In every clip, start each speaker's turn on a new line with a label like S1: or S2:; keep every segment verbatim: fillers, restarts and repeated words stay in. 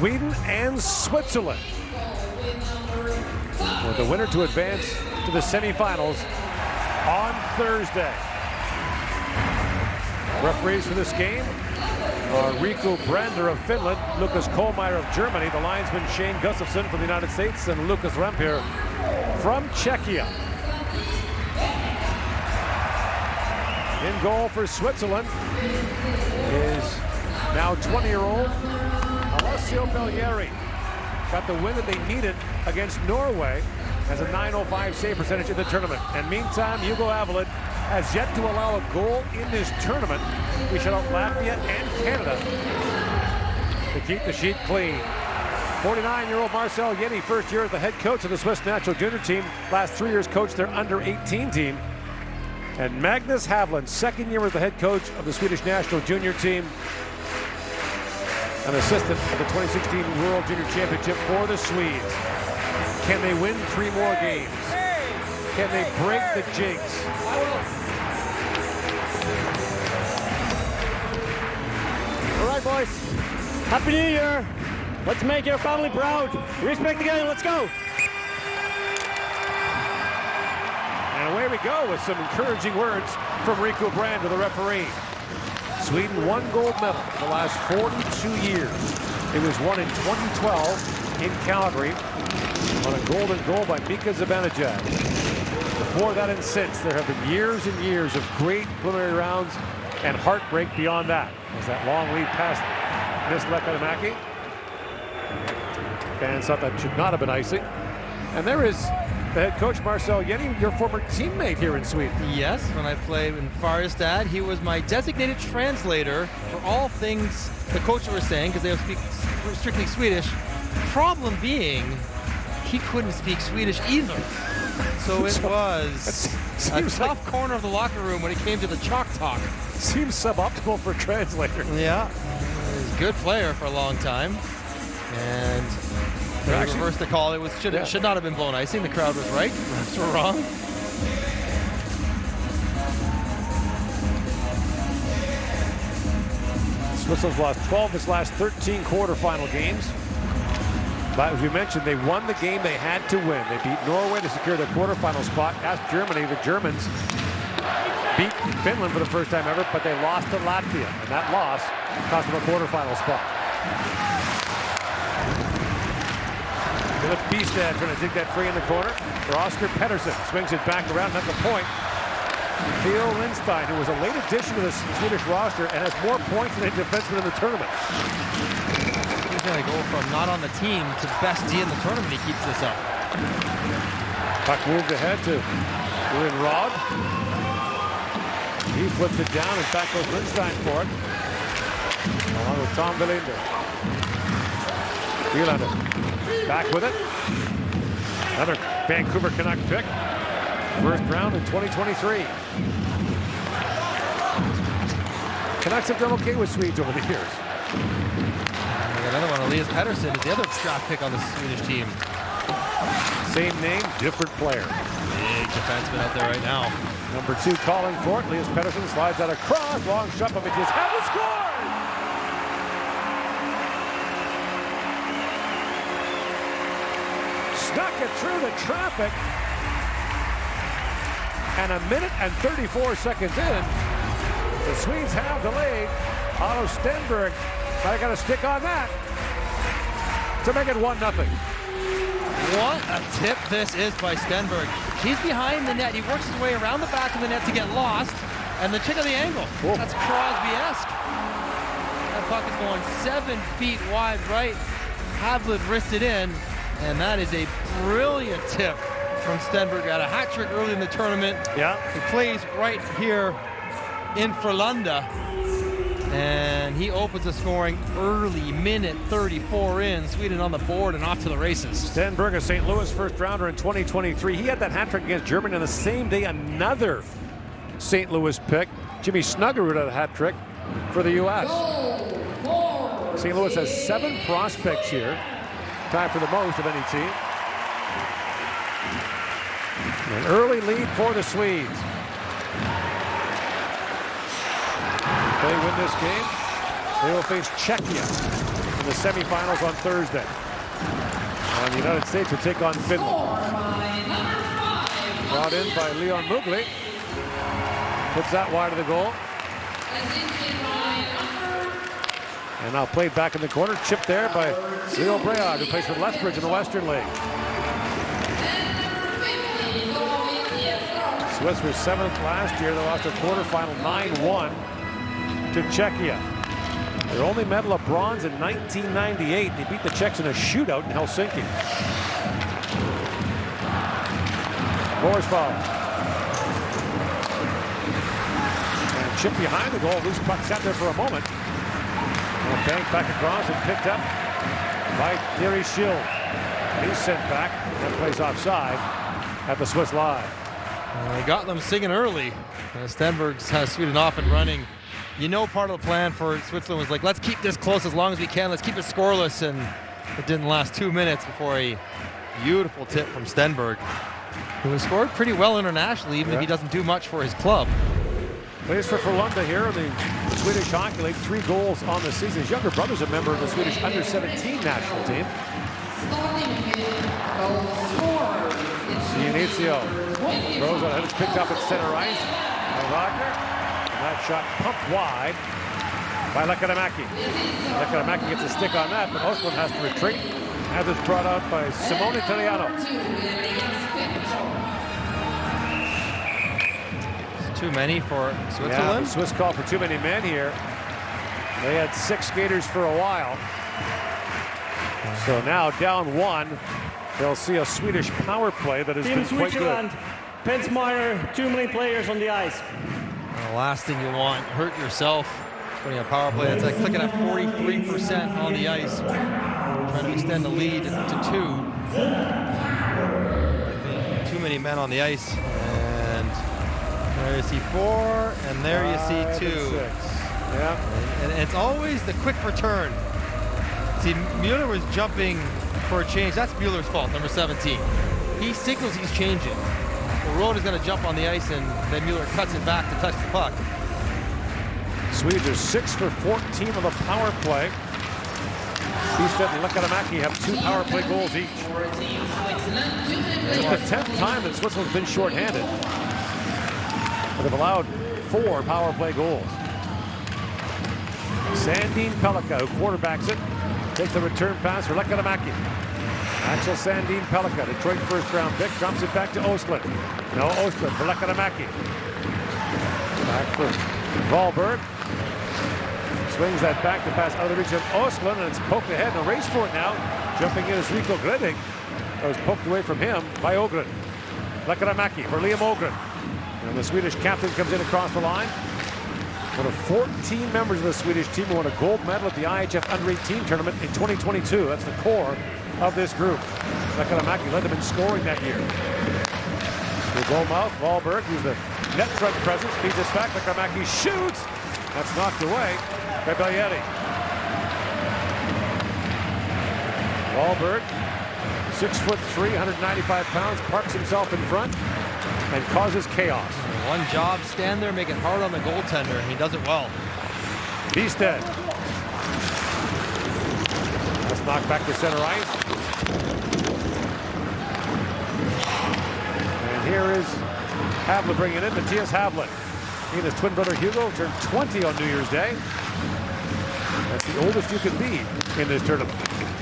S1: Sweden and Switzerland, with the winner to advance to the semifinals on Thursday. Referees for this game are Rico Brander of Finland, Lukas Kohlmeier of Germany, the linesman Shane Gustafsson from the United States, and Lucas Rempier from Czechia. In goal for Switzerland is now twenty-year-old Alessio Bellieri. Got the win that they needed against Norway, has a nine oh five save percentage in the tournament. And meantime, Hugo Avelin has yet to allow a goal in this tournament. We shut out Latvia and Canada to keep the sheet clean. forty-nine-year-old Marcel Jenny, first year as the head coach of the Swiss national junior team. Last three years coached their under eighteen team. And Magnus Havelin, second year as the head coach of the Swedish national junior team. An assistant at the twenty sixteen World Junior Championship for the Swedes. Can they win three more games? Can they break the jinx?
S2: All right, boys. Happy New Year. Let's make your family proud. Respect the game. Let's go.
S1: And away we go with some encouraging words from Rico Brander, the referee. Sweden won gold medal in the last forty-two years. It was won in twenty twelve in Calgary on a golden goal by Mika Zibanejad. Before that and since, there have been years and years of great preliminary rounds and heartbreak beyond that. As that long lead past missed Lehtomäki. Fans thought that should not have been icing. And there is the head coach, Marcel Jenny, your former teammate here in Sweden.
S3: Yes, when I played in Färjestad, he was my designated translator for all things the coach was saying, because they speak strictly Swedish. Problem being, he couldn't speak Swedish either. So it was a tough like, corner of the locker room when it came to the chalk talk.
S1: Seems suboptimal for a translator.
S3: Yeah, he was a good player for a long time. And they actually reversed the call. It was should, yeah. should not have been blown icing. The crowd was right. Refs were wrong.
S1: Switzerland's lost twelve of its last thirteen quarterfinal games. But as we mentioned, they won the game they had to win. They beat Norway to secure their quarterfinal spot. Asked Germany, the Germans beat Finland for the first time ever, but they lost to Latvia. And that loss cost them a quarterfinal spot. Philip Bistad trying to dig that free in the corner for Oscar Pettersson. Swings it back around at the point. Theo Lindstein, who was a late addition to the Swedish roster and has more points than a defenseman in the tournament.
S3: He's going to go from not on the team to best D in the tournament. He keeps this up.
S1: Puck moved ahead to Urin Rod. He flips it down and back goes Lindstein for it. Along with Tom Wilander. Wilander back with it. Another Vancouver Canuck pick. First round in twenty twenty-three. Canucks have done okay with Swedes over the years.
S3: Another one, Elias Pettersson is the other draft pick on the Swedish team.
S1: Same name, different player.
S3: Big defenseman out there right now.
S1: Number two calling for it. Elias Pettersson slides out across. Long shot, but just have it scored! Snuck it through the traffic. And a minute and thirty-four seconds in, the Swedes have delayed. Otto Stenberg, I got to stick on that to make it one nothing.
S3: What a tip this is by Stenberg. He's behind the net. He works his way around the back of the net to get lost. And the check of the angle. Whoa. That's Crosby-esque. That puck is going seven feet wide right. Havlin wristed in. And that is a brilliant tip from Stenberg. Got a hat trick early in the tournament.
S1: Yeah.
S3: He plays right here in Frölunda. And he opens the scoring early, minute thirty-four in. Sweden on the board and off to the races.
S1: Stenberg, a Saint Louis first rounder in twenty twenty-three. He had that hat trick against Germany on the same day. Another Saint Louis pick. Jimmy Snuggerud had a hat trick for the U S Saint Louis has seven prospects here. Time for the most of any team. An early lead for the Swedes. If they win this game, they will face Czechia in the semifinals on Thursday. And the United States will take on Finland. Brought in by Leon Mugli. Puts that wide of the goal. And now played back in the corner. Chipped there by Leo Breard, who plays for Lethbridge in the Western League. Swiss were seventh last year. They lost a quarterfinal nine one to Czechia. Their only medal of bronze in nineteen ninety-eight. They beat the Czechs in a shootout in Helsinki. Borsfall. And chip behind the goal. Loose puck sat there for a moment. And banked back across and picked up by Thierry Schild. He's sent back. That plays offside at the Swiss line.
S3: Uh, they got them singing early. Uh, Stenberg has Sweden off and running. You know, part of the plan for Switzerland was like, let's keep this close as long as we can. Let's keep it scoreless. And it didn't last two minutes before a beautiful tip from Stenberg, who has scored pretty well internationally, even yeah. if he doesn't do much for his club.
S1: Plays for Frölunda here in the Swedish Hockey League. Three goals on the season. His younger brother's a member of the Swedish under seventeen national team. Dionisio throws it. It's picked up at center ice by Wagner. And that shot pumped wide by Lekkerimäki. Lekkerimäki gets a stick on that, but Ostlund has to retreat. As it's brought out by Simone Italiano.
S3: Too many for Switzerland.
S1: Yeah, the Swiss call for too many men here. They had six skaters for a while. So now down one, they'll see a Swedish power play that has
S2: Team
S1: been quite good.
S2: Pensmeyer, too many players on the ice.
S3: The last thing you want, hurt yourself putting a power play. It's like clicking at forty-three percent on the ice. Trying to extend the lead to two. Too many men on the ice. And there you see four, and there you see two.
S1: Yeah.
S3: And, and it's always the quick return. See, Mueller was jumping for a change. That's Mueller's fault, number seventeen. He signals he's changing. Well, Rode is going to jump on the ice, and then Mueller cuts it back to touch the puck.
S1: Swedes are six for fourteen on the power play. Bistad and Lekkerimäki have two power play goals each. It's the tenth time that Switzerland's been shorthanded. But they've allowed four power play goals. Sandin Pellikka, who quarterbacks it, takes the return pass for Lekkerimäki. Axel Sandin Pellikka, Detroit first round pick, drops it back to Ostlund. No, Ostlund for Lekkerimäki. Back for Wahlberg. Swings that back to pass out of the reach of Ostlund, and it's poked ahead. No race for it now. Jumping in is Rico Greding. That was poked away from him by Ogren. Lekkerimäki for Liam Ogren. And the Swedish captain comes in across the line. One of fourteen members of the Swedish team who won a gold medal at the I H F under eighteen tournament in twenty twenty-two. That's the core of this group. Lekkerimäki led them in scoring that year. The goalmouth, Wahlberg, who's the net front presence, feeds it back. Lekkerimäki shoots. That's knocked away by Bellieri. Wahlberg, six foot three, one hundred ninety-five pounds, parks himself in front and causes chaos.
S3: One job, stand there, make it hard on the goaltender, and he does it well.
S1: Bistad. Let's knock back to center ice. And here is Havlat bringing it in, Matthias Havlat. He and his twin brother Hugo turned twenty on New Year's Day. That's the oldest you can be in this tournament.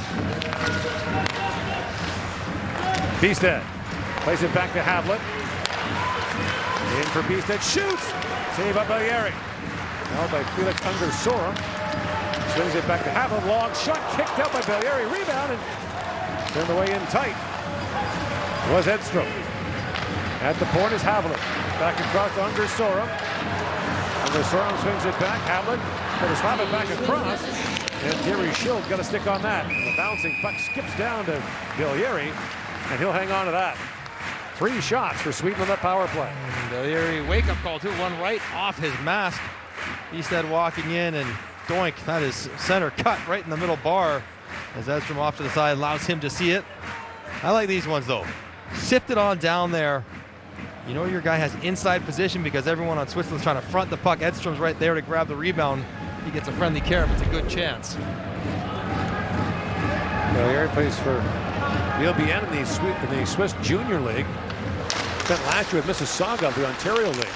S1: Bistad plays it back to Havlat. In for Bistad, shoots! Save by Bellieri. Now by Felix Unger-Sorum. Swings it back to Havlat, long shot, kicked out by Bellieri, rebound, and turned away in tight. Was Edstrom. At the point is Havlat. Back across to Unger-Sorum. Unger-Sorum swings it back, Havlat going to slap it back across, and Thierry Schild got a stick on that. And the bouncing puck skips down to Bellieri, and he'll hang on to that. Three shots for Sweden on that power play.
S3: Bellieri wake-up call too, one right off his mask. Bistad walking in, and doink, that is center cut right in the middle bar as Edstrom off to the side allows him to see it. I like these ones though. Sift it on down there. You know your guy has inside position because everyone on Switzerland's trying to front the puck. Edstrom's right there to grab the rebound. He gets a friendly carry, but it's a good chance.
S1: Bellieri plays for the L B N in the, in the Swiss Junior League. Spent last year with Mississauga of the Ontario League.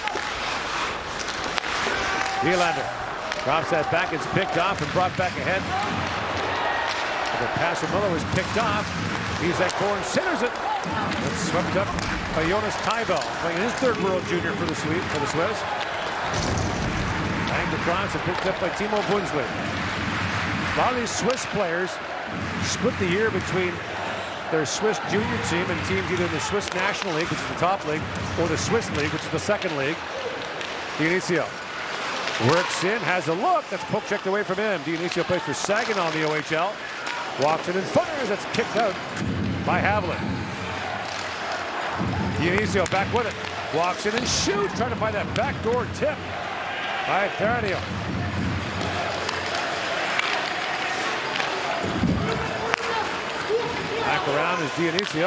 S1: Wielander drops that back. It's picked off and brought back ahead. The pass from Miller was picked off. He's at core and centers it. It's swept up by Jonas Teibel, playing his third World Junior for the Swiss. For the Swiss. Banged across and picked up by Timo Bunzli. A lot of these Swiss players split the year between their Swiss junior team and teams either in the Swiss National League, which is the top league, or the Swiss League, which is the second league. Dionisio works in, has a look. That's poke checked away from him. Dionisio plays for Saginaw in the O H L. Walks in and fires. That's kicked out by Haviland. Dionisio back with it. Walks in and shoots. Trying to find that backdoor tip by Taranio. Back around is Dionisio.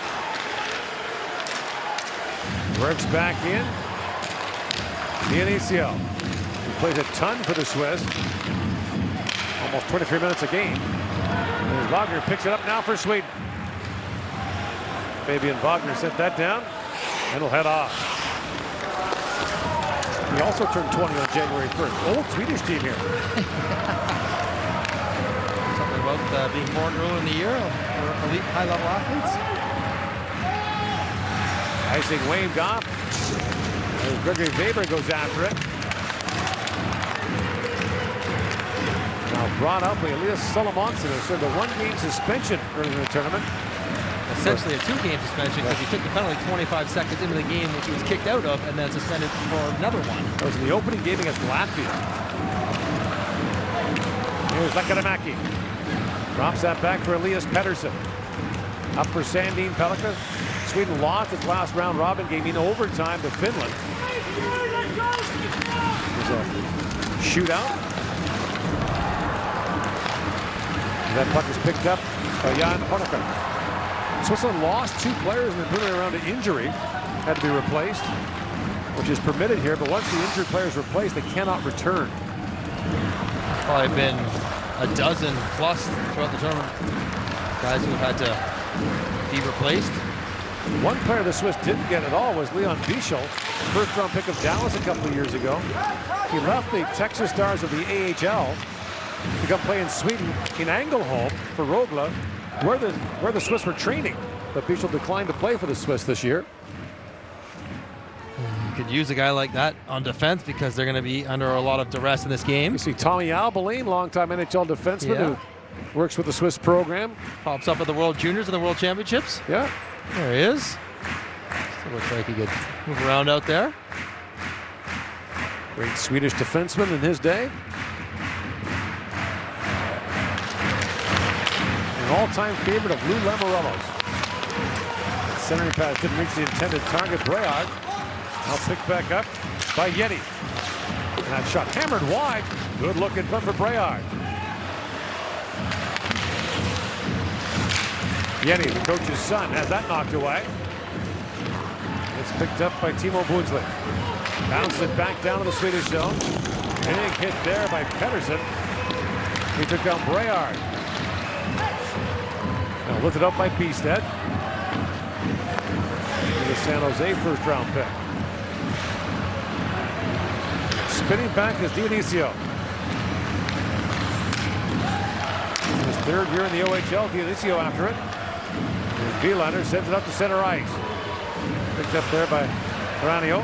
S1: Works back in. Dionisio, who plays a ton for the Swiss. Almost twenty-three minutes a game. And Wagner picks it up now for Sweden. Fabian Wagner sent that down and will head off. He also turned twenty on January first. Old Swedish team here.
S3: Something about uh, being born early in the year for elite high-level athletes.
S1: Icing waved off. As Gregory Weber goes after it. Now brought up by Elias Solomonson, who served a one-game suspension early in the tournament.
S3: Essentially a two-game suspension because he took the penalty twenty-five seconds into the game, which he was kicked out of, and then suspended for another one.
S1: That was in the opening game against Latvia. Here's Lekkerimäki. Drops that back for Elias Pettersson. Up for Sandin Pellikka. Sweden lost its last round robin game in overtime to Finland. There's a shootout. That puck is picked up by Jan Honecker. Switzerland lost two players in the preliminary round to injury. Had to be replaced, which is permitted here, but once the injured player is replaced, they cannot return.
S3: Probably been a dozen plus throughout the tournament. Guys who have had to be replaced.
S1: One player the Swiss didn't get at all was Leon Bichel, first round pick of Dallas a couple of years ago. He left the Texas Stars of the A H L to come play in Sweden in Ängelholm for Rögle, where the where the Swiss were training. But Bichel declined to play for the Swiss this year.
S3: You could use a guy like that on defense because they're going to be under a lot of duress in this game.
S1: You see Tommy Albaline, longtime N H L defenseman,
S3: Yeah.
S1: who works with the Swiss program.
S3: Pops up at the World Juniors and the World Championships.
S1: Yeah.
S3: There he is. Still looks like he could move around out there.
S1: Great Swedish defenseman in his day. An all-time favorite of Lou Lamoriello's. Centering pass didn't reach the intended target. Breyard now picked back up by Yeti. And that shot hammered wide. Good look in front for Breyard. Yeti, the coach's son, has that knocked away. It's picked up by Timo Bunzli. Bounces it back down to the Swedish zone. Big hit there by Pettersson. He took down Breyard. Now lifted up by Bistad. The San Jose first round pick. Spinning back is Dionisio. His third year in the O H L, Dionisio after it. Wielander sends it up to center ice. Picked up there by Taranio.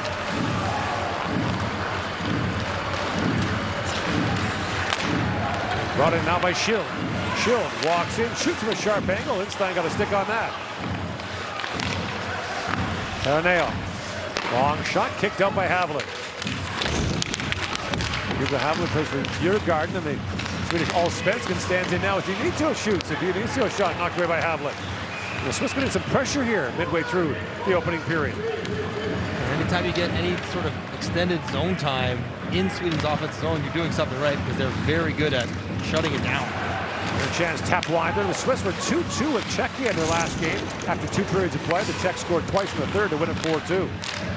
S1: Brought in now by Schild. Schild walks in, shoots from a sharp angle. Lindstein got a stick on that. Taraneo. Long shot kicked out by Haviland. Hugo Haviland plays for Djurgården, and the Swedish Allsvenskan stands in now as Dionisio shoots. A Dionisio shot knocked away by Haviland. The Swiss getting some pressure here midway through the opening period.
S3: And anytime you get any sort of extended zone time in Sweden's offensive zone, you're doing something right because they're very good at shutting it down.
S1: Their chance tapped wide there. The Swiss were two two with Czechia in their last game. After two periods of play, the Czechs scored twice in the third to win it four two.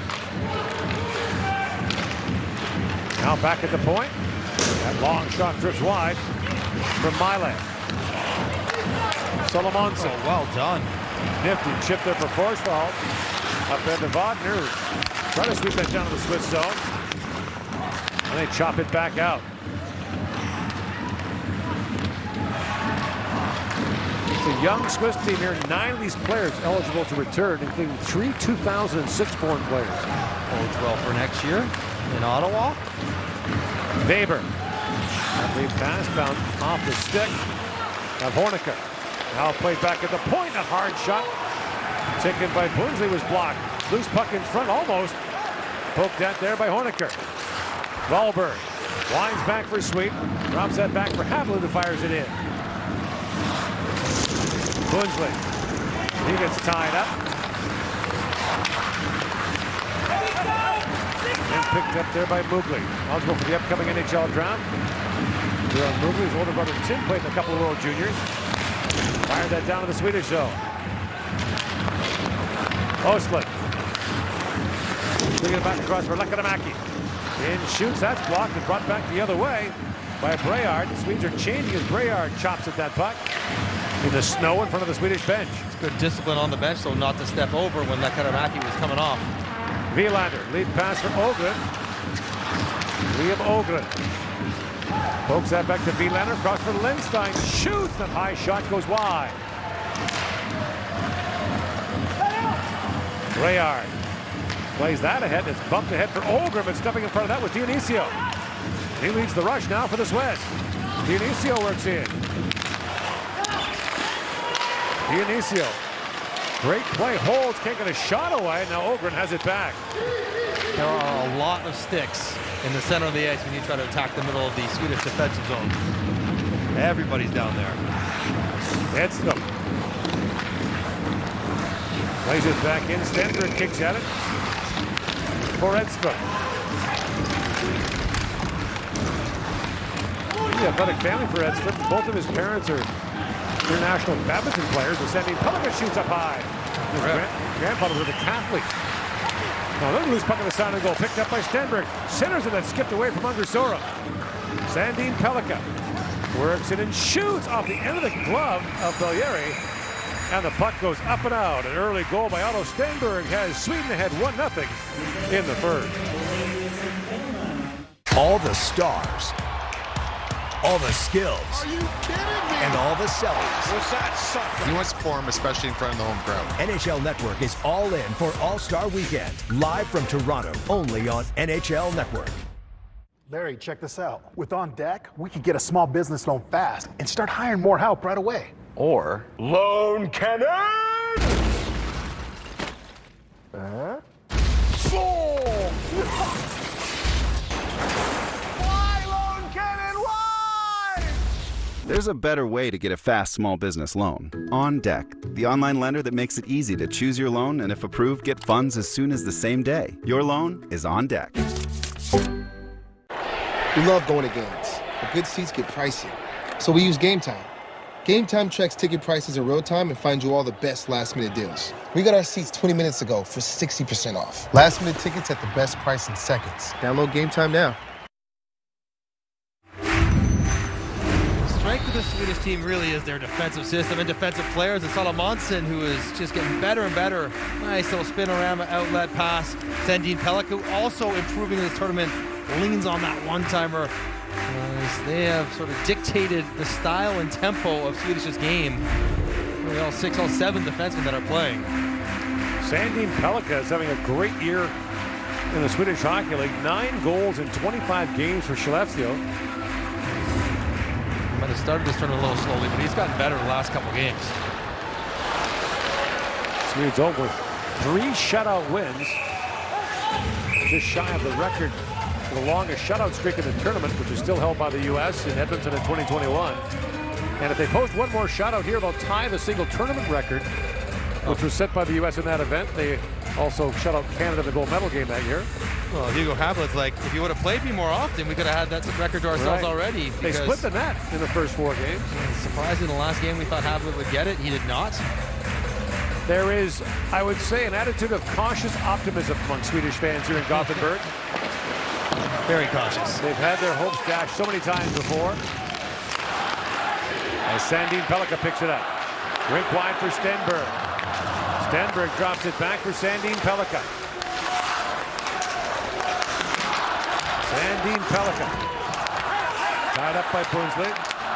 S1: Now back at the point. That long shot drifts wide from Miley. Solomonson.
S3: Oh, well done.
S1: Nifty chip there for Forsvald. Up there to Wagner. Try to sweep that down to the Swiss zone. And they chop it back out. It's a young Swiss team here. Nine of these players eligible to return, including three two thousand six born players.
S3: Bodes well for next year in Ottawa.
S1: Weber. That lead pass bound off the stick of Hornica. Now played back at the point. A hard shot taken by Bunsley was blocked. Loose puck in front almost. Poked at there by Horniker. Wahlberg winds back for Sweet. Drops that back for Havlin who fires it in. Bunsley. He gets tied up. And picked up there by Mugli. Eligible for the upcoming N H L draft. Jaron Mugli, his older brother Tim, played in a couple of World Juniors. Fired that down to the Swedish zone. Ostlund. Bringing it back across for Lekkerimäki. In shoots, that's blocked and brought back the other way by Brayard. The Swedes are changing as Brayard chops at that puck in the snow in front of the Swedish bench.
S3: It's good discipline on the bench, so not to step over when Lekkerimäki was coming off.
S1: Wilander, lead pass for Ogren. Liam Ogren. Pokes that back to Wilander, across for Lindstein. Shoots, that high shot goes wide. Brayard plays that ahead. It's bumped ahead for Ogren, but stepping in front of that was Dionisio. He leads the rush now for the Swiss. Dionisio works in. Dionisio. Great play, holds, can't get a shot away. Now Ogren has it back.
S3: There are a lot of sticks in the center of the ice when you try to attack the middle of the Swedish defensive zone. Everybody's down there.
S1: Hits them. Plays it back in. Stenberg kicks at it. For Edstrom. The athletic family for Edstrom. Both of his parents are international badminton players. The Sandin Pellikka shoots up high. His grand grandfather was a Catholic. Now another loose puck on the side of the goal. Picked up by Stenberg. Centers it, that skipped away from under Sora. Sandin Pellikka works it and shoots off the end of the glove of Bellieri. And the puck goes up and out. An early goal by Otto Stenberg has Sweden ahead one nothing in the first.
S4: All the stars, all the skills,
S5: Are you kidding me?
S4: and all the sellers.
S5: Was that something?
S6: You want to perform, especially in front of the home crowd.
S4: N H L Network is all in for All-Star Weekend. Live from Toronto, only on N H L Network.
S7: Larry, check this out. With On Deck, we could get a small business loan fast and start hiring more help right away.
S5: Or Loan Cannon! Huh? Four! Why, Loan Cannon, why?
S8: There's a better way to get a fast small business loan. On Deck, the online lender that makes it easy to choose your loan and if approved, get funds as soon as the same day. Your loan is on deck.
S9: We love going to games, but good seats get pricey. So we use Game Time. Game Time checks ticket prices in real time and finds you all the best last-minute deals. We got our seats twenty minutes ago for sixty percent off. Last-minute tickets at the best price in seconds. Download Game Time now.
S3: The strength of the Swedish team really is their defensive system and defensive players. It's Salomonson who is just getting better and better. Nice little spinorama outlet pass. Sandin Pellikka also improving in this tournament. Leans on that one-timer. As they have sort of dictated the style and tempo of Swedish's game. Really all six, all seven defensemen that are playing.
S1: Sandin Pellikka is having a great year in the Swedish Hockey League. Nine goals in twenty-five games for Skellefteå.
S3: Might have started this tournament a little slowly, but he's gotten better the last couple games.
S1: Swedes over three shutout wins. Just shy of the record for the longest shutout streak in the tournament, which is still held by the U S in Edmonton in twenty twenty-one. And if they post one more shutout here, they'll tie the single tournament record, which was set by the U S in that event. They also shut out Canada in the gold medal game that year.
S3: Well, Hugo Havlet's like, if you would have played me more often, we could have had that record to ourselves
S1: Right.
S3: already.
S1: They split the net in the first four games.
S3: Surprising, the last game we thought Havlet would get it. He did not.
S1: There is, I would say, an attitude of cautious optimism among Swedish fans here in Gothenburg.
S3: Very cautious.
S1: They've had their hopes dashed so many times before. As Sandin Pellikka picks it up. Rink wide for Stenberg. Stenberg drops it back for Sandin Pellikka. Sandin Pellikka. Tied up by Punsley.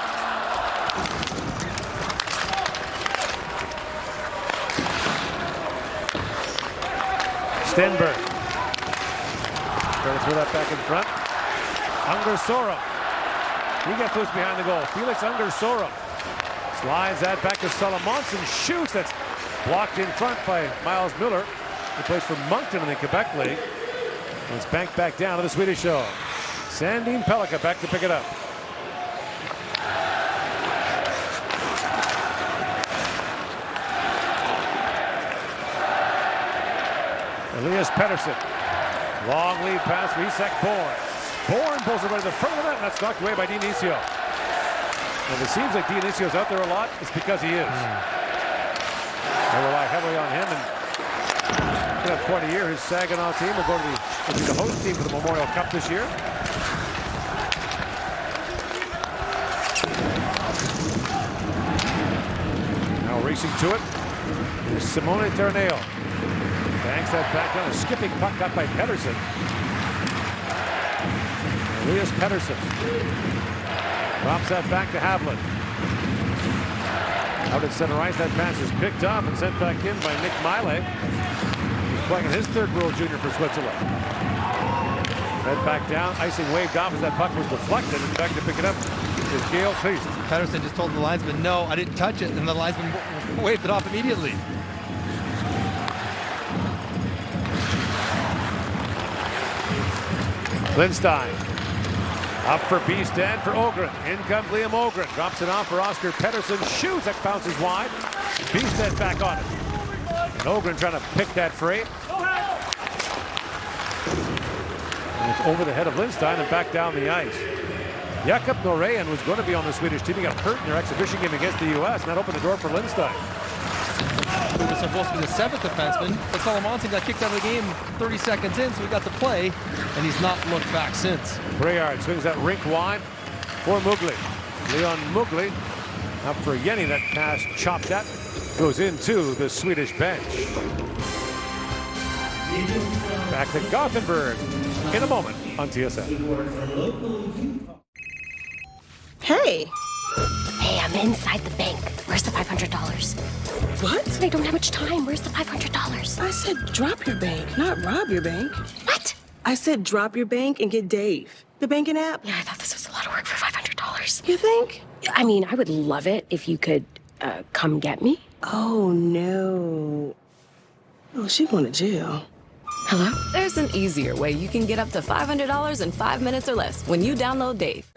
S1: Stenberg. Trying to throw that back in front. Ungersoro. He gets loose behind the goal. Felix Ungersoro slides that back to Solomonson. Shoots. That's blocked in front by Miles Miller. He plays for Moncton in the Quebec League. And it's banked back down to the Swedish show. Sandin Pellikka back to pick it up. Elias Pettersson. Long lead pass for Isak Bourne. Bourne pulls it right to the front of the net, and that's knocked away by Dionisio. And it seems like Dionisio's out there a lot. It's because he is. Mm. They rely heavily on him, and he's going to have quite a year. His Saginaw team will go to the, will be the host team for the Memorial Cup this year. Now racing to it is Simone Terneo. Banks that back down. A skipping puck got by Pettersson. Elias Pettersson drops that back to Havlin. Out at center ice, that pass is picked up and sent back in by Nick Miley. He's playing in his third World Junior for Switzerland. Head back down, icing waved off as that puck was deflected, and back to pick it up is Gail Priest.
S3: Pettersson just told the linesman, no, I didn't touch it, and the linesman waved it off immediately.
S1: Lindstein up for Beestead for Ogren. In comes Liam Ogren. Drops it off for Oscar Pettersson. Shoots. That bounces wide. Beestead back on it. And Ogren trying to pick that free. And it's over the head of Lindstein and back down the ice. Jakob Norayan was going to be on the Swedish team. He got hurt in their exhibition game against the U S and that opened the door for Lindstein.
S3: He was supposed to be the seventh defenseman, but Solomonson got kicked out of the game thirty seconds in, so he got to play, and he's not looked back since.
S1: Brayard swings that rink wide for Mugli. Leon Mugli up for Yenny. That pass chopped at, goes into the Swedish bench. Back to Gothenburg in a moment on T S N.
S10: Hey.
S11: Hey, I'm inside the bank. Where's the five hundred dollars?
S10: What?
S11: I don't have much time. Where's the five hundred dollars?
S10: I said drop your bank, not rob your bank.
S11: What?
S10: I said drop your bank and get Dave. The banking app.
S11: Yeah, I thought this was a lot of work for five hundred dollars.
S10: You think?
S11: I mean, I would love it if you could uh, come get me.
S10: Oh, no. Oh, she going to jail.
S11: Hello?
S12: There's an easier way you can get up to five hundred dollars in five minutes or less when you download Dave.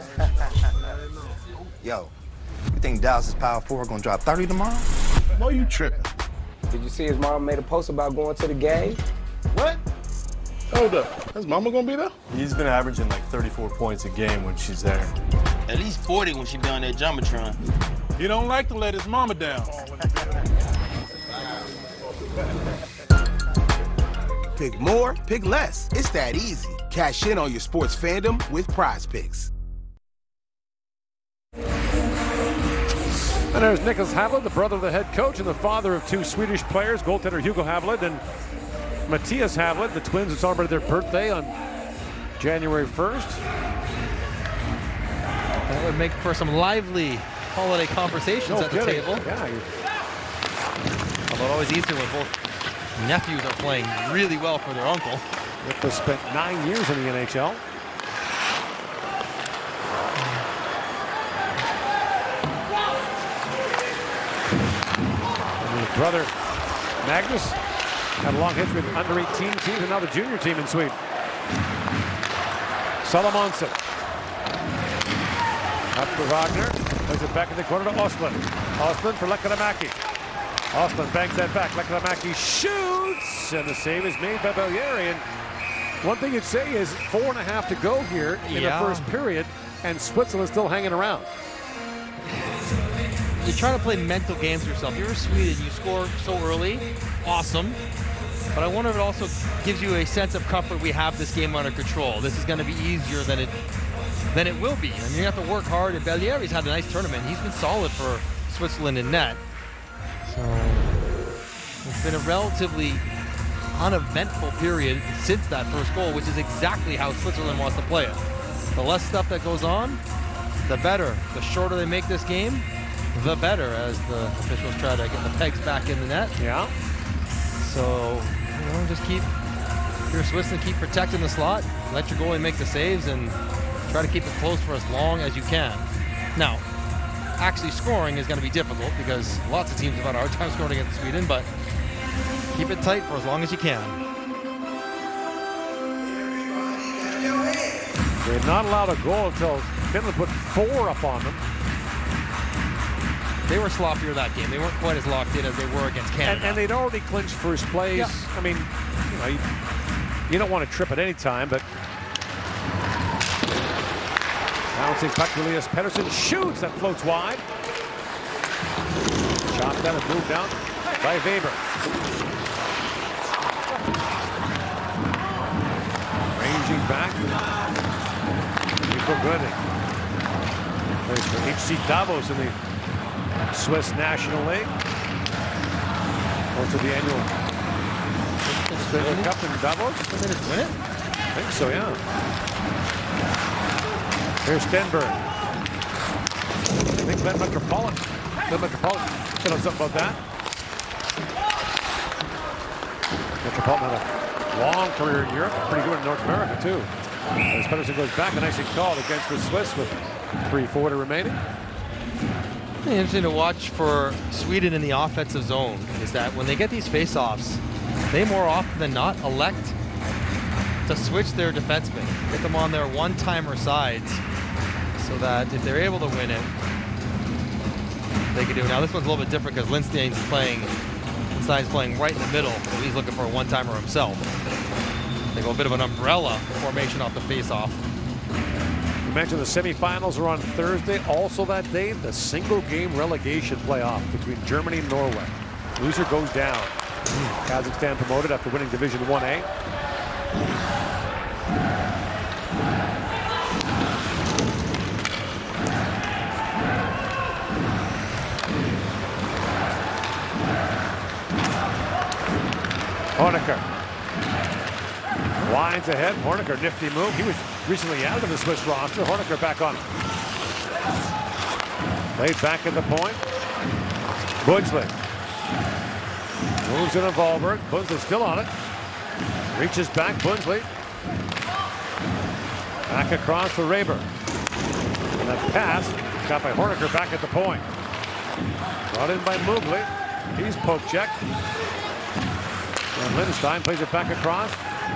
S13: Yo, you think Dallas' Power Four gonna drop thirty tomorrow?
S14: No, you tripping.
S15: Did you see his mom made a post about going to the game?
S14: What? Hold up. His mama gonna be there?
S16: He's been averaging like thirty-four points a game when she's there.
S17: At least forty when she be on that Jumbotron.
S14: He don't like to let his mama down.
S18: Pick more, pick less. It's that easy. Cash in on your sports fandom with Prize Picks.
S1: And there's Niklas Havlid, the brother of the head coach and the father of two Swedish players, goaltender Hugo Havlid and Matthias Havlid. The twins have celebrated their birthday on January first.
S3: That would make for some lively holiday conversations
S1: no
S3: at the
S1: kidding.
S3: table.
S1: Yeah.
S3: Although always easier when both nephews are playing really well for their uncle.
S1: Niklas spent nine years in the N H L. Brother Magnus had a long history with under eighteen teams and now the junior team in Sweden. Solomonson. Up to Wagner. Plays it back in the corner to Ostlund. Ostlund for Lekkerimäki. Ostlund bangs that back. Lekkerimäki shoots! And the save is made by Bellieri. And one thing you'd say is four and a half to go here in
S3: yeah.
S1: the first period, and Switzerland's still hanging around.
S3: You're trying to play mental games with yourself. You're Sweden, you score so early, awesome. But I wonder if it also gives you a sense of comfort. We have this game under control. This is going to be easier than it than it will be. I mean, you have to work hard. And Bellieri's had a nice tournament. He's been solid for Switzerland in net. So it's been a relatively uneventful period since that first goal, which is exactly how Switzerland wants to play it. The less stuff that goes on, the better. The shorter they make this game, the better, as the officials try to get the pegs back in the net.
S1: Yeah.
S3: So, you know, just keep, if you're Swiss, and keep protecting the slot, let your goalie make the saves, and try to keep it close for as long as you can. Now, actually scoring is going to be difficult because lots of teams have had a hard time scoring against Sweden, but keep it tight for as long as you can.
S1: They're not allowed a goal until Finland put four up on them.
S3: They were sloppier that game. They weren't quite as locked in as they were against Canada.
S1: And, and they'd already clinched first place.
S3: Yeah.
S1: I mean, you know, you, you don't want to trip at any time, but bouncing puck to Elias Pettersson, shoots, that floats wide. Shot that and moved down by Weber. Ranging back. Nico Gooding. Plays for H C Davos in the Swiss National League. Also the annual Cup in Davos.
S3: Did they just win it?
S1: I think so, yeah. Here's Stenberg. I think Glenn Metropolitan. Glenn Metropolitan. You know something about that? Metropolitan had a long career in Europe. Pretty good in North America, too. As Pettersson goes back, a nicely called against the Swiss with three forty remaining.
S3: Interesting to watch for Sweden in the offensive zone is that when they get these face-offs, they more often than not elect to switch their defensemen, get them on their one-timer sides, so that if they're able to win it, they can do it. Now this one's a little bit different because Lindstein's playing, Lindstein's playing right in the middle, so he's looking for a one-timer himself. They go a bit of an umbrella formation off the face-off.
S1: You mentioned the semifinals are on Thursday. Also that day, the single-game relegation playoff between Germany and Norway. Loser goes down. Kazakhstan promoted after winning Division one A. Honecker winds ahead. Honecker, nifty move. He was recently out of the Swiss roster. Honecker back on. Laid back at the point. Budsley moves in a Wahlberg. Budsley still on it. Reaches back. Budsley back across for Raber. And that pass got by Honecker back at the point. Brought in by Mugli. He's poke checked. And Lindstein plays it back across.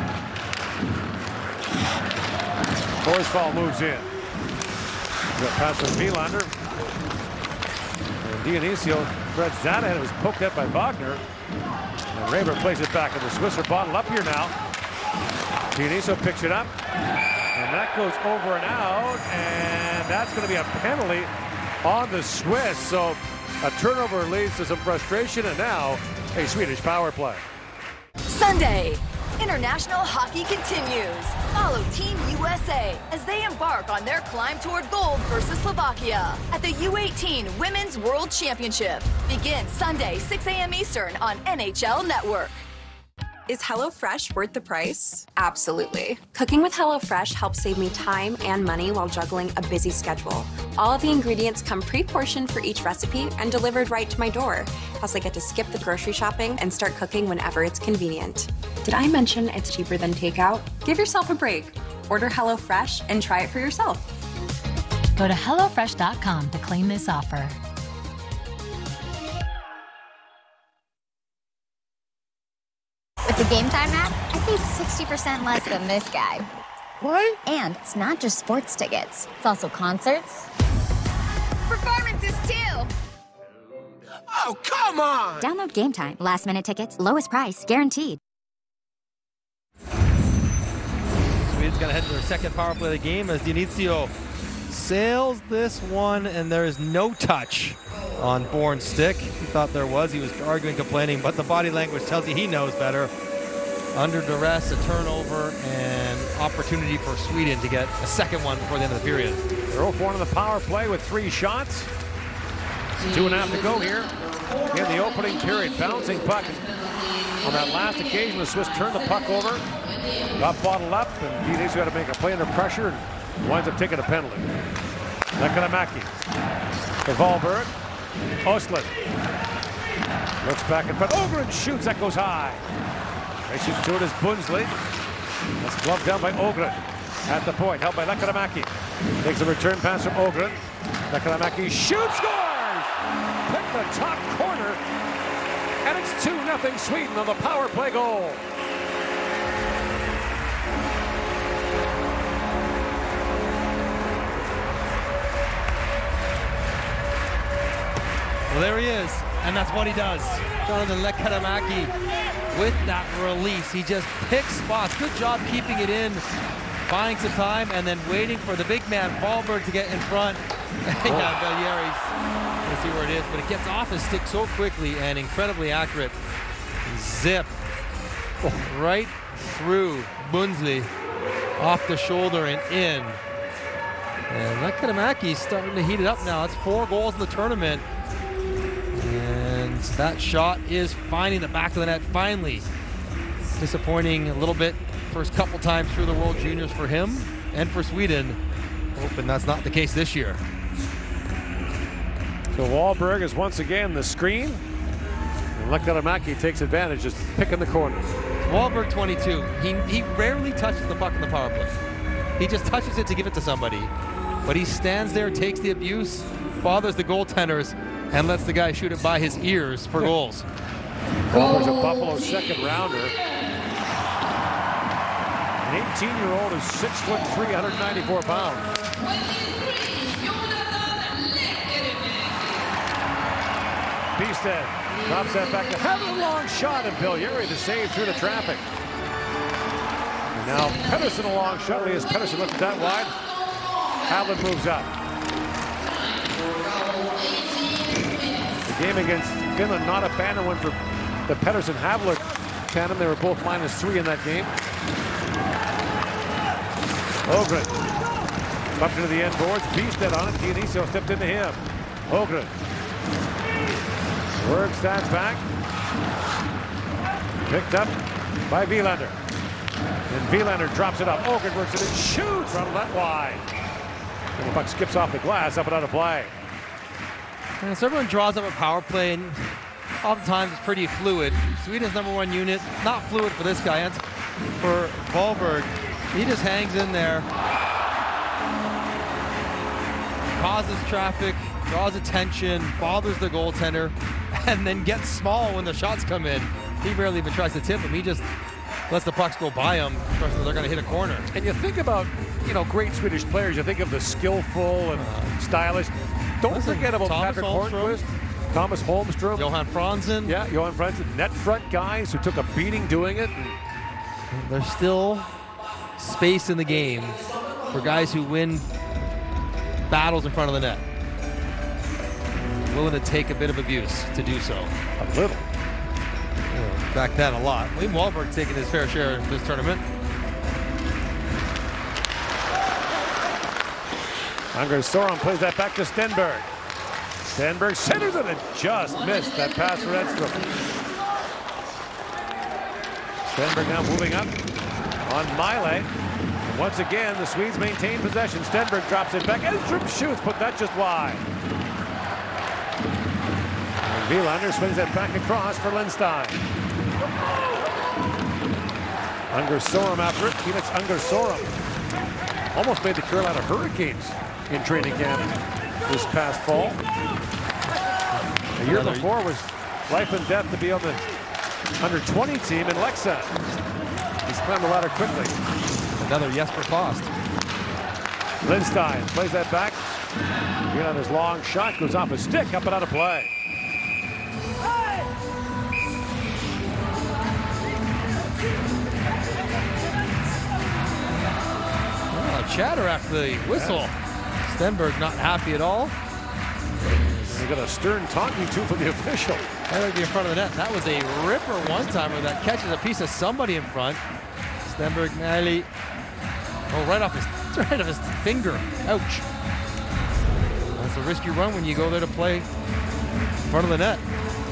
S1: Horsfall moves in. Got past from Wielander. And Dionisio threads that ahead. It was poked at by Wagner. And Raber plays it back. And the Swiss are bottled up here now. Dionisio picks it up. And that goes over and out. And that's going to be a penalty on the Swiss. So a turnover leads to some frustration. And now a Swedish power play.
S19: Sunday, international hockey continues. Follow Team U S A as they embark on their climb toward gold versus Slovakia at the U eighteen Women's World Championship. Begins Sunday, six A M Eastern on N H L Network.
S20: Is HelloFresh worth the price?
S12: Absolutely. Cooking with HelloFresh helps save me time and money while juggling a busy schedule. All of the ingredients come pre-portioned for each recipe and delivered right to my door. Plus, I get to skip the grocery shopping and start cooking whenever it's convenient. Did I mention it's cheaper than takeout? Give yourself a break. Order HelloFresh and try it for yourself.
S21: Go to hello fresh dot com to claim this offer.
S22: With the Game Time app, I paid sixty percent less than this guy. What? And it's not just sports tickets. It's also concerts. Performances, too.
S18: Oh, come on!
S22: Download Game Time. Last minute tickets, lowest price, guaranteed.
S3: Sweden's going to head to their second power play of the game as Dionisio sails this one, and there is no touch on Bourne's stick. He thought there was. He was arguing, complaining, but the body language tells you he knows better. Under duress, a turnover, and opportunity for Sweden to get a second one before the end of the period.
S1: They're oh four on the power play with three shots. Two and a half to go here in the opening period. Bouncing puck. On that last occasion, the Swiss turned the puck over, got bottled up, and D D's got to make a play under pressure and winds up taking a penalty. Lekamäki. For Wahlberg. Östlund. Looks back in front. Ogren shoots. That goes high. Races to it is Bunsley. That's gloved down by Ogren. At the point, held by Lekamäki. Takes a return pass from Ogren. Lekamäki shoots, scores! Pick the top corner. And it's two nothing Sweden on the power play goal.
S3: Well, there he is, and that's what he does. Jonathan Lekamäki with that release. He just picks spots. Good job keeping it in, buying some time, and then waiting for the big man, Wahlberg, to get in front. Yeah, Bellieri's, let's see where it is, but it gets off his stick so quickly and incredibly accurate. Zip right through Bunsley, off the shoulder and in. And Lekamäki's starting to heat it up now. That's four goals in the tournament. And that shot is finding the back of the net finally. Disappointing a little bit first couple times through the World Juniors for him and for Sweden. Hoping that's not the case this year.
S1: So Wahlberg is once again the screen. And Lekamäki takes advantage, just picking the corner.
S3: Wahlberg twenty-two. He, he rarely touches the puck in the power play. He just touches it to give it to somebody. But he stands there, takes the abuse, bothers the goaltenders, and lets the guy shoot it by his ears for goals.
S1: Wahlberg's a Buffalo second rounder. An eighteen-year-old is six foot three, one hundred ninety-four pounds. Beasted drops that back to have a long shot, and Bellieri the save through the traffic. And now Pettersson a long shot. Elias Pettersson lifted that wide. Hagelin moves up. The game against Finland, not a banner one for the Pettersson-Hagelin tandem. They were both minus three in that game. Ogren up into the end boards. Beasted on it. Dionisio stepped into him. Ogren works that back. Picked up by Wilander. And Wilander drops it up. Ogren works it and shoots. Rattled that wide. And the puck skips off the glass, up and out of play.
S3: And so everyone draws up a power play, and oftentimes it's pretty fluid. Sweden's number one unit, not fluid for this guy. And for Wahlberg, he just hangs in there, causes traffic, draws attention, bothers the goaltender, and then gets small when the shots come in. He barely even tries to tip him. He just lets the pucks go by him, especially they're going to hit a corner.
S1: And you think about, you know, great Swedish players. You think of the skillful and uh, stylish. Don't Listen, forget about
S3: Thomas
S1: Patrick
S3: Holmstrom.
S1: Hornquist, Thomas Holmstrom,
S3: Johan Franzen.
S1: Yeah, Johan Franzen. Net front guys who took a beating doing it.
S3: There's still space in the game for guys who win battles in front of the net. Willing to take a bit of abuse to do so.
S1: A little.
S3: Yeah, back then a lot. William Wahlberg taking his fair share in this tournament.
S1: Angers Sorum plays that back to Stenberg. Stenberg centers it and just missed that pass for Edstrom. Stenberg now moving up on Miley. Once again, the Swedes maintain possession. Stenberg drops it back. Edstrom shoots, but that just wide. And Wilander swings that back across for Lindstein. Angers Sorum after it. Felix Angers Sorum almost made the Carolina Hurricanes in training camp this past fall. A year Another before was life and death to be on the under twenty team in Leksand. He's climbed the ladder quickly.
S3: Another Jesper Fast.
S1: Lindstein plays that back. Again on his long shot, goes off his stick, up and out of play.
S3: Oh, chatter after the whistle. Yeah. Stenberg not happy at all.
S1: They got a stern talking to from the official.
S3: That would be in front of the net. That was a ripper one-timer that catches a piece of somebody in front. Stenberg nearly, oh, right off his, right off his finger. Ouch. That's a risky run when you go there to play in front of the net.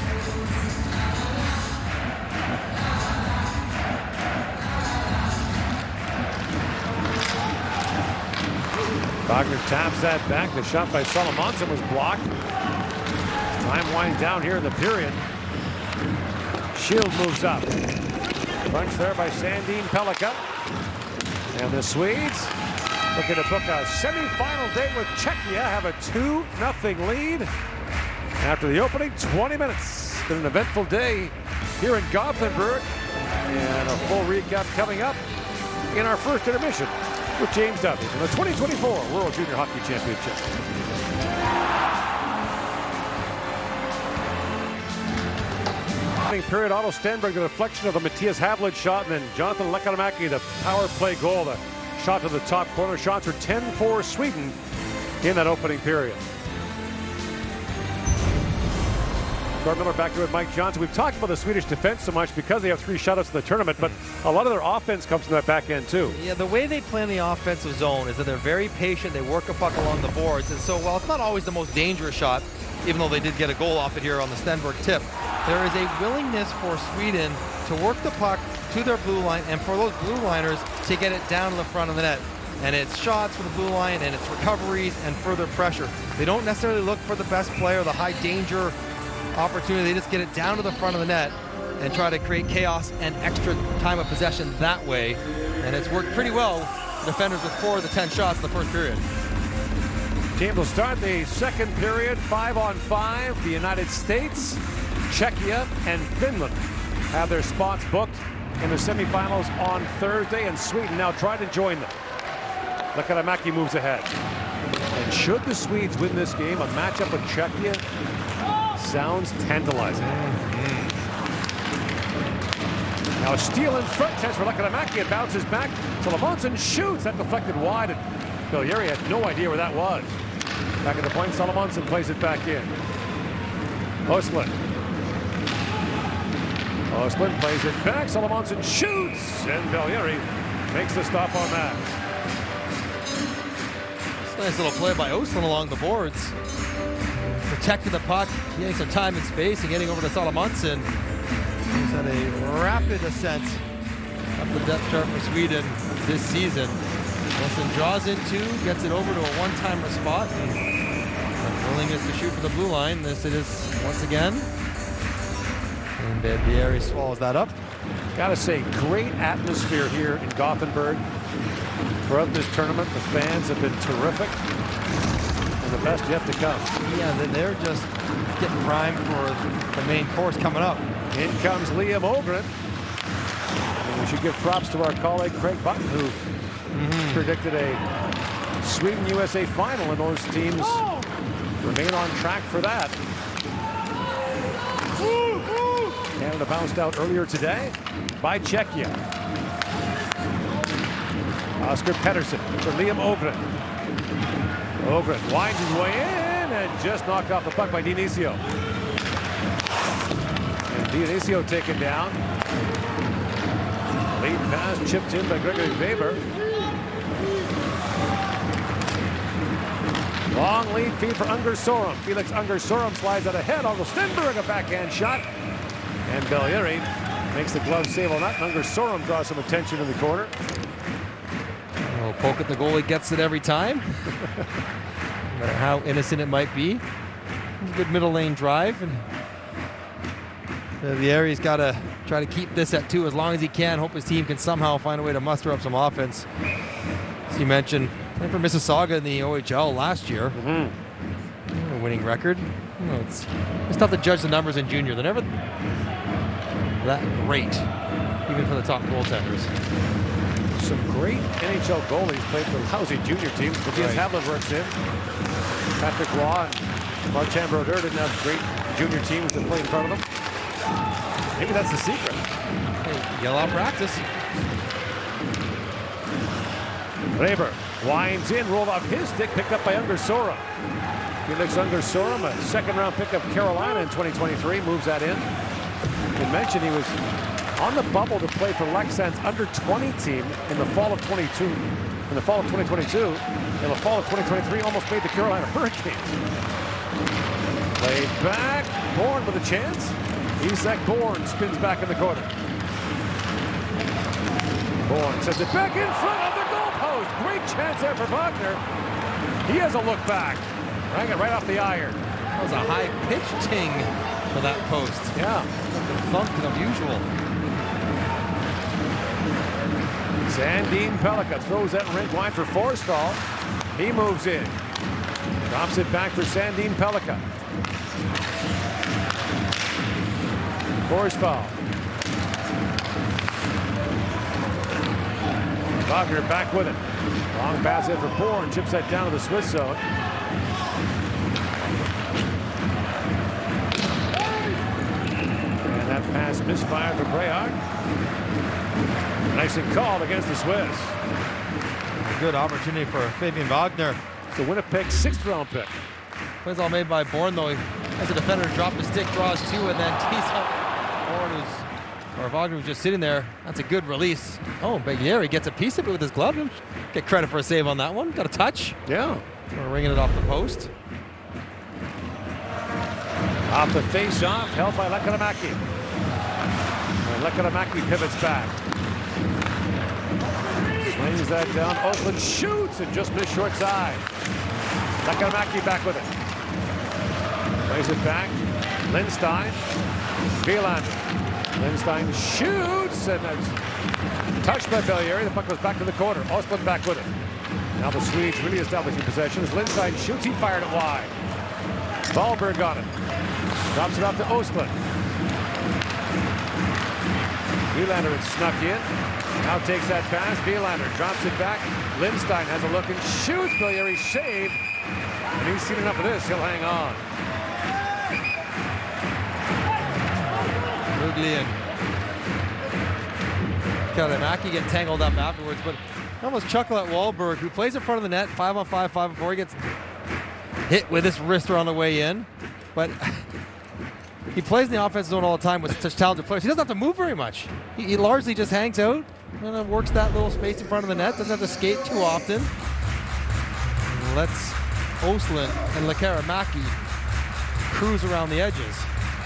S1: Wagner taps that back. The shot by Solomonson was blocked. Time winds down here in the period. Shield moves up. Punch there by Sandin Pellikka. And the Swedes looking to book a semi-final date with Czechia, have a two nothing lead after the opening twenty minutes. It's been an eventful day here in Gothenburg, and a full recap coming up in our first intermission with James Dudley in the twenty twenty-four World Junior Hockey Championship. Period, Otto Stenberg, the deflection of the Matthias Havlid shot, and then Jonathan Lekkerimäki, the power play goal, the shot to the top corner. Shots were ten for Sweden in that opening period. Gord Miller back here with Mike Johnson. We've talked about the Swedish defense so much because they have three shutouts in the tournament, but a lot of their offense comes from that back end too.
S3: Yeah, the way they play in the offensive zone is that they're very patient. They work a puck along the boards, and so while it's not always the most dangerous shot, even though they did get a goal off it here on the Stenberg tip, there is a willingness for Sweden to work the puck to their blue line and for those blue liners to get it down to the front of the net. And it's shots for the blue line, and it's recoveries and further pressure. They don't necessarily look for the best player, the high danger opportunity. They just get it down to the front of the net and try to create chaos and extra time of possession that way. And it's worked pretty well. Defenders with four of the ten shots in the first period.
S1: Teams will start the second period, five on five. The United States, Czechia, and Finland have their spots booked in the semifinals on Thursday, and Sweden now try to join them. Lekkerimäki moves ahead. And should the Swedes win this game, a matchup with Czechia sounds tantalizing. Mm-hmm. Now a steal in front, chance for Lekkerimäki. It bounces back. Solomonson shoots. That deflected wide, and Biljeri had no idea where that was. Back at the point, Solomonson plays it back in. Östlund. Östlund plays it back. Solomonson shoots, and Biljeri makes the stop on that.
S3: Nice little play by Östlund along the boards. Protecting the puck, getting some time and space, and getting over to Solomonson. He's had a rapid ascent up the depth chart for Sweden this season. Östlund draws in two, gets it over to a one-timer spot. And willingness to shoot for the blue line. This it is once again. And Biljeri swallows that up.
S1: Gotta say, great atmosphere here in Gothenburg. Throughout this tournament, the fans have been terrific, and the best yet to come.
S3: Yeah, they're just getting primed for the main course coming up.
S1: In comes Liam Ogren. And we should give props to our colleague Craig Button, who mm-hmm. predicted a Sweden-U S A final, and those teams oh. remain on track for that. Woo, woo. Canada bounced out earlier today by Czechia. Oscar Pettersson for Liam Ogren. Ogren winds his way in and just knocked off the puck by Dionisio. And Dionisio taken down. Lead pass chipped in by Gregory Weber. Long lead feed for Unger Sorum. Felix Unger Sorum slides out ahead. Otto Stenberg, a backhand shot. And Biljeri makes the glove save on that. Unger Sorum draws some attention in the corner.
S3: A poke at the goalie, gets it every time. No matter how innocent it might be. Good middle lane drive. And Biljeri's got to try to keep this at two as long as he can. Hope his team can somehow find a way to muster up some offense. As you mentioned, playing for Mississauga in the O H L last year.
S1: Mm-hmm.
S3: A winning record. You know, it's, it's tough to judge the numbers in junior. They're never that great, even for the top goaltenders.
S1: Some great N H L goalies played for lousy junior teams. Matthias
S3: Right.
S1: Havlid works in. Patrick Roy and Martin Brodeur didn't have great junior teams that played in front of them. Maybe that's the secret.
S3: Hey, yell out practice.
S1: Weber winds in, rolled off his stick, picked up by Unger Sorum. Felix Unger Sorum, a second round pick of Carolina in twenty twenty-three, moves that in. You mentioned he was on the bubble to play for Leksands under twenty team in the fall of twenty-two, in the fall of twenty twenty-two. In the fall of twenty twenty-three, almost made the Carolina Hurricanes. Played back. Bourne with a chance. Isak Bourne spins back in the corner. Bourne sends it back in front of the goalpost. Great chance there for Wagner. He has a look back. Rang it right off the iron.
S3: That was a high pitch ting for that post.
S1: Yeah.
S3: Thunk and unusual.
S1: Sandin Pellikka throws that rink wide for Forsstall. He moves in. Drops it back for Sandin Pellikka. Forsstall. Wagner back with it. Long pass in for Bourne. Chips that down to the Swiss zone. And that pass misfired for Brehart. Nice and called against the Swiss.
S3: A good opportunity for Fabian Wagner.
S1: The Winnipeg sixth round pick.
S3: Plays all made by Bourne, though. He, as a defender, dropped the stick, draws two, and then tees up. Bourne was, or Wagner was just sitting there. That's a good release. Oh, Bellieri gets a piece of it with his glove. Get credit for a save on that one. Got a touch.
S1: Yeah.
S3: We're ringing it off the post.
S1: Off the face-off, held by Lekkerimäki. And Lekkerimäki pivots back. Swings that down. Oakland shoots and just missed short side. Lekkerimäki back with it. Plays it back. Lindstein. Wielander. Lindstein shoots and that's touched by Bellieri. The puck goes back to the corner. Ostlund back with it. Now the Swedes really establishing possession. As Lindstein shoots, he fired it wide. Wahlberg got it. Drops it off to Ostlund. Wielander had snuck in. Now takes that pass. Wielander drops it back. Lindstein has a look and shoots. Bellieri saved. And he's seen enough of this. He'll hang on.
S3: Rugli and Lekkerimäki get tangled up afterwards, but I almost chuckle at Wahlberg, who plays in front of the net, five on five, five before he gets hit with his wrister on the way in. But he plays in the offensive zone all the time with such talented players. He doesn't have to move very much. He, he largely just hangs out and works that little space in front of the net. Doesn't have to skate too often. Lets Ostlund and Lekkerimäki cruise around the edges.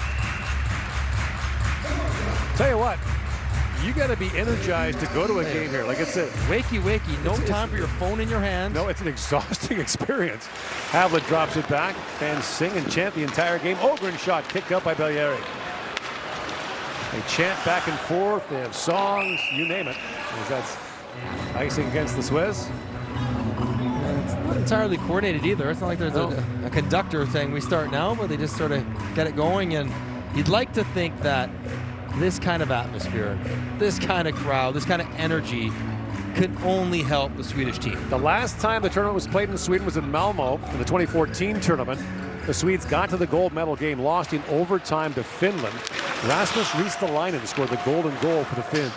S1: Tell you what, you got to be energized to go to a game here. Like it's a
S3: wakey, wakey. No it's, time it's, for your phone in your hand.
S1: No, it's an exhausting experience. Havlat drops it back. Fans sing and chant the entire game. Ogren shot kicked out by Bellieri. They chant back and forth. They have songs, you name it. That's icing against the Swiss.
S3: And it's not entirely coordinated either. It's not like there's no. a, a conductor saying we start now, but they just sort of get it going. And you'd like to think that this kind of atmosphere, this kind of crowd, this kind of energy could only help the Swedish team.
S1: The last time the tournament was played in Sweden was in Malmo in the twenty fourteen tournament. The Swedes got to the gold medal game, lost in overtime to Finland. Rasmus Ristolainen scored the golden goal for the Finns.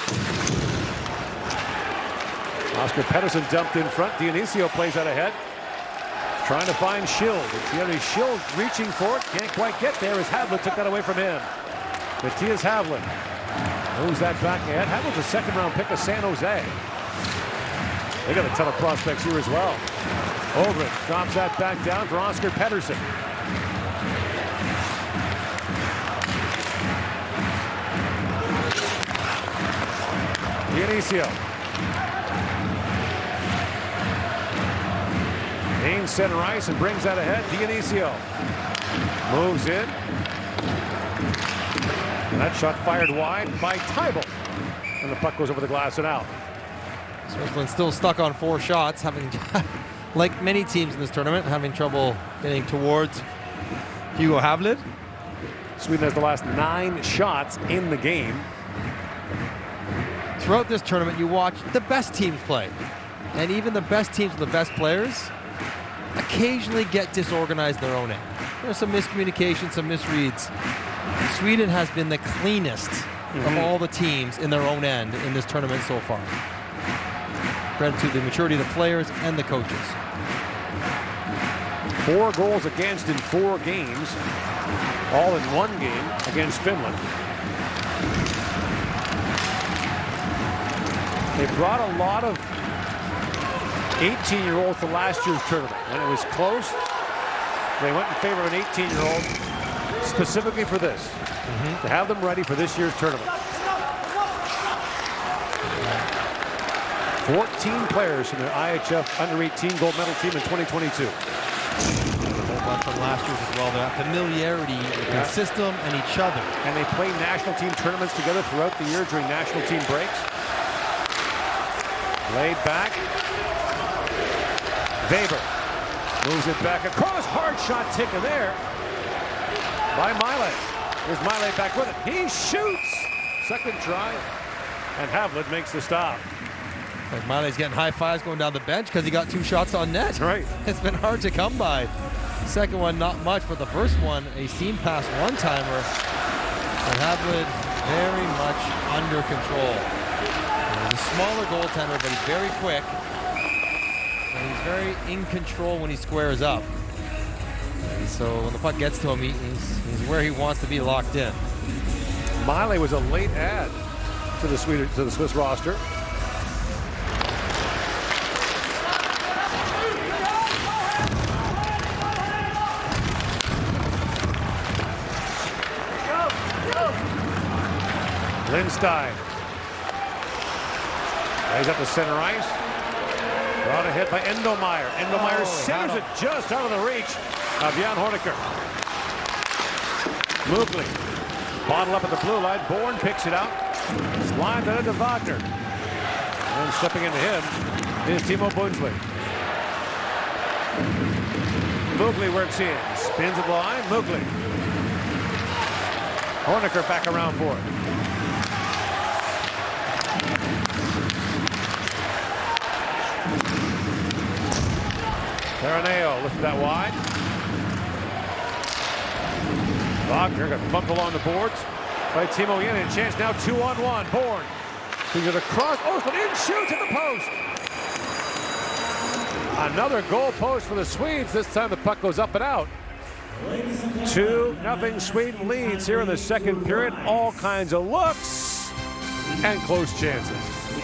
S1: Oscar Pettersson dumped in front. Dionisio plays out ahead. Trying to find Schild. Thierry Schild reaching for it. Can't quite get there as Havlat took that away from him. Matthias Havlat moves that back ahead. Havlat's a second round pick of San Jose. They got a ton of prospects here as well. Ogren drops that back down for Oscar Pettersson. Dionisio. Main center ice and brings that ahead. Dionisio moves in. And that shot fired wide by Tybalt. And the puck goes over the glass and out.
S3: Switzerland still stuck on four shots, having, like many teams in this tournament, having trouble getting towards Hugo Havlat.
S1: Sweden has the last nine shots in the game.
S3: Throughout this tournament, you watch the best teams play. And even the best teams with the best players occasionally get disorganized in their own end. There's some miscommunication, some misreads. Sweden has been the cleanest mm-hmm. of all the teams in their own end in this tournament so far. Credit to the maturity of the players and the coaches.
S1: Four goals against in four games, all in one game against Finland. They brought a lot of eighteen-year-olds to last year's tournament. When it was close, They went in favor of an eighteen-year-old specifically for this, mm-hmm. to have them ready for this year's tournament. fourteen players from the I H F under eighteen gold medal team in twenty twenty-two.
S3: A whole bunch from last year's as well. That familiarity with
S1: yeah.
S3: the system and each other.
S1: And they play national team tournaments together throughout the year during national team breaks. Laid back. Weber moves it back across. Hard shot taken there by Miley. Here's Miley back with it. He shoots. Second try. And Havlin makes the stop.
S3: Like Miley's getting high fives going down the bench because he got two shots on net.
S1: Right.
S3: It's been hard to come by. Second one, not much, but the first one, a seam pass one-timer. And Havlin very much under control. He's a smaller goaltender, but he's very quick. And he's very in control when he squares up. And so when the puck gets to him, he, he's, he's where he wants to be locked in.
S1: Miley was a late add to the Swedish, to the Swiss roster. Lindstein. He's up the center ice. Brought a hit by Endomeyer. Endomeyer oh, centers it just out of the reach of Jan Hornecker. Mugli. Bottle up at the blue line. Bourne picks it out. Slides it into Wagner. And stepping into him is Timo Bunsley. Mugli works in. Spins at the line. Mugli. Hornecker back around for it. Araneo lifted that wide. Wagner got bumped along the boards by Timo Yen. Chance now two on one. Bourne. He's gonna cross. Ostlund in, shoots at the post. Another goal post for the Swedes. This time the puck goes up and out. Two nothing Sweden leads here in the second period. All kinds of looks and close chances.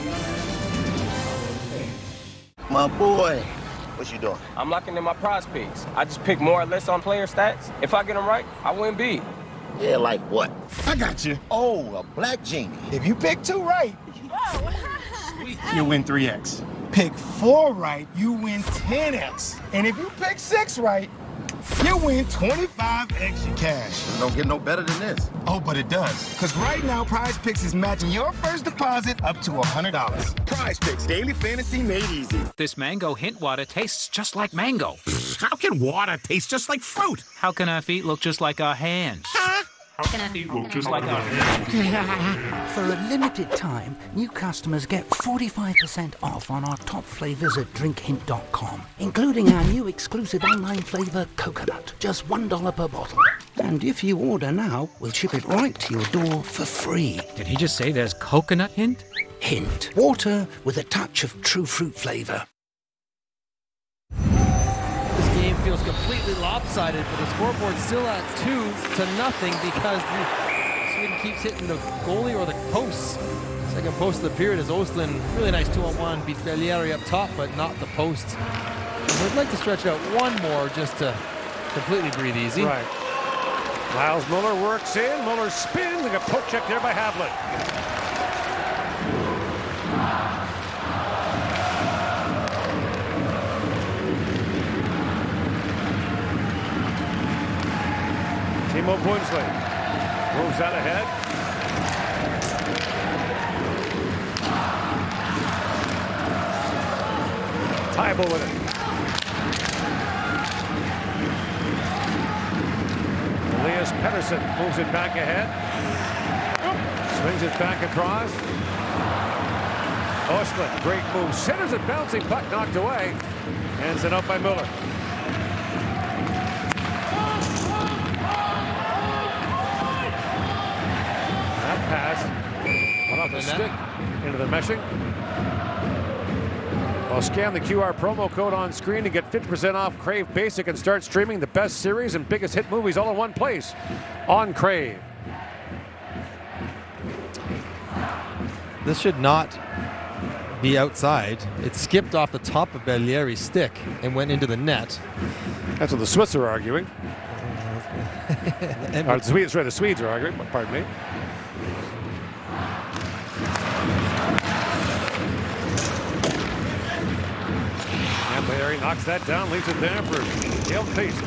S2: My boy. What you doing?
S15: I'm locking in my prize picks. I just pick more or less on player stats. If I get them right, I win big.
S2: Yeah, like what? I got you. Oh, a black genie. If you pick two right,
S6: you win three X. Pick four right, you win ten X. And if you pick six right, you win twenty-five X your cash.
S2: Don't get no better than this.
S6: Oh, but it does. Because right now, Prize Picks is matching your first deposit up to one hundred dollars.
S2: Prize Picks, daily fantasy made easy.
S23: This mango hint water tastes just like mango. How can water taste just like fruit? How can our feet look just like our hands? Huh? How can our feet look just like our hands?
S24: For a limited time, new customers get forty-five percent off on our top flavors at drink hint dot com, including our new exclusive online flavor, Coconut. Just one dollar per bottle. And if you order now, we'll ship it right to your door for free.
S23: Did he just say there's coconut hint?
S24: Hint. Water with a touch of true fruit flavor.
S3: This game feels completely lopsided, but the scoreboard's still at two to nothing because the Sweden keeps hitting the goalie or the posts. Second post of the period is Ostlund. Really nice two on one. Beats Bellieri up top, but not the posts. And we'd like to stretch it out one more just to completely breathe easy.
S1: Right. Miles Muller works in. Muller spins. Like a poke check there by Havlin. Timo Bunsley moves out ahead. Tybal with it. Elias Pettersson moves it back ahead. Swings it back across. Ostlund, great move. Centers it, bouncing puck knocked away. And sent out by Muller. Pass went off the stick into the meshing. Well, scan the Q R promo code on screen to get fifty percent off Crave Basic and start streaming the best series and biggest hit movies all in one place on Crave.
S3: This should not be outside. It skipped off the top of Bellieri's stick and went into the net.
S1: That's what the Swiss are arguing.
S3: and
S1: or the Swedes, sorry, the Swedes are arguing, pardon me. And Bellieri knocks that down, leaves it there for Gail Feast.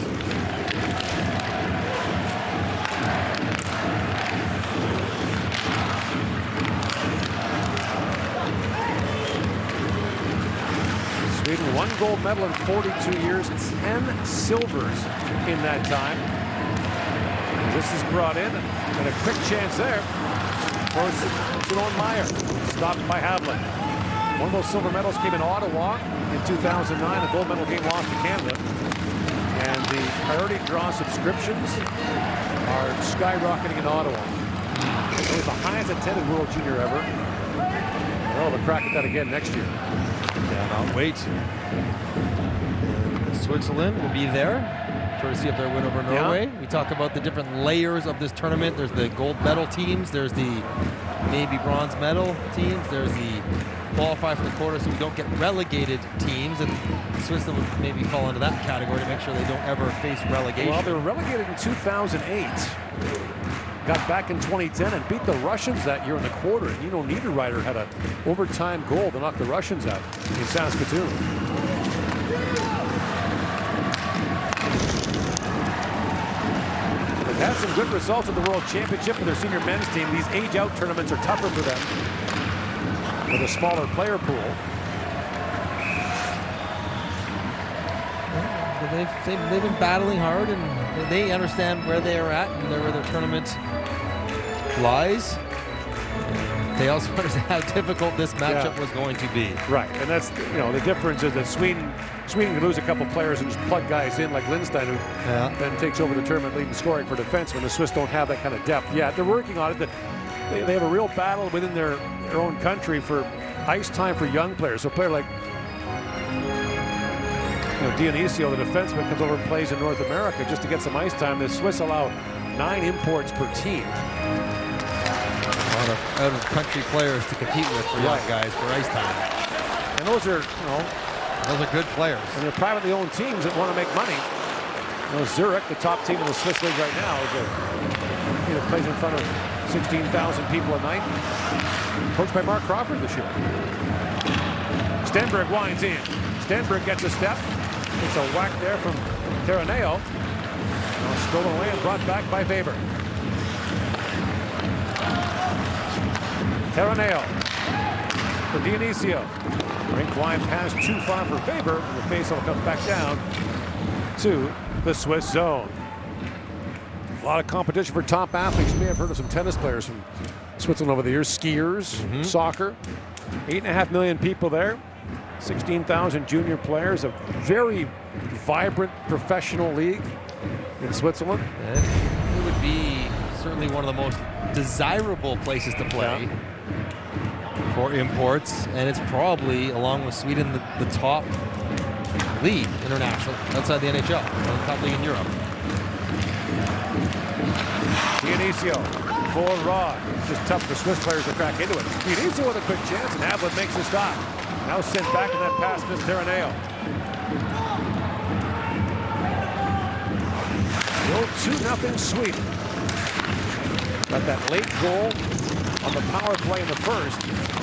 S1: Sweden, one gold medal in forty-two years, ten silvers in that time. This is brought in, and a quick chance there for Simone Meyer, stopped by Havlin. One of those silver medals came in Ottawa in two thousand nine, a gold medal game lost to Canada. And the priority draw subscriptions are skyrocketing in Ottawa. It was the highest attended World Junior ever. They'll have a crack at that again next year.
S3: Yeah, not wait. Switzerland will be there, courtesy of their win over Norway. Yeah. We talk about the different layers of this tournament. There's the gold medal teams. There's the maybe bronze medal teams. There's the qualify for the quarter so we don't get relegated teams. And Switzerland would maybe fall into that category to make sure they don't ever face relegation.
S1: Well, they were relegated in two thousand eight. Got back in twenty ten and beat the Russians that year in the quarter. And Nino Niederreiter had an overtime goal to knock the Russians out in Saskatoon. They've had some good results at the World Championship for their senior men's team. These age-out tournaments are tougher for them with a smaller player pool.
S3: They've, they've, they've been battling hard, and they understand where they are at and where their tournament lies. They also understand how difficult this matchup yeah. was going to be.
S1: Right, and that's, you know, the difference is that Sweden Sweden can lose a couple players and just plug guys in like Lindstein, who
S3: yeah.
S1: then takes over the tournament leading scoring for defense when the Swiss don't have that kind of depth. Yeah, they're working on it. They, they have a real battle within their, their own country for ice time for young players. So a player like you know, Dionisio, the defenseman, comes over and plays in North America just to get some ice time. The Swiss allow nine imports per team.
S3: A lot of out-of-country players to compete with for young guys for ice time.
S1: And those are, you know,
S3: those are good players.
S1: And they're privately owned teams that want to make money. You know, Zurich, the top team in the Swiss league right now, is a, you know, plays in front of sixteen thousand people a night. Coached by Mark Crawford this year. Stenberg winds in. Stenberg gets a step. It's a whack there from Terraneo. Now stolen away and brought back by Faber. Terraneo for Dionisio. Rink line pass too far for Faber. The faceoff comes back down to the Swiss zone. A lot of competition for top athletes. You may have heard of some tennis players from Switzerland over the years. Skiers, mm-hmm. soccer. Eight and a half million people there. sixteen thousand junior players. A very vibrant professional league in Switzerland.
S3: It would be certainly one of the most desirable places to play yeah. for imports, and it's probably, along with Sweden, the, the top league international outside the N H L, the top league in Europe.
S1: Dionisio for Rod. It's just tough for Swiss players to crack into it. Dionisio with a quick chance, and Havlin makes the stop. Now sent back in that pass, Miss Terraneo. two nothing Sweden. Got that late goal on the power play in the first.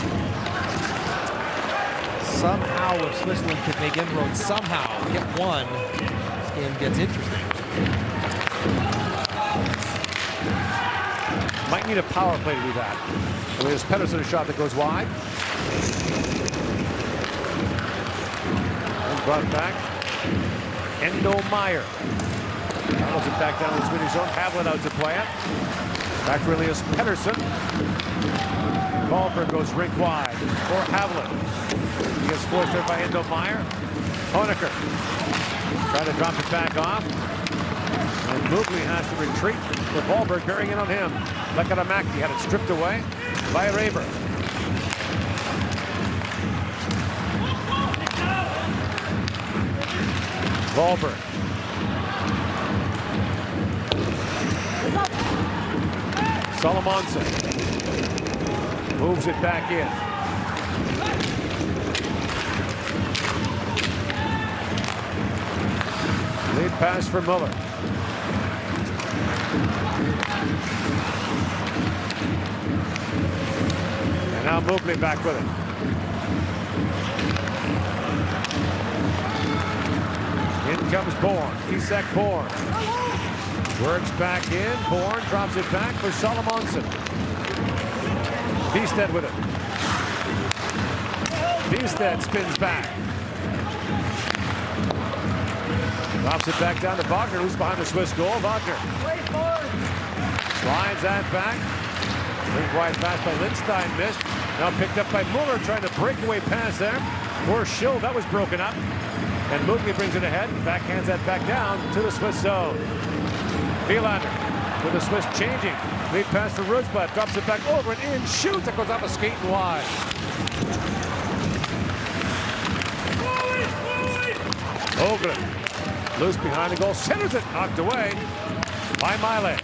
S3: Somehow, if Switzerland could make inroads, somehow get one, this game gets interesting.
S1: Might need a power play to do that. And there's Pettersson, a shot that goes wide. And brought back. Endo Meyer. Follows it back down to the Swedish zone. Havlin out to play it. Back for Elias Pettersson. Wahlberg goes rink wide for Havlin. He gets forced there by Endo Meyer. Honecker trying to drop it back off. And Moogly has to retreat with Wahlberg bearing in on him. Lekaramaki had it stripped away by Raber. Wahlberg. Solomonson moves it back in. Lead pass for Muller. And now Mugli back with it. In comes Bourne. Isak Bourne. Works back in. Bourne drops it back for Solomonson. Bistad with it. Bistad spins back. Drops it back down to Wagner, who's behind the Swiss goal. Wagner slides that back. Big wide pass by Lindstein missed. Now picked up by Muller, trying to breakaway pass there. For Schill, that was broken up. And Mugli brings it ahead. Backhands that back down to the Swiss zone. Wielander with the Swiss changing. Lead pass for Rosbud. Drops it back over and in. Shoots. That goes off a skate and wide. Ogren. Loose behind the goal. Centers it. Knocked away by Miley.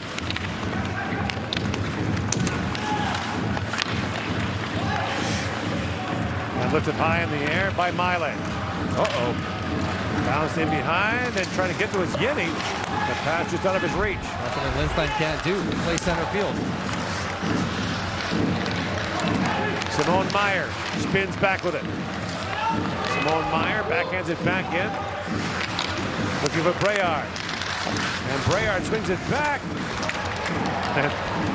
S1: And lifted high in the air by Miley. Uh-oh. Bounced in behind and trying to get to his Yeni. The pass just out of his reach.
S3: That's something Lindstein can't do. Play center field.
S1: Simone Meyer spins back with it. Simone Meyer backhands it back in. Looking for Brayard. And Brayard swings it back. And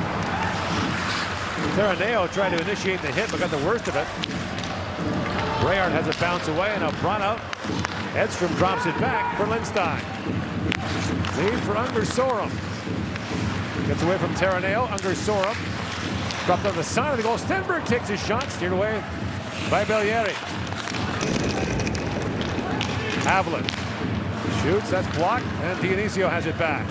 S1: Taraneo tried to initiate the hit but got the worst of it. Brayard has it bounce away and now Brana. Edstrom drops it back for Lindstein. Lead for Unger Sorum. Gets away from Taraneo. Unger Sorum. Dropped on the side of the goal. Stenberg takes his shot. Steered away by Bellieri. Haviland shoots. That's blocked. And Dionisio has it back.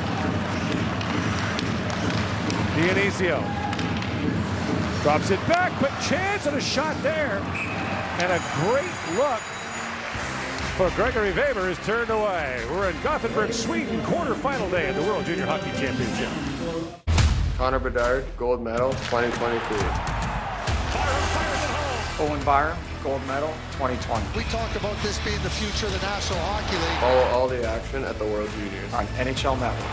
S1: Dionisio drops it back. Quick chance and a shot there. And a great look for Gregory Weber is turned away. We're in Gothenburg, Sweden, quarterfinal day of the World Junior Hockey Championship.
S4: Connor Bedard, gold medal, twenty twenty-three. Owen Byram, gold medal, twenty twenty.
S5: We talked about this being the future of the National Hockey League.
S4: Follow all the action at the World Juniors on N H L Network.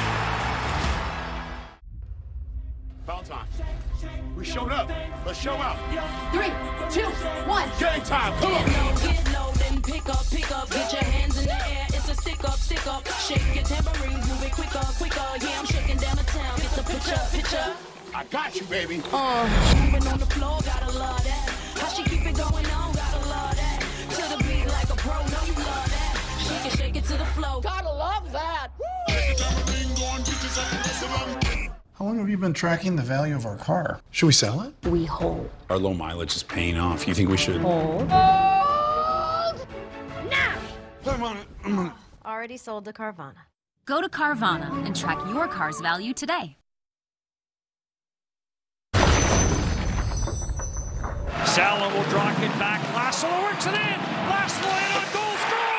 S14: Foul time. We showed up. Let's show out.
S7: Three, two, one.
S14: Game time. Come on.
S7: Get low, get low, then pick up, pick up. Get your hands in the air. It's a stick up, stick up. Shake your tambourines, move it quicker, quicker. Yeah, I'm shaking down the town. Get the picture, picture.
S14: I got you, baby.
S7: Uh, moving on the floor, gotta love that. How she keep it going on, gotta love that. To the beat like a pro, know you love that. Shake it, shake it to the flow. Gotta love that.
S8: How long have you been tracking the value of our car? Should we sell it?
S7: We hold.
S25: Our low mileage is paying off. You think we should?
S7: Hold.
S22: Hold! Now!
S8: I'm on it. I'm on it.
S22: Already sold to Carvana.
S21: Go to Carvana and track your car's value today.
S1: Salo will drop it back. Laszlo works it in. Laszlo in on goal,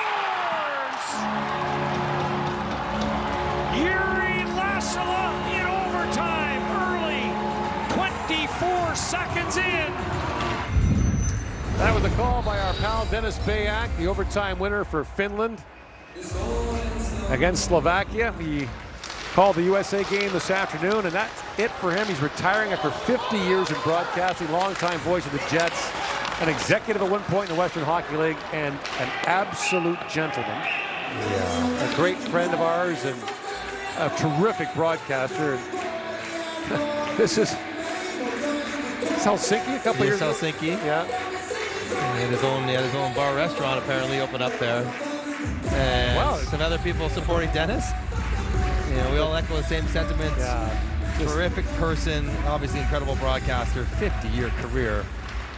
S1: scores! Yuri Laszlo in overtime early. twenty-four seconds in. That was a call by our pal Dennis Bayak, the overtime winner for Finland against Slovakia. He called the U S A game this afternoon, and that's it for him. He's retiring after fifty years in broadcasting, longtime voice of the Jets, an executive at one point in the Western Hockey League, and an absolute gentleman. Yeah. A great friend of ours and a terrific broadcaster. This is Helsinki a couple
S3: Yes,
S1: years ago.
S3: Helsinki.
S1: Yeah.
S3: He had his own, he had his own bar restaurant apparently open up there. And
S1: Wow.
S3: some other people supporting Dennis. You know, we all echo the same sentiments.
S1: Yeah.
S3: Terrific person, obviously incredible broadcaster, fifty year career.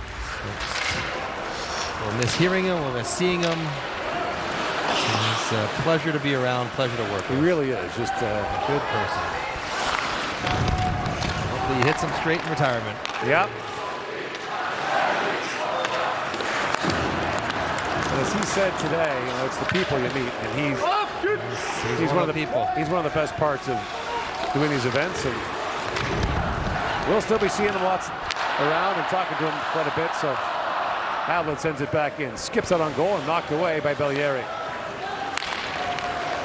S3: We'll miss hearing him, we'll miss seeing him. It's a pleasure to be around, pleasure to work
S1: He
S3: with.
S1: really is just a
S3: Good person. Hopefully he hits him straight in retirement.
S1: Yep. And as he said today, you know, it's the people you meet, and he's
S3: He's,
S1: he's one of the
S3: people.
S1: He's one of the best parts of doing these events, and we'll still be seeing him lots around and talking to him quite a bit. So Haviland sends it back in, skips out on goal and knocked away by Bellieri.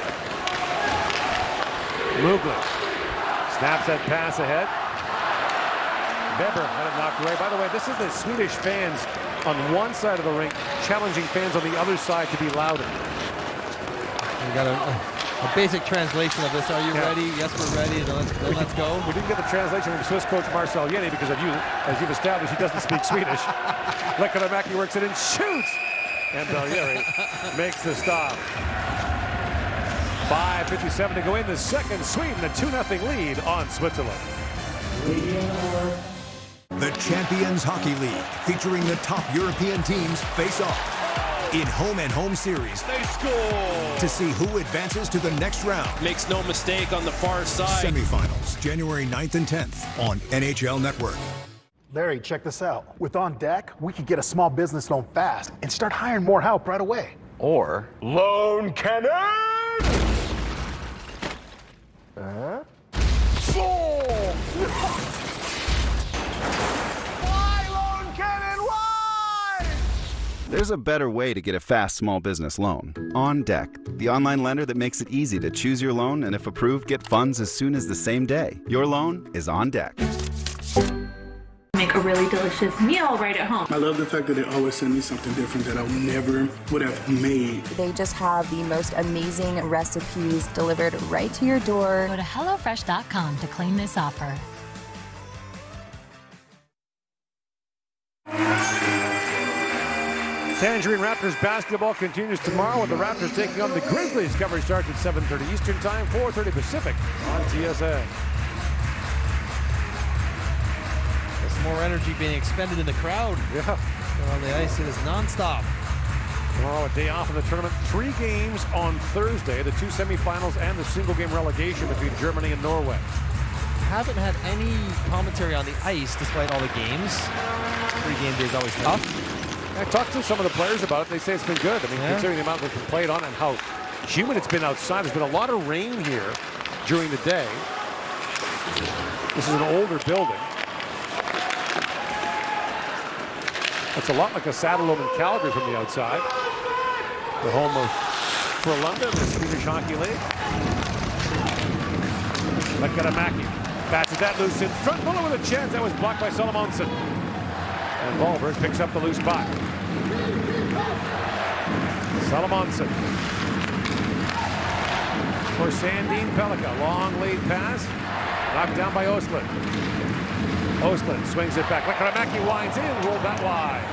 S1: Mugler snaps that pass ahead. Weber had it knocked away. By the way, this is the Swedish fans on one side of the rink challenging fans on the other side to be louder.
S3: We got a, a, a basic translation of this. Are you yeah. ready? Yes, we're ready. Then let's, then let's go.
S1: We didn't get the translation from Swiss coach Marcel Jenny because of you, as you've established, he doesn't speak Swedish. Lekkerimäki works it in, shoots, and Bellieri makes the stop. five fifty-seven to go in the second. Sweden a two nothing lead on Switzerland.
S9: The Champions Hockey League, featuring the top European teams, face off in home and home series.
S10: They score
S9: to see who advances to the next round.
S10: Makes no mistake on the far side.
S9: Semifinals, January ninth and tenth on N H L Network.
S8: Larry, check this out. With On Deck, we could get a small business loan fast and start hiring more help right away.
S10: Or loan cannon.
S8: Huh?
S10: Why, Loan Cannon, why?
S11: There's a better way to get a fast small business loan. On Deck, the online lender that makes it easy to choose your loan and if approved, get funds as soon as the same day. Your loan is on deck.
S13: Make a really delicious meal right at home.
S8: I love the fact that they always send me something different that I never would have made.
S16: They just have the most amazing recipes delivered right to your door.
S21: Go to hello fresh dot com to claim this offer.
S1: Tangerine Raptors basketball continues tomorrow with the Raptors taking on the Grizzlies. Coverage starts at seven thirty Eastern Time, four thirty Pacific on T S N.
S3: More energy being expended in the crowd.
S1: Yeah.
S3: On the ice, it is nonstop.
S1: Tomorrow, a day off of the tournament. Three games on Thursday, the two semifinals and the single game relegation between Germany and Norway.
S3: Haven't had any commentary on the ice despite all the games. Three game days always tough.
S1: I talked to some of the players about it. They say it's been good. I mean, yeah. considering the amount that's been played on and how humid it's been outside. There's been a lot of rain here during the day. This is an older building. It's a lot like a Saddledome in Calgary from the outside. The home of Frölunda, the Swedish Hockey League. Lekkerimäki passes that loose in front. Muller with a chance. That was blocked by Salomonsen. And Wahlberg picks up the loose puck. Salomonsen. For Sandin Pellikka. Long lead pass. Knocked down by Ostlund. Ostlund swings it back. Lekkerimäki winds in, rolled that wide.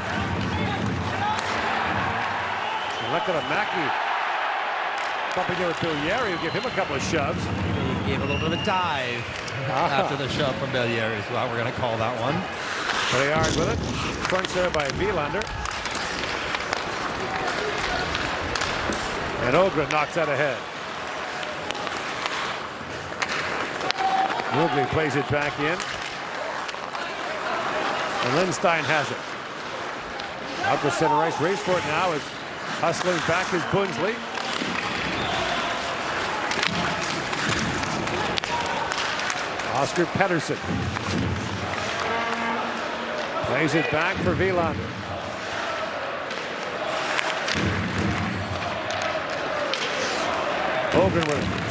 S1: Lekkerimäki bumping there with Bellieri, who give him a couple of shoves.
S3: He gave a little bit of a dive ah. after the shove from Bellieri is what we're going to call that one.
S1: Pretty hard with it. Crunch there by Wilander. And Ogren knocks that ahead. Mugler plays it back in. And Lindstein has it. Out to center ice. Race for it now is hustling back is Bunsley. Oscar Pettersson. Plays it back for Wilander. Ogren with it.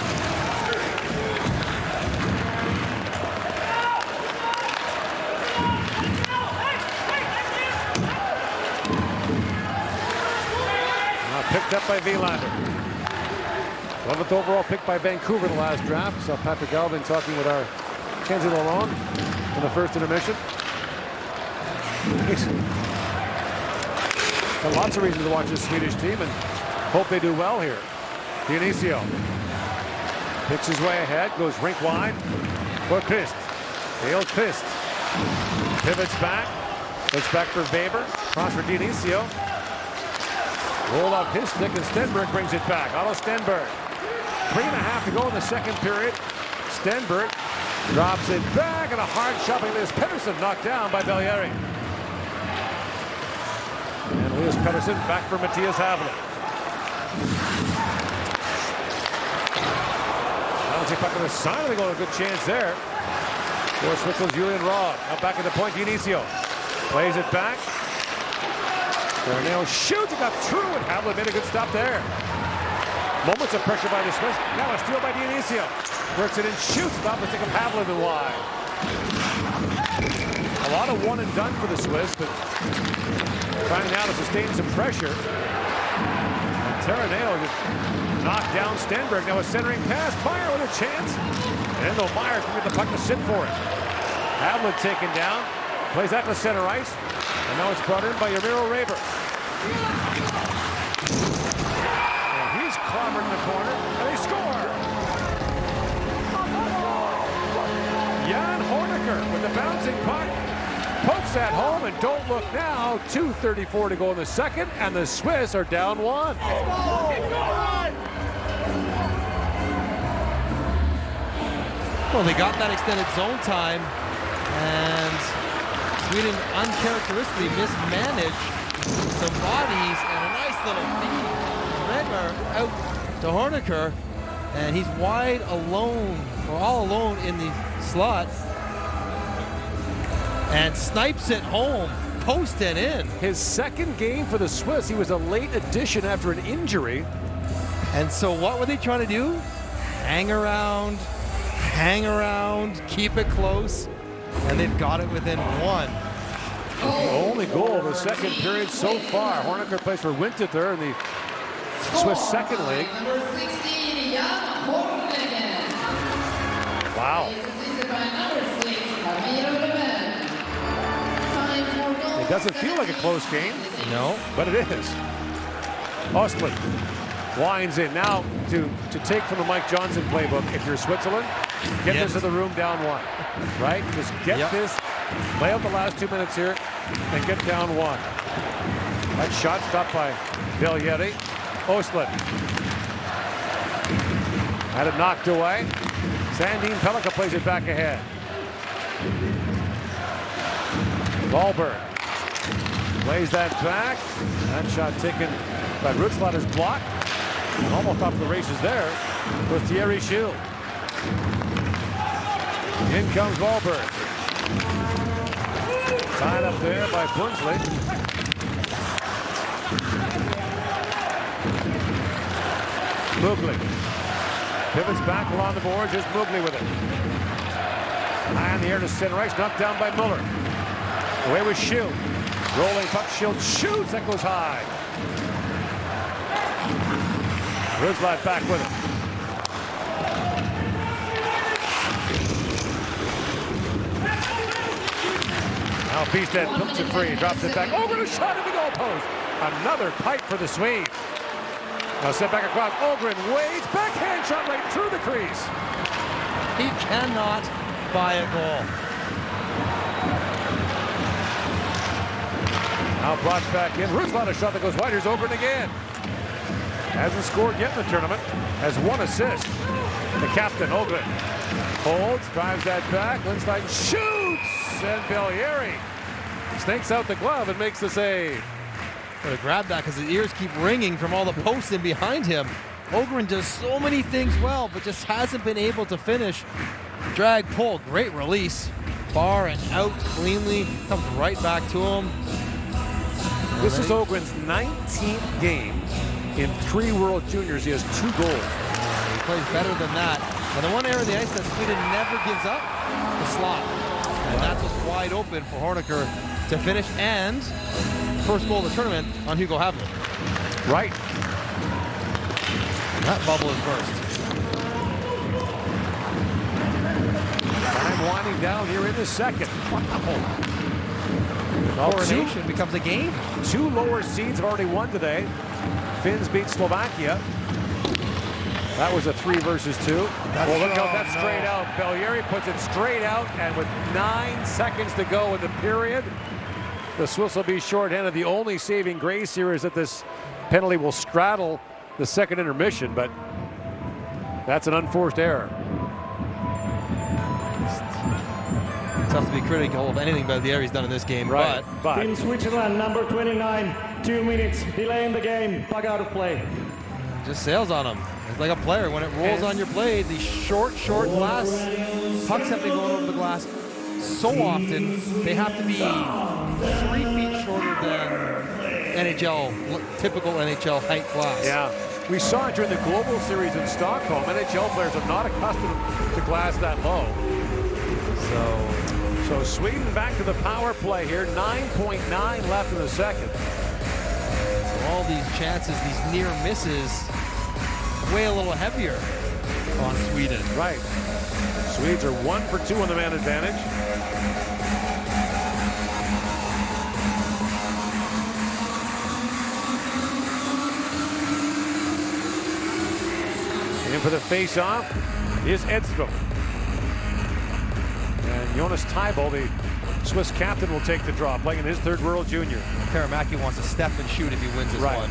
S1: Picked up by Wilander. eleventh overall pick by Vancouver in the last draft. Saw Patrick Alvin talking with our Kenzie Laurent in the first intermission. He's got lots of reasons to watch this Swedish team and hope they do well here. Dionisio picks his way ahead, goes rink wide for Christ. Dale Christ pivots back, looks back for Weber, cross for Dionisio. Roll off his stick and Stenberg brings it back. Otto Stenberg. Three and a half to go in the second period. Stenberg drops it back and a hard shoving this. Pettersson knocked down by Bellieri. And Elias Pettersson back for Matthias Havelin. I don't see puck on the side of the goal. A good chance there. For Switzerland's Julian Rod. Now back at the point, Dionisio. Plays it back. Darnell shoots, it got through, and Havlat made a good stop there. Moments of pressure by the Swiss. Now a steal by Dionisio. Works it and shoots. About to take a Pavlov and wide. A lot of one and done for the Swiss, but trying now to sustain some pressure. And Taraneo just knocked down Stenberg. Now a centering pass. Meyer with a chance. And though Meyer can get the puck to sit for it. Pavlov taken down. Plays that to center ice. And now it's brought in by Yamiro Raber. And he's clobbered in the corner. And they score. Jan Horniker with the bouncing puck. Pokes that home and don't look now. two thirty-four to go in the second, and the Swiss are down one.
S3: Well, they got that extended zone time, and Sweden uncharacteristically mismanaged some bodies and a nice little feed. Redmer out to Horniker, and he's wide alone, or all alone in the slot. And snipes it home, post and in.
S1: His second game for the Swiss. He was a late addition after an injury.
S3: And so what were they trying to do? Hang around, hang around, keep it close, and they've got it within one.
S1: The only goal of the second period so far. Horniker plays for Winterthur in the Swiss second league. Wow. It doesn't feel like a close game.
S3: No.
S1: But it is. Ostlund winds in now to, to take from the Mike Johnson playbook. If you're Switzerland, get
S3: Yes.
S1: this to the room down one. Right? Just get
S3: Yep.
S1: this, play out the last two minutes here, and get down one. That shot stopped by Bellieri. Ostlund had it knocked away. Sandin Pellikka plays it back ahead. Wahlberg plays that back. That shot taken by Rutzlader's block. Almost off the races there with Thierry Schill. In comes Wahlberg. Tied up there by Brunsley. Mugli pivots back along the boards. Here's Mugli with it. High in the air to center ice. Knocked down by Muller. Away with Schill. Rolling puck. Schill shoots. That goes high. Rutzlader back with it. Now Beestead pumps it free. Drops it back. Over the shot at the goalpost. Another pipe for the Swedes. Now set back across. Ogren waits. Backhand shot right through the crease.
S3: He cannot buy a goal.
S1: Now brought back in. Rutzlader shot that goes wide. Here's Ogren again. Hasn't scored yet in the tournament. Has one assist. The captain, Ogren. Holds. Drives that back. Lindstein shoots. And Bellieri snakes out the glove and makes the save.
S3: Gotta grab that because his ears keep ringing from all the posts in behind him. Ogren does so many things well, but just hasn't been able to finish. Drag, pull, great release. Far and out cleanly. Comes right back to him.
S1: This is Ogren's nineteenth game in three World Juniors. He has two goals.
S3: Uh, he plays better than that. And the one area of the ice that Sweden never gives up, the slot. And that's what's wide open for Horniker to finish, and first goal of the tournament on Hugo Havlik.
S1: Right.
S3: That bubble is burst.
S1: Time winding down here in the second. Wow.
S3: Coronation becomes a game.
S1: Two lower seeds have already won today. Finns beat Slovakia. That was a three versus two.
S6: That's
S1: well, look
S6: strong,
S1: out, that's
S6: no.
S1: straight out. Bellieri puts it straight out, and with nine seconds to go in the period, the Swiss will be shorthanded. The only saving grace here is that this penalty will straddle the second intermission, but that's an unforced error.
S3: It's tough to be critical of anything Bellieri's done in this game,
S1: Right,
S3: but...
S1: but
S12: Team Switzerland, number twenty-nine, two minutes, delay in the game, puck out of play.
S3: just sails on him. It's like a player. When it rolls on your blade, these short, short glass pucks have been going over the glass so often, they have to be three feet shorter than N H L, typical N H L height glass.
S1: Yeah. We saw it during the Global Series in Stockholm. N H L players are not accustomed to glass that low. So, so Sweden back to the power play here. nine point nine left in the second.
S3: So all these chances, these near misses, weigh a little heavier on Sweden.
S1: Right. Swedes are one for two on the man advantage. In for the face-off is Edstrom. And Jonas Tybal, the Swiss captain, will take the draw, playing in his third World Junior.
S3: Karamaki wants to step and shoot if he wins this
S1: right.
S3: one.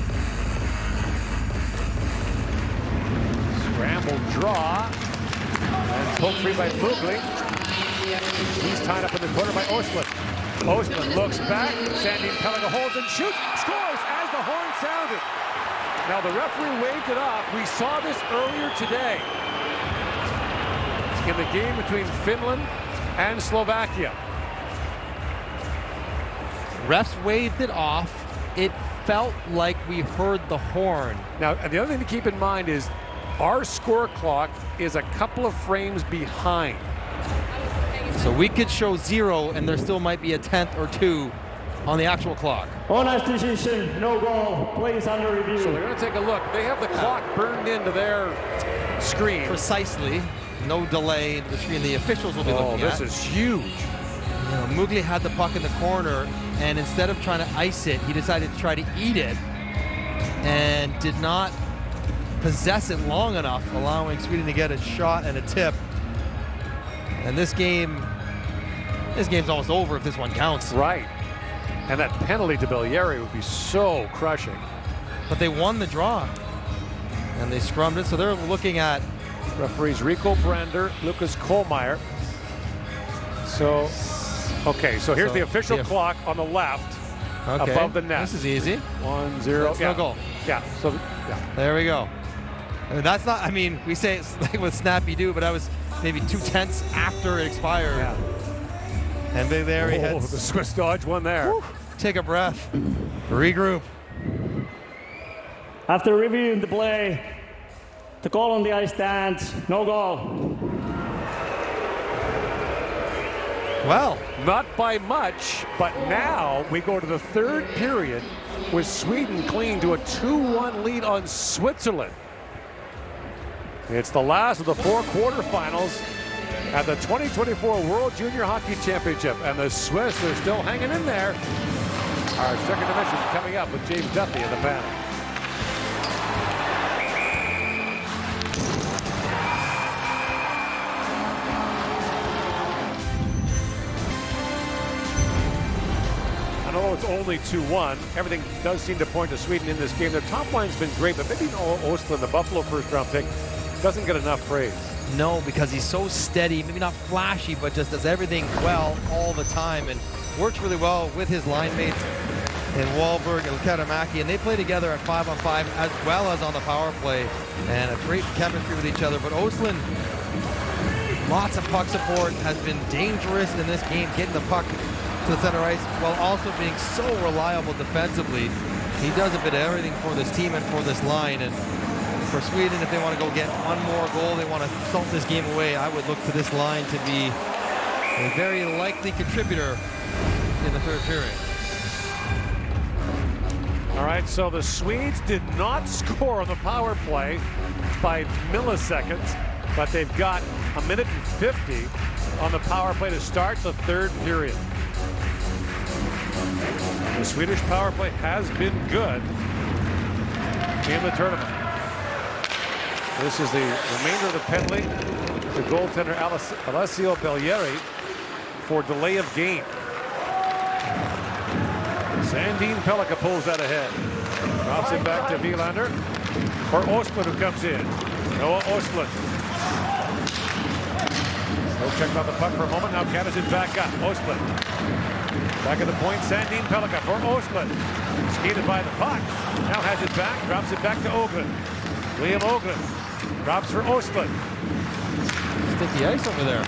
S1: Scramble draw. And poke free by Fugli. He's tied up in the corner by Ostlund. Ostlund looks back. Sandin Pellikka holds and shoots. Scores as the horn sounded. Now the referee waved it off. We saw this earlier today in the game between Finland and Slovakia.
S3: Refs waved it off. It felt like we heard the horn.
S1: Now, the other thing to keep in mind is our score clock is a couple of frames behind.
S3: So we could show zero and there still might be a tenth or two on the actual clock.
S12: On ice decision, no goal, plays under review.
S1: So they're going to take a look. They have the clock burned into their screen.
S3: Precisely. No delay into the screen. The officials will be
S1: oh,
S3: looking
S1: this
S3: at.
S1: is huge.
S3: You know, Mugli had the puck in the corner, and instead of trying to ice it, he decided to try to eat it and did not possess it long enough, allowing Sweden to get a shot and a tip. And this game, this game's almost over if this one counts.
S1: Right. And that penalty to Bellieri would be so crushing.
S3: But they won the draw. And they scrummed it, so they're looking at
S1: referees Rico Brander, Lucas Kohlmeier. So, okay, so here's
S3: so
S1: the official
S3: the,
S1: clock on the left
S3: okay.
S1: above the net.
S3: This is easy.
S1: One, zero.
S3: That's
S1: yeah.
S3: no goal.
S1: Yeah, so, yeah.
S3: There we go. And that's not, I mean, we say it's like with Snappy Doo, but that was maybe two tenths after it expired.
S1: Yeah.
S3: And they, there he
S1: oh,
S3: heads.
S1: The Swiss dodge one there.
S3: Whew. Take a breath. Regroup.
S12: After reviewing the play, the call on the ice stands, no goal.
S1: Well, not by much, but now we go to the third period with Sweden clinging to a two one lead on Switzerland. It's the last of the four quarterfinals at the twenty twenty-four World Junior Hockey Championship, and the Swiss are still hanging in there. Our second division coming up with James Duthie in the panel. I know it's only two one. Everything does seem to point to Sweden in this game. Their top line's been great, but maybe Ostlund, the Buffalo first-round pick, doesn't get enough praise.
S3: No, because he's so steady, maybe not flashy, but just does everything well all the time and works really well with his line mates in Wahlberg and Karamaki, and they play together at five on five as well as on the power play, and a great chemistry with each other. But Ostlund, lots of puck support, has been dangerous in this game, getting the puck to the center ice while also being so reliable defensively. He does a bit of everything for this team and for this line. And for Sweden, if they want to go get one more goal, they want to salt this game away, I would look to this line to be a very likely contributor in the third period.
S1: All right, so the Swedes did not score on the power play by milliseconds, but they've got a minute and fifty on the power play to start the third period. The Swedish power play has been good in the tournament. This is the remainder of the penalty to goaltender Alessio Bellieri for delay of game. Sandin Pellikka pulls that ahead. Drops it back to Wilander for Ostlund, who comes in. Noah Ostlund. No check on the puck for a moment. Now Canada's it back up. Ostlund. Back at the point, Sandin Pellikka for Ostlund. Skated by the puck. Now has it back. Drops it back to Ogren. Liam Ogren. Drops for Ostlund.
S3: Sticky ice over there.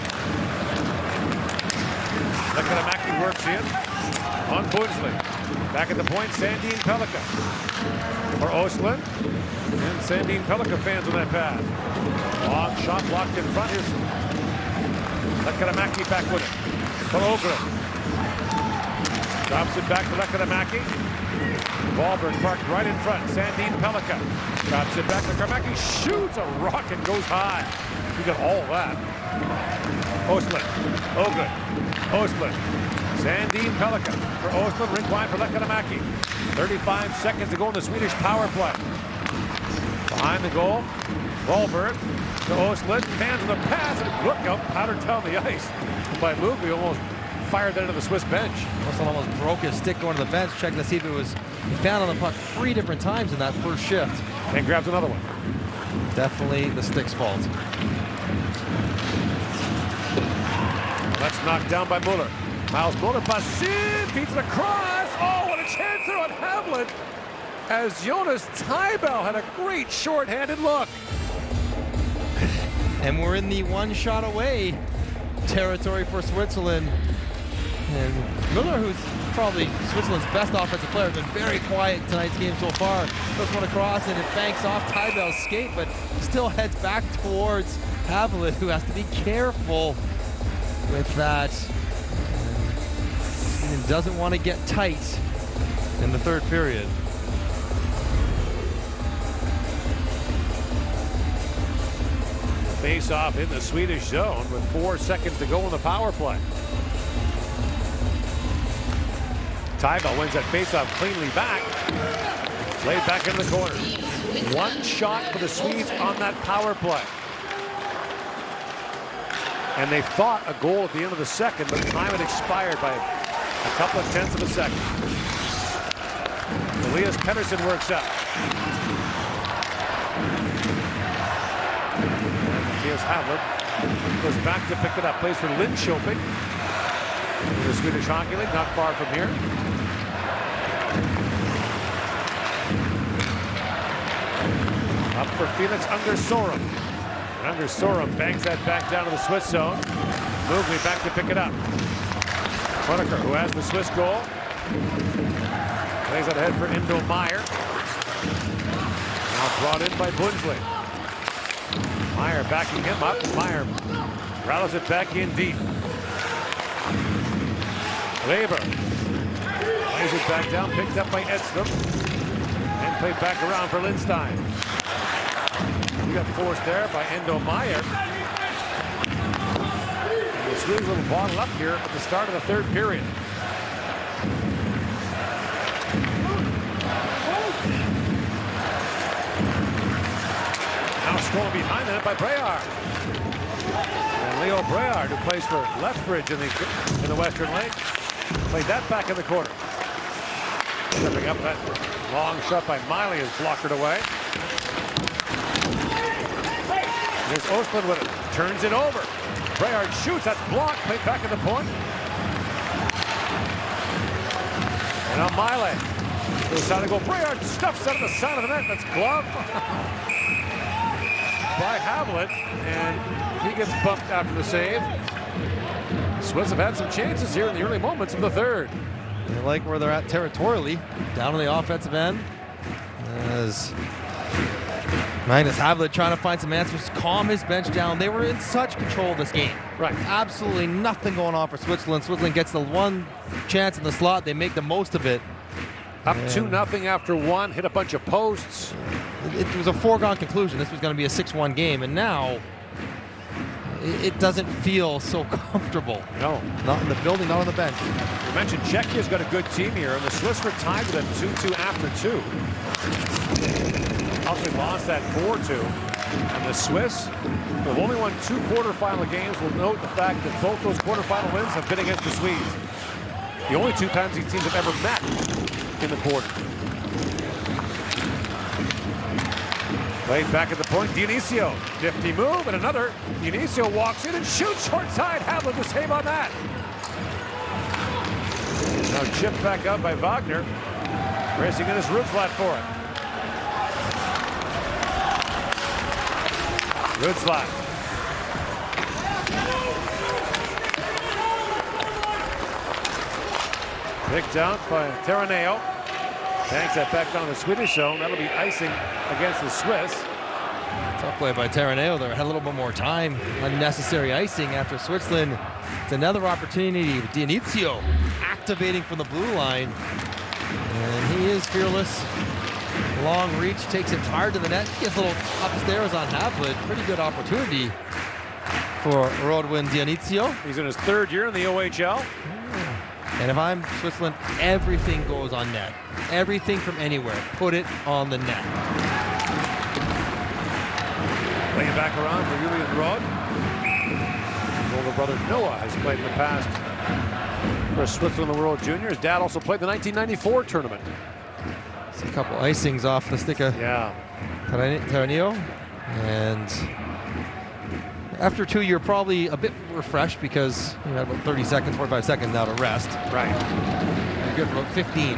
S1: Lekamäki works in on Bunsley. Back at the point, Sandin Pellikka for Ostlund. And Sandin Pellikka fans on that pass. Long shot blocked in front. Here's Lehkomäki back with it. For Ogren. Drops it back to Lehkomäki. Wahlberg parked right in front. Sandin Pellikka. Drops it back to Lehkomäki. Shoots a rock and goes high. You got all that. Ostlund. Ogren. Ostlund. Sandin Pellikka for Ostlund. Rink wide for Lehkomäki. thirty-five seconds to go in the Swedish power play. Behind the goal. Wahlberg to Ostlund. Fans with a pass. And look out. Powdered down the ice by Luke. We almost fired that into the Swiss bench.
S3: Ostlund almost broke his stick going to the bench. Checking to see if it was he found on the puck three different times in that first shift.
S1: And grabs another one.
S3: Definitely the stick's fault.
S1: That's knocked down by Muller. Miles Muller passes in, feeds it across. Oh, what a chance there on Havlat. As Jonas Tybell had a great short-handed look.
S3: And we're in the one shot away territory for Switzerland. And Muller, who's probably Switzerland's best offensive player, has been very quiet tonight's game so far. Puts one across and it banks off Tybell's skate, but still heads back towards Havlat, who has to be careful with that. And doesn't want to get tight in the third period.
S1: Face off in the Swedish zone with four seconds to go in the power play. Tybell wins that face-off cleanly back. Laid back in the corner. One shot for the Swedes on that power play. And they thought a goal at the end of the second, but time had expired by a couple of tenths of a second. Elias Pettersson works up. And Mattias Havlat goes back to pick it up. Plays for Linköping. The Swedish Hockey League, not far from here. Up for Felix Ungersorum. And Ungersorum bangs that back down to the Swiss zone. Mowgli back to pick it up. Honecker, who has the Swiss goal. Plays it ahead for Endo Meyer. Now brought in by Bunsley. Meyer backing him up. Meyer rattles it back in deep. Weber plays it back down, picked up by Edstrom. And played back around for Lindstein. He got forced there by Endo Meyer. And the Swedes will bottle up here at the start of the third period. Now scrolling behind the net by Breard. And Leo Breard, who plays for Lethbridge in the, in the Western League, played that back in the corner. Stepping up, that long shot by Miley is blocked away. There's Ostlund with it. Turns it over. Breard shoots. That's blocked. Played back at the point. And now Miley goes down to go. Breard stuffs out of the side of the net. That's glove by Havlat. And he gets bumped after the save. Swiss have had some chances here in the early moments of the third.
S3: They like where they're at territorially, down on the offensive end. As Magnus Havlat trying to find some answers, calm his bench down. They were in such control of this game.
S1: Right.
S3: Absolutely nothing going on for Switzerland. Switzerland gets the one chance in the slot. They make the most of it.
S1: Up two nothing after one. Hit a bunch of posts.
S3: It, it was a foregone conclusion. This was going to be a six one game, and now it doesn't feel so comfortable.
S1: No.
S3: Not in the building, not on the bench.
S1: You mentioned Czechia's got a good team here, and the Swiss were tied with them two two after two. Ultimately lost that four two. And the Swiss, who have only won two quarterfinal games, will note the fact that both those quarterfinal wins have been against the Swedes. The only two times these teams have ever met in the quarter. Played back at the point, Dionisio. Nifty move, and another. Dionisio walks in and shoots short side. Havlat the save on that. Now chipped back out by Wagner. Racing in his root flat for it. Rootslat. Picked out by Terraneo. Banks that back down the Swedish zone. That'll be icing against the Swiss.
S3: Tough play by Taraneo there. Had a little bit more time. Unnecessary icing after Switzerland. It's another opportunity with Dionisio activating from the blue line. And he is fearless. Long reach, takes it hard to the net. Gets a little upstairs on Havlat. Pretty good opportunity for Rodwin Dionisio.
S1: He's in his third year in the O H L.
S3: And if I'm Switzerland, everything goes on net. Everything from anywhere. Put it on the net.
S1: Playing back around for Julian Rod. His older brother Noah has played in the past for Switzerland in the World Junior. His dad also played the nineteen ninety-four tournament.
S3: It's a couple icings off the stick of
S1: yeah.
S3: Taraneo. And after two, you're probably a bit refreshed because you had about thirty seconds, forty-five seconds now to rest.
S1: Right.
S3: You're good for about fifteen.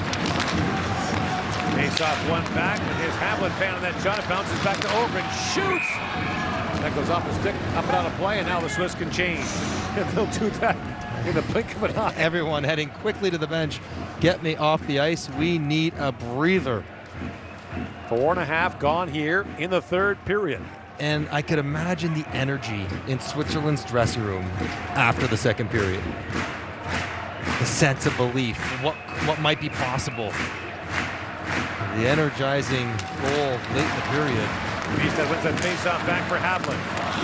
S1: Face off one back, and here's Havlat fan on that shot. It bounces back to Ogren, shoots! That goes off the stick, up and out of play, and now the Swiss can change. And they'll do that in the blink of an eye.
S3: Everyone heading quickly to the bench. Get me off the ice. We need a breather.
S1: Four and a half gone here in the third period.
S3: And I could imagine the energy in Switzerland's dressing room after the second period. The sense of belief, what, what might be possible. The energizing goal late in the period.
S1: Bistad wins that face-off back for Havlat.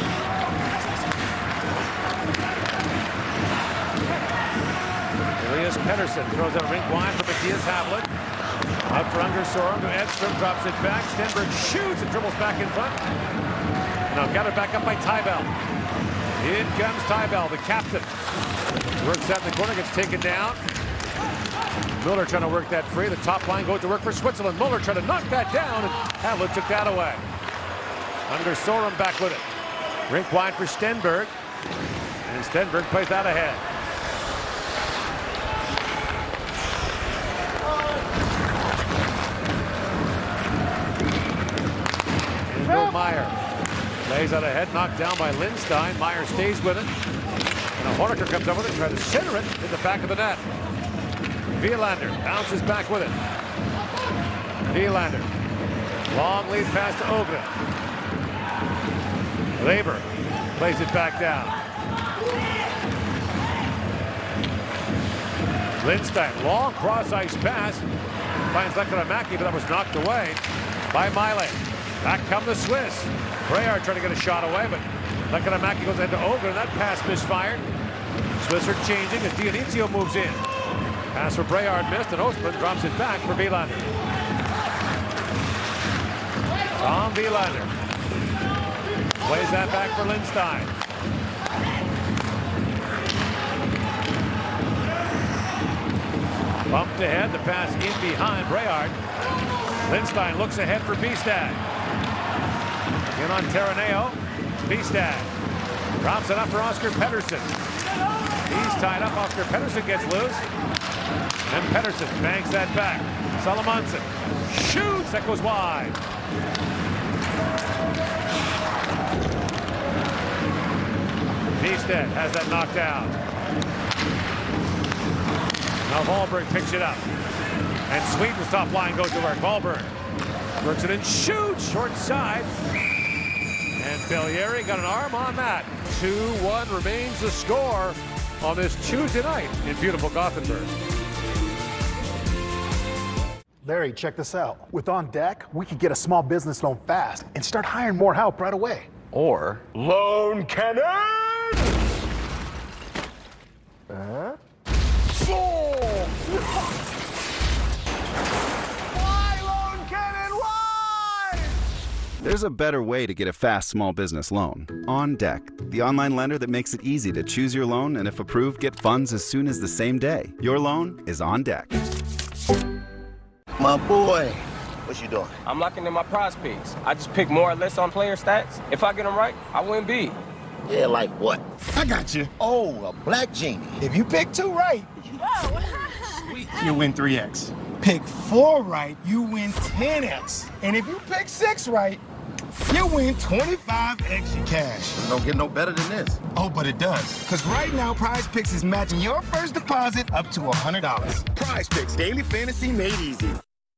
S1: Elias Pettersson throws out rink wide for Matthias Havlat. Out for Undersorum to Edstrom, drops it back. Stenberg shoots and dribbles back in front. Now got it back up by Tybell. In comes Tybell, the captain. Works out in the corner, gets taken down. Muller trying to work that free. The top line goes to work for Switzerland. Muller trying to knock that down, and Havlat took that away. Undersorum back with it. Rink wide for Stenberg. And Stenberg plays that ahead. And Bill Meyer plays out ahead, knocked down by Lindstein. Meyer stays with it. And Honecker comes up with it, tries to center it in the back of the net. Wielander bounces back with it. Wielander. Long lead pass to Ogren. Leber plays it back down. Lindstein, long cross-ice pass. Finds Lekkerimäki, but that was knocked away by Miley. Back come the Swiss. Brayard trying to get a shot away, but Lekkerimäki goes into Ogren. That pass misfired. Swiss are changing as Dionisio moves in. Pass for Brayard missed, and Ostman drops it back for Wielander. Tom Wielander plays that back for Lindstein. Bumped ahead, the pass in behind Brayard. Lindstein looks ahead for Bistad. In on Taraneo. Bistad drops it up for Oscar Pettersson. He's tied up. Oscar Pettersson gets loose. And Pettersson banks that back. Salomonson shoots. That goes wide. Bistad has that knocked down. Now Wahlberg picks it up. And Sweden's top line goes to work. Wahlberg works it and shoots. Short side. And Bellieri got an arm on that. two one remains the score on this Tuesday night in beautiful Gothenburg.
S8: Larry, check this out. With On Deck, we could get a small business loan fast and start hiring more help right away.
S10: Or Loan Cannon!
S8: Uh-huh.
S10: Why, Loan Cannon, why?
S11: There's a better way to get a fast small business loan. On Deck, the online lender that makes it easy to choose your loan and, if approved, get funds as soon as the same day. Your loan is on deck.
S2: My boy, what you doing?
S15: I'm locking in my prize picks. I just pick more or less on player stats. If I get them right, I win big.
S2: Yeah, like what?
S6: I got you.
S2: Oh, a black genie.
S6: If you pick two right, you win three X. Pick four right, you win ten X. And if you pick six right, you win twenty-five X your cash.
S2: Don't get no better than this.
S6: Oh, but it does. Because right now, Prize Picks is matching your first deposit up to one hundred dollars.
S2: Prize Picks, daily fantasy made easy.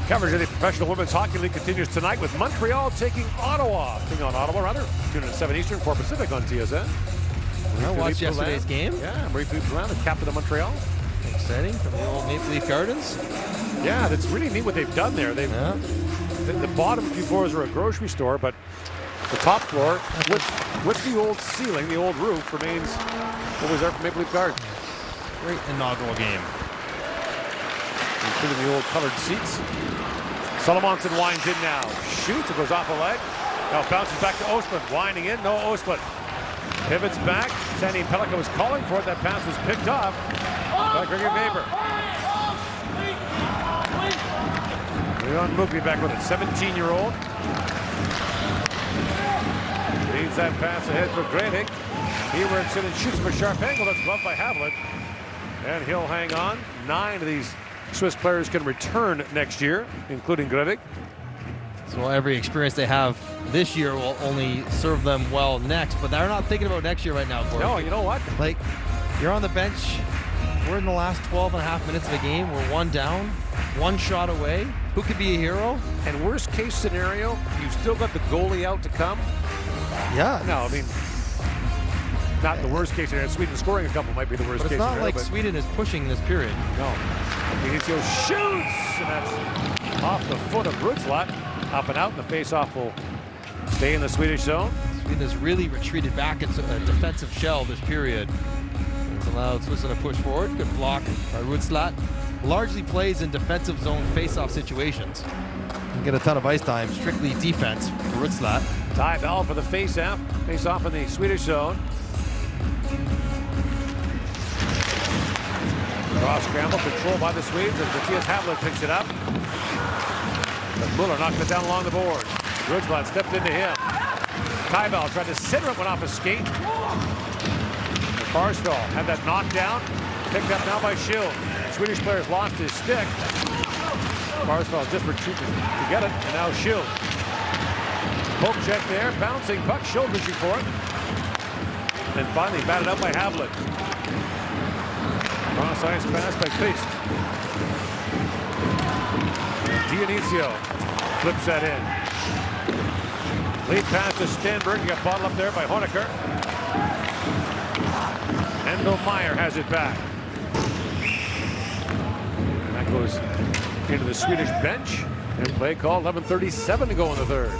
S1: Coverage of the Professional Women's Hockey League continues tonight with Montreal taking Ottawa. Taking on Ottawa, rather. Tune in at seven Eastern, four Pacific on T S N.
S3: I watched yesterday's game.
S1: Yeah, Marie-Philippe Poulin, the captain of Montreal.
S3: Exciting from the old Maple Leaf Gardens.
S1: Yeah, that's really neat what they've done there. They've yeah. the, the bottom few floors are a grocery store, but the top floor, with, with the old ceiling, the old roof, remains what was there for Maple Leaf Gardens.
S3: Great inaugural game.
S1: Including the old colored seats. Solomonson winds in now. Shoots, it goes off a leg. Now bounces back to Ostlund. Winding in, no Ostlund. Pivots back. Sandy Pellica was calling for it. That pass was picked off by Gregory Weber. Leon Mugby back with it, seventeen-year-old. Leads that pass ahead for Gredig. He works in and shoots from a sharp angle. That's gloved by Havlat. And he'll hang on. Nine of these Swiss players can return next year, including Gredig.
S3: So every experience they have this year will only serve them well next, but they're not thinking about next year right now, Corey.
S1: No, you know what?
S3: Like, you're on the bench. We're in the last twelve and a half minutes of the game. We're one down, one shot away. Who could be a hero?
S1: And worst case scenario, you've still got the goalie out to come.
S3: Yeah.
S1: No, I mean, not the worst case scenario. Sweden scoring a couple might be the worst
S3: but
S1: case scenario.
S3: It's not like Sweden is pushing this period.
S1: No. Vinicio shoots, and that's off the foot of Rutslot. Up and out, and the face-off will stay in the Swedish zone.
S3: Sweden has really retreated back into a defensive shell this period. It's allowed Switzerland to push forward. Good block by Rutslot. Largely plays in defensive zone face-off situations. Can get a ton of ice time, strictly defense for Rutslot.
S1: Ty Bell for the face-off. Face-off in the Swedish zone. Cross scramble, controlled by the Swedes, and Matthias Havlat picks it up. But Muller knocked it down along the board. Rutslot stepped into him. Kybell tried to center it, went off a skate. Barsfeld had that knockdown. Picked up now by Schild. Swedish players lost his stick. Barsfeld just retreated to get it, and now Schild. Poke check there, bouncing puck. Schild reaching for it. And finally batted out by Havlat. Cross ice pass by Feist. Dionisio flips that in. Lead pass to Stenberg. He got bottled up there by Honecker. Endo Meyer has it back. And that goes into the Swedish bench. And play call, eleven thirty-seven to go in the third.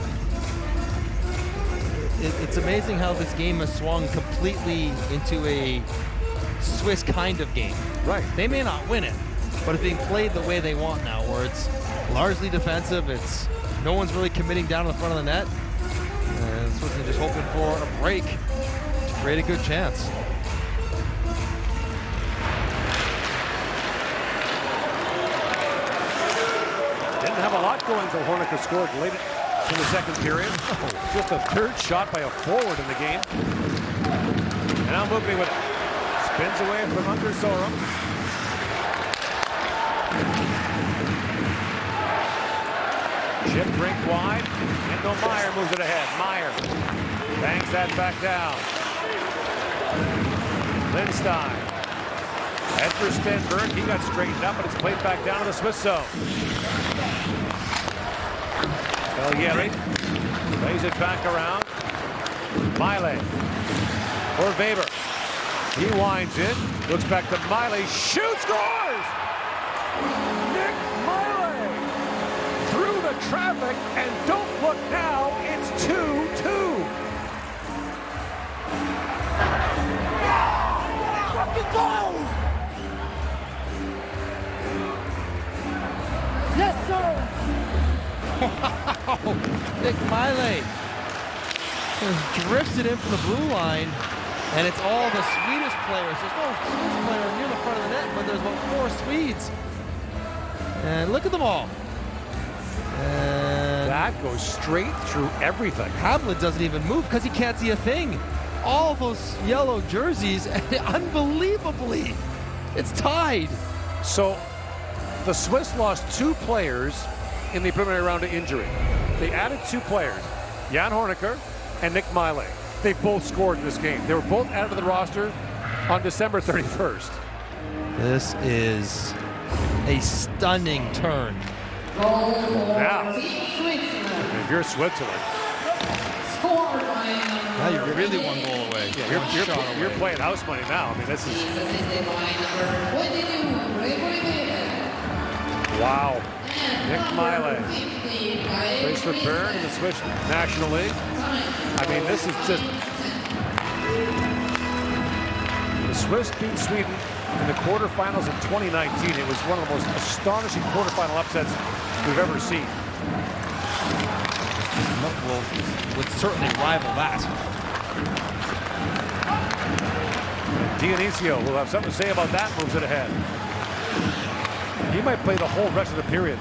S3: It, it's amazing how this game has swung completely into a Swiss kind of game.
S1: Right.
S3: They may not win it, but it's being played the way they want now, where it's largely defensive. It's no one's really committing down to the front of the net. And Switzerland just hoping for a break to create a good chance.
S1: Didn't have a lot going until Honecker scored late in the second period. Oh, just a third shot by a forward in the game. And now Mugby with it. Spins away from under Sorum. Chip rink wide. Endo Meyer moves it ahead. Meyer bangs that back down. Lindstein. Head for Stenberg. He got straightened up, but it's played back down to the Swiss zone. Bellieri lays it back around. Miley for Weber. He winds in, looks back to Miley, shoots, scores! Nick Miley through the traffic, and don't look now, it's two two. Fucking goal!
S7: Yes, sir!
S3: Wow! Nick Miley just drifts it in from the blue line. And it's all the Swedish players. There's no Swiss player near the front of the net, but there's about four Swedes. And look at them all. And
S1: that goes straight through everything.
S3: Havlat doesn't even move because he can't see a thing. All those yellow jerseys, unbelievably, it's tied.
S1: So the Swiss lost two players in the preliminary round of injury. They added two players, Jan Honecker and Nick Miley. They both scored in this game. They were both added to the roster on December thirty-first.
S3: This is a stunning turn
S1: Now, if you're Switzerland,
S3: now you're really one goal away.
S1: Yeah, you're, you're, you're, you're playing house money now. I mean, this is... Wow. Nick Miley plays for Bern in the Swiss National League. I mean, this is just... The Swiss beat Sweden in the quarterfinals in twenty nineteen. It was one of the most astonishing quarterfinal upsets we've ever seen.
S3: Will, would certainly rival that.
S1: Dionisio will have something to say about that, moves it ahead. He might play the whole rest of the period.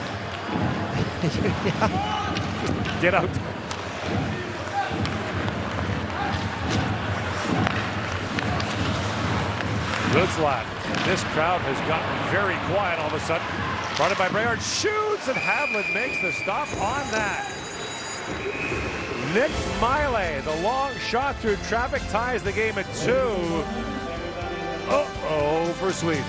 S1: Yeah. Get out. Goodslat. This crowd has gotten very quiet all of a sudden. Brought it by Braillard, shoots, and Havlin makes the stop on that. Nick Miley, the long shot through traffic, ties the game at two. Uh-oh for Sweden.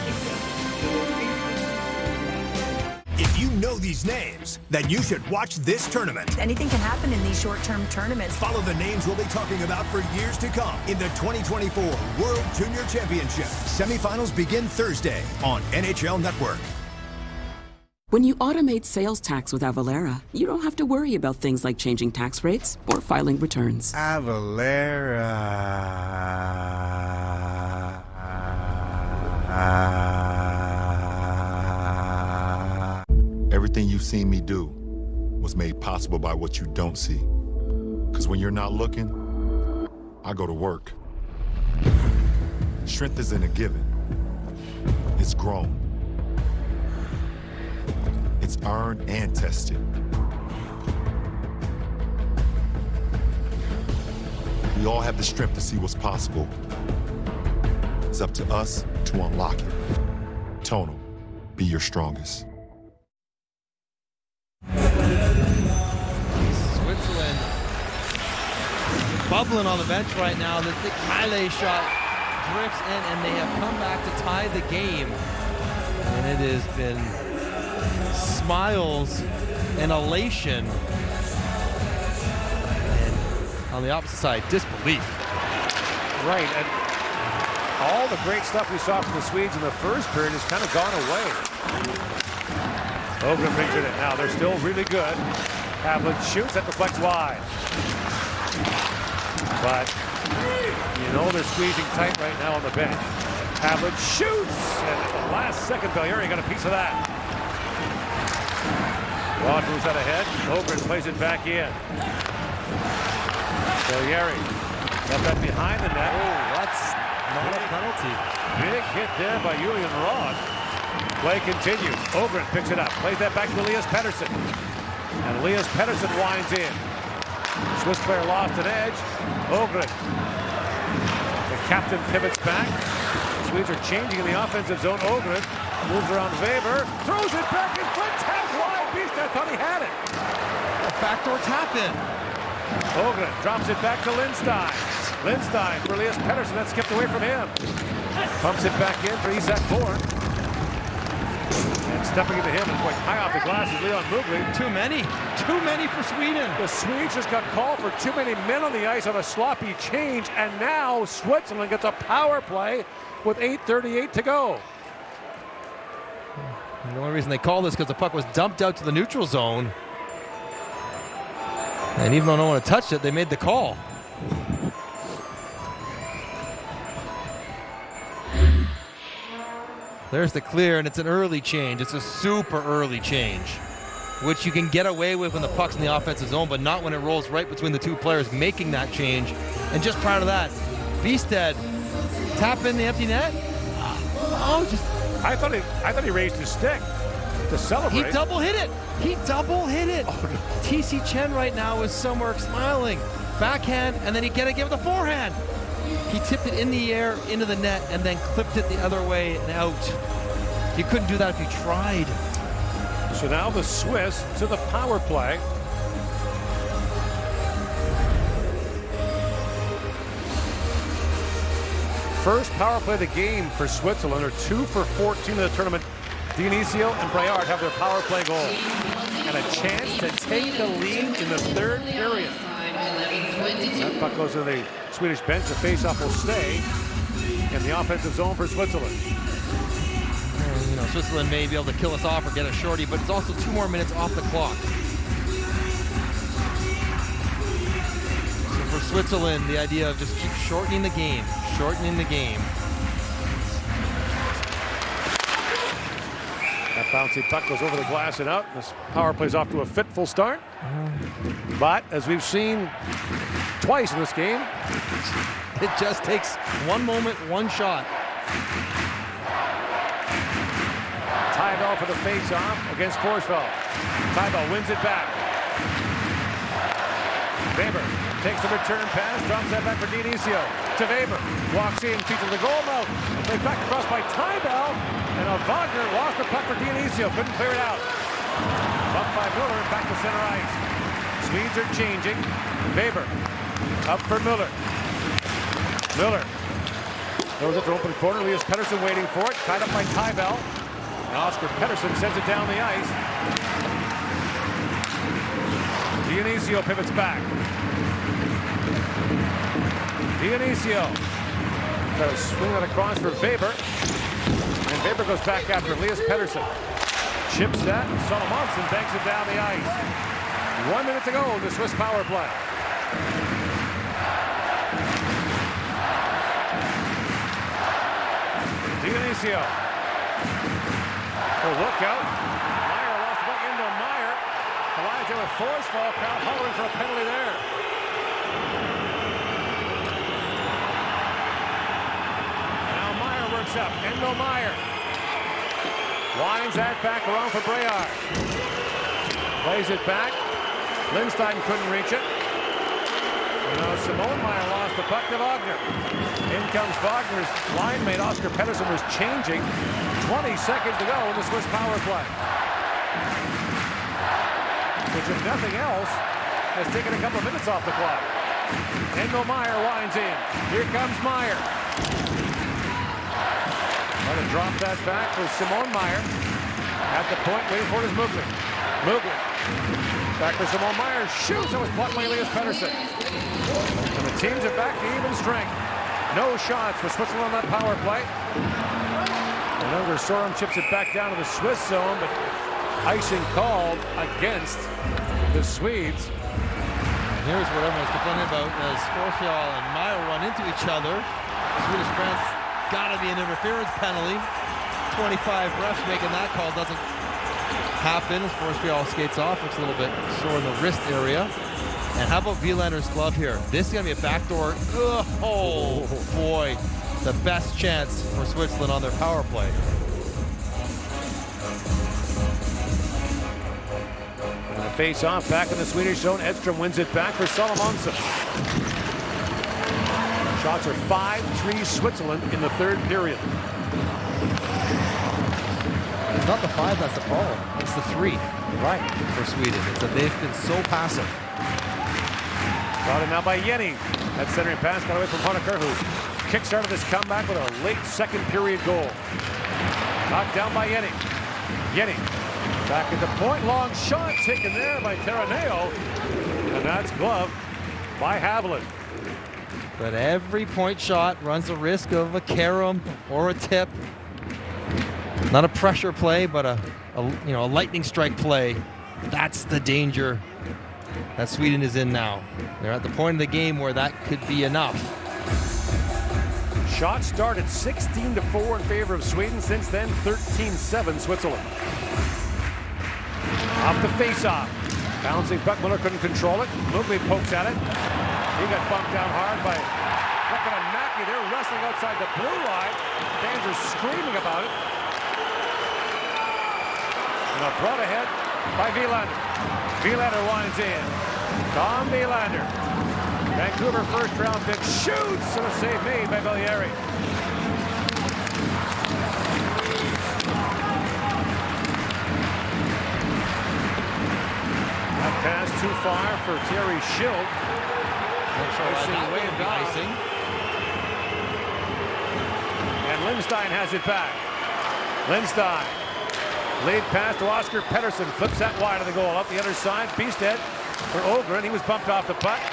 S9: If you know these names, then you should watch this tournament.
S17: Anything can happen in these short-term tournaments.
S9: Follow the names we'll be talking about for years to come in the twenty twenty-four World Junior Championship. Semifinals begin Thursday on N H L Network.
S18: When you automate sales tax with Avalara, you don't have to worry about things like changing tax rates or filing returns.
S6: Avalara.
S19: Everything you've seen me do was made possible by what you don't see. Because when you're not looking, I go to work. Strength isn't a given. It's grown. It's earned and tested. We all have the strength to see what's possible. It's up to us to unlock it. Tonal, be your strongest.
S3: Switzerland bubbling on the bench right now. The Nick Miley shot drifts in, and they have come back to tie the game. And it has been smiles and elation. And on the opposite side, disbelief.
S1: Right, and all the great stuff we saw from the Swedes in the first period has kind of gone away. Ogren brings it in. Now they're still really good. Havlin shoots at the flex wide. But you know they're squeezing tight right now on the bench. Havlin shoots, and at the last second, Bellieri got a piece of that. Rod moves out ahead. Ogren plays it back in. Bellieri got that behind the net. Oh, that's not a penalty. Big hit there by Julian Rod. Play continues. Ogren picks it up. Plays that back to Elias Pettersson. And Elias Pettersson winds in. Swiss player lost an edge. Ogren. The captain pivots back. The Swedes are changing in the offensive zone. Ogren moves around Weber. Throws it back in front. Tap wide. Beast, I thought he had it.
S3: A backdoor tap in.
S1: Ogren drops it back to Lindstein. Lindstein for Elias Pettersson. That skipped away from him. Pumps it back in for Isak Bourne. And stepping into him and going high off the glass is Leon Mugli.
S3: Too many. Too many for Sweden.
S1: The Swedes just got called for too many men on the ice on a sloppy change, and now Switzerland gets a power play with eight thirty-eight to go.
S3: And the only reason they called this because the puck was dumped out to the neutral zone. And even though no one had touched it, they made the call. There's the clear, and it's an early change. It's a super early change, which you can get away with when the puck's in the offensive zone, but not when it rolls right between the two players making that change. And just prior to that, Bjugstad tap in the empty net. Oh, just
S1: I thought he I thought he raised his stick to celebrate.
S3: He double hit it. He double hit it. Oh, no. T C Chen right now is somewhere smiling. Backhand, and then he gotta give it the forehand. He tipped it in the air into the net and then clipped it the other way and out. He couldn't do that if he tried.
S1: So now the Swiss to the power play. First power play of the game for Switzerland. They're two for fourteen in the tournament Dionisio and Braillard have their power play goal. And a chance to take the lead in the third period. That puck goes to the Swedish bench. The faceoff will stay in the offensive zone for Switzerland.
S3: And, you know, Switzerland may be able to kill us off or get a shorty, but it's also two more minutes off the clock. So for Switzerland, the idea of just keep shortening the game, shortening the game.
S1: That bouncy puck goes over the glass and out. This power plays off to a fitful start. But as we've seen twice in this game,
S3: it just takes one moment, one shot.
S1: Tybell for the face-off against Forsfeld. Tybell wins it back. Weber takes the return pass, drops that back for Dionisio. To Weber, walks in, feeds the goal mouth. Played back across by Tybell, and a Wagner lost the puck for Dionisio, couldn't clear it out. Up by Miller, back to center ice. Swedes are changing. Weber up for Miller. Miller throws it to open corner. Elias Pettersson waiting for it, tied up by Tybell. And Oscar Pettersson sends it down the ice. Dionisio pivots back. Dionisio does swing that across for Weber. And Weber goes back after Elias Pettersson. Chips that, Solomonson banks it down the ice. One minute to go in the Swiss power play. Dionisio. Oh, look out. Meyer lost the puck into Meyer. Collides there with Forsfeld. Crowd hollering for a penalty there. Now Meyer works up. Endo Meyer. Winds that back around for Braillard. Plays it back. Lindstein couldn't reach it. And now Simone Meyer lost the puck to Wagner. In comes Wagner's line mate. Oscar Pettersson was changing. twenty seconds to go in the Swiss power play. Which, if nothing else, has taken a couple of minutes off the clock. Endo Meyer winds in. Here comes Meyer. Going to drop that back for Simone Meyer. At the point, waiting for his Mugler. Mugler. Back for Simone Meyer. Shoots. That was blocked by Elias Pettersson. And the teams are back to even strength. No shots for Switzerland on that power play. And Unger Sorum chips it back down to the Swiss zone, but icing called against the Swedes.
S3: And here's what everyone's complaining about as Forsfeld and Meyer run into each other. Swedish fans got to be an interference penalty. twenty-five refs making that call doesn't happen as Forsfeld skates off. Looks a little bit sore in the wrist area. And how about Wielander's glove here? This is going to be a backdoor. Oh, boy. The best chance for Switzerland on their power play.
S1: And the face-off back in the Swedish zone. Edstrom wins it back for Solomonson. Shots are five three Switzerland in the third period.
S3: It's not the five that's the problem. It's the three. Right. For Sweden. It's that they've been so passive.
S1: Brought in now by Yenny. That centering pass got away from Honecker, who kick-started this comeback with a late second period goal. Knocked down by Yenny. Yenny back at the point. Long shot taken there by Terraneo. And that's gloved by Haviland.
S3: But every point shot runs the risk of a carom or a tip. Not a pressure play, but a, a you know a lightning strike play. That's the danger that Sweden is in now. They're at the point of the game where that could be enough.
S1: Shot started sixteen to four in favor of Sweden. Since then, thirteen seven Switzerland. Off the face-off. Bouncing puck. Miller couldn't control it. Mugli pokes at it. He got bumped down hard by Looking at Mackey. They're wrestling outside the blue line. Fans are screaming about it. And brought ahead by Wielander. Wielander winds in. Tom Wielander. Vancouver first round pick shoots, and a save made by Bellieri. That pass too far for Terry Schild. Icing way down. Icing. And Lindstein has it back. Lindstein Lead pass to Oscar Pettersson. Flips that wide of the goal. Up the other side. Beasted for Ogren. He was bumped off the puck.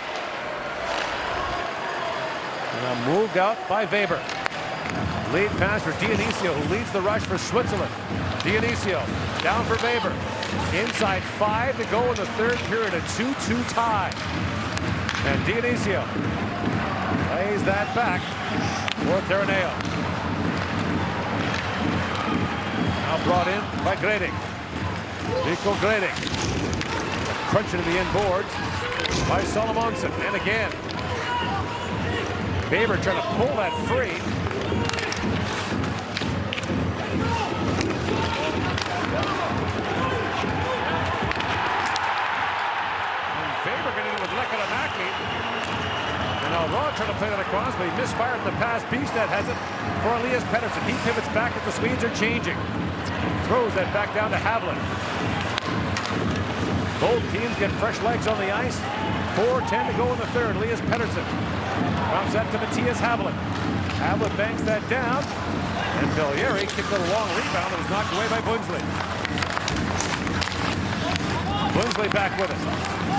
S1: And moved out by Weber. Lead pass for Dionisio, who leads the rush for Switzerland. Dionisio down for Weber. Inside five to go in the third period. A two two tie. And Dionisio lays that back for Terraneo. Now brought in by Grading. Nico Grading. Crunching to the inboards by Solomonson. And again, Weber trying to pull that free. And Weber getting it with Lekalamaki. And now Raw trying to play that across, but he misfired the pass. Beasted has it for Elias Pettersson. He pivots back as the Swedes are changing. Throws that back down to Havlin. Both teams get fresh legs on the ice. four ten to go in the third. Elias Pettersson bounce that to Matthias Havlin. Havlin banks that down. And Bellieri kicked a long rebound that was knocked away by Bunsley. Bunsley back with us.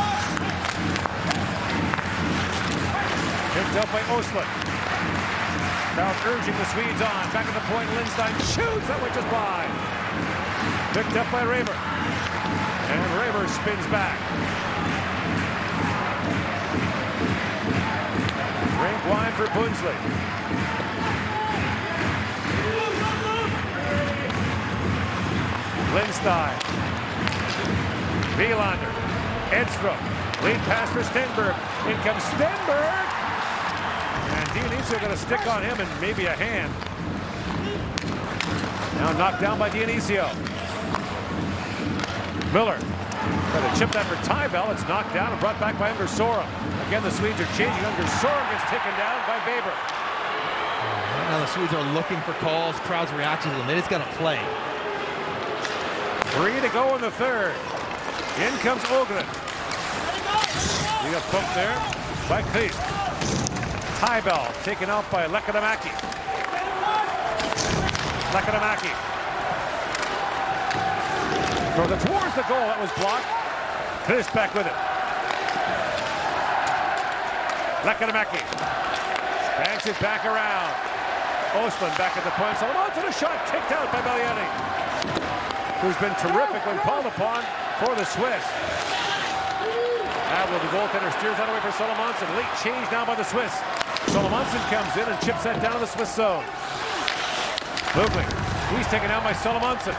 S1: Picked up by Ostlund. Now urging the Swedes on. Back at the point. Lindstein shoots. That went just by. Picked up by Raver. And Raver spins back. Rink wide for Bunsley. Lindstein. Wielander. Edstrom. Lead pass for Stenberg. In comes Stenberg. And Dionisio going to stick on him and maybe a hand. Now knocked down by Dionisio. Miller trying to chip that for Tybell. It's knocked down and brought back by Undersora. Again, the Swedes are changing. Undersora gets taken down by Weber.
S3: Now the Swedes are looking for calls. Crowd's reaction to them. They just got to play.
S1: Three to go in the third. In comes Ogren. He got pumped there by Cleese. Tybell taken out by Lekalamaki. Lekalamaki. Throws it towards the goal. That was blocked. Chris back with it. Lekalamaki. Banks it back around. Ostlund back at the point. So on to the shot. Kicked out by Bellieri, who's been terrific when called upon for the Swiss. Havlin, the goaltender, steers that away for Solomonson. Late change now by the Swiss. Solomonson comes in and chips that down to the Swiss zone. Lugling. He's taken out by Solomonson.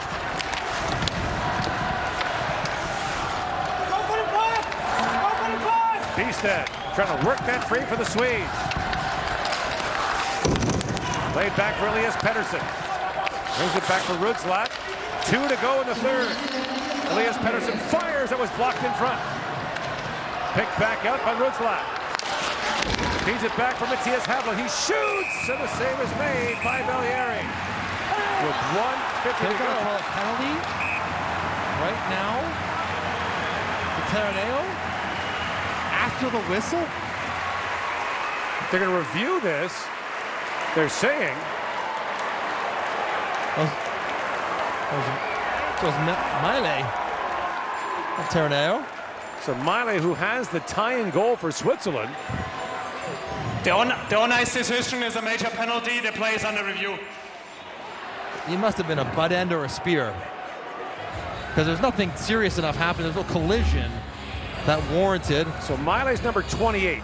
S1: Beasted trying to work that free for the Swedes. Laid back for Elias Pettersson. Brings it back for Rudslatt. Two to go in the third. Elias Pettersson fires. That was blocked in front. Picked back out by Rudslatt. Feeds it back for Matthias Havlin. He shoots, and the save is made by Bellieri. With one fifty to go.
S3: Call a penalty right now to Terraneo after the whistle.
S1: They're going to review this. They're saying.
S3: It was Miley of Terraneo.
S1: So Miley, who has the tie-in goal for Switzerland.
S4: The on, the on ice decision is a major penalty. The play is under review.
S3: He must have been a butt end or a spear, because there's nothing serious enough happening. There's no collision that warranted.
S1: So Miley's number twenty-eight.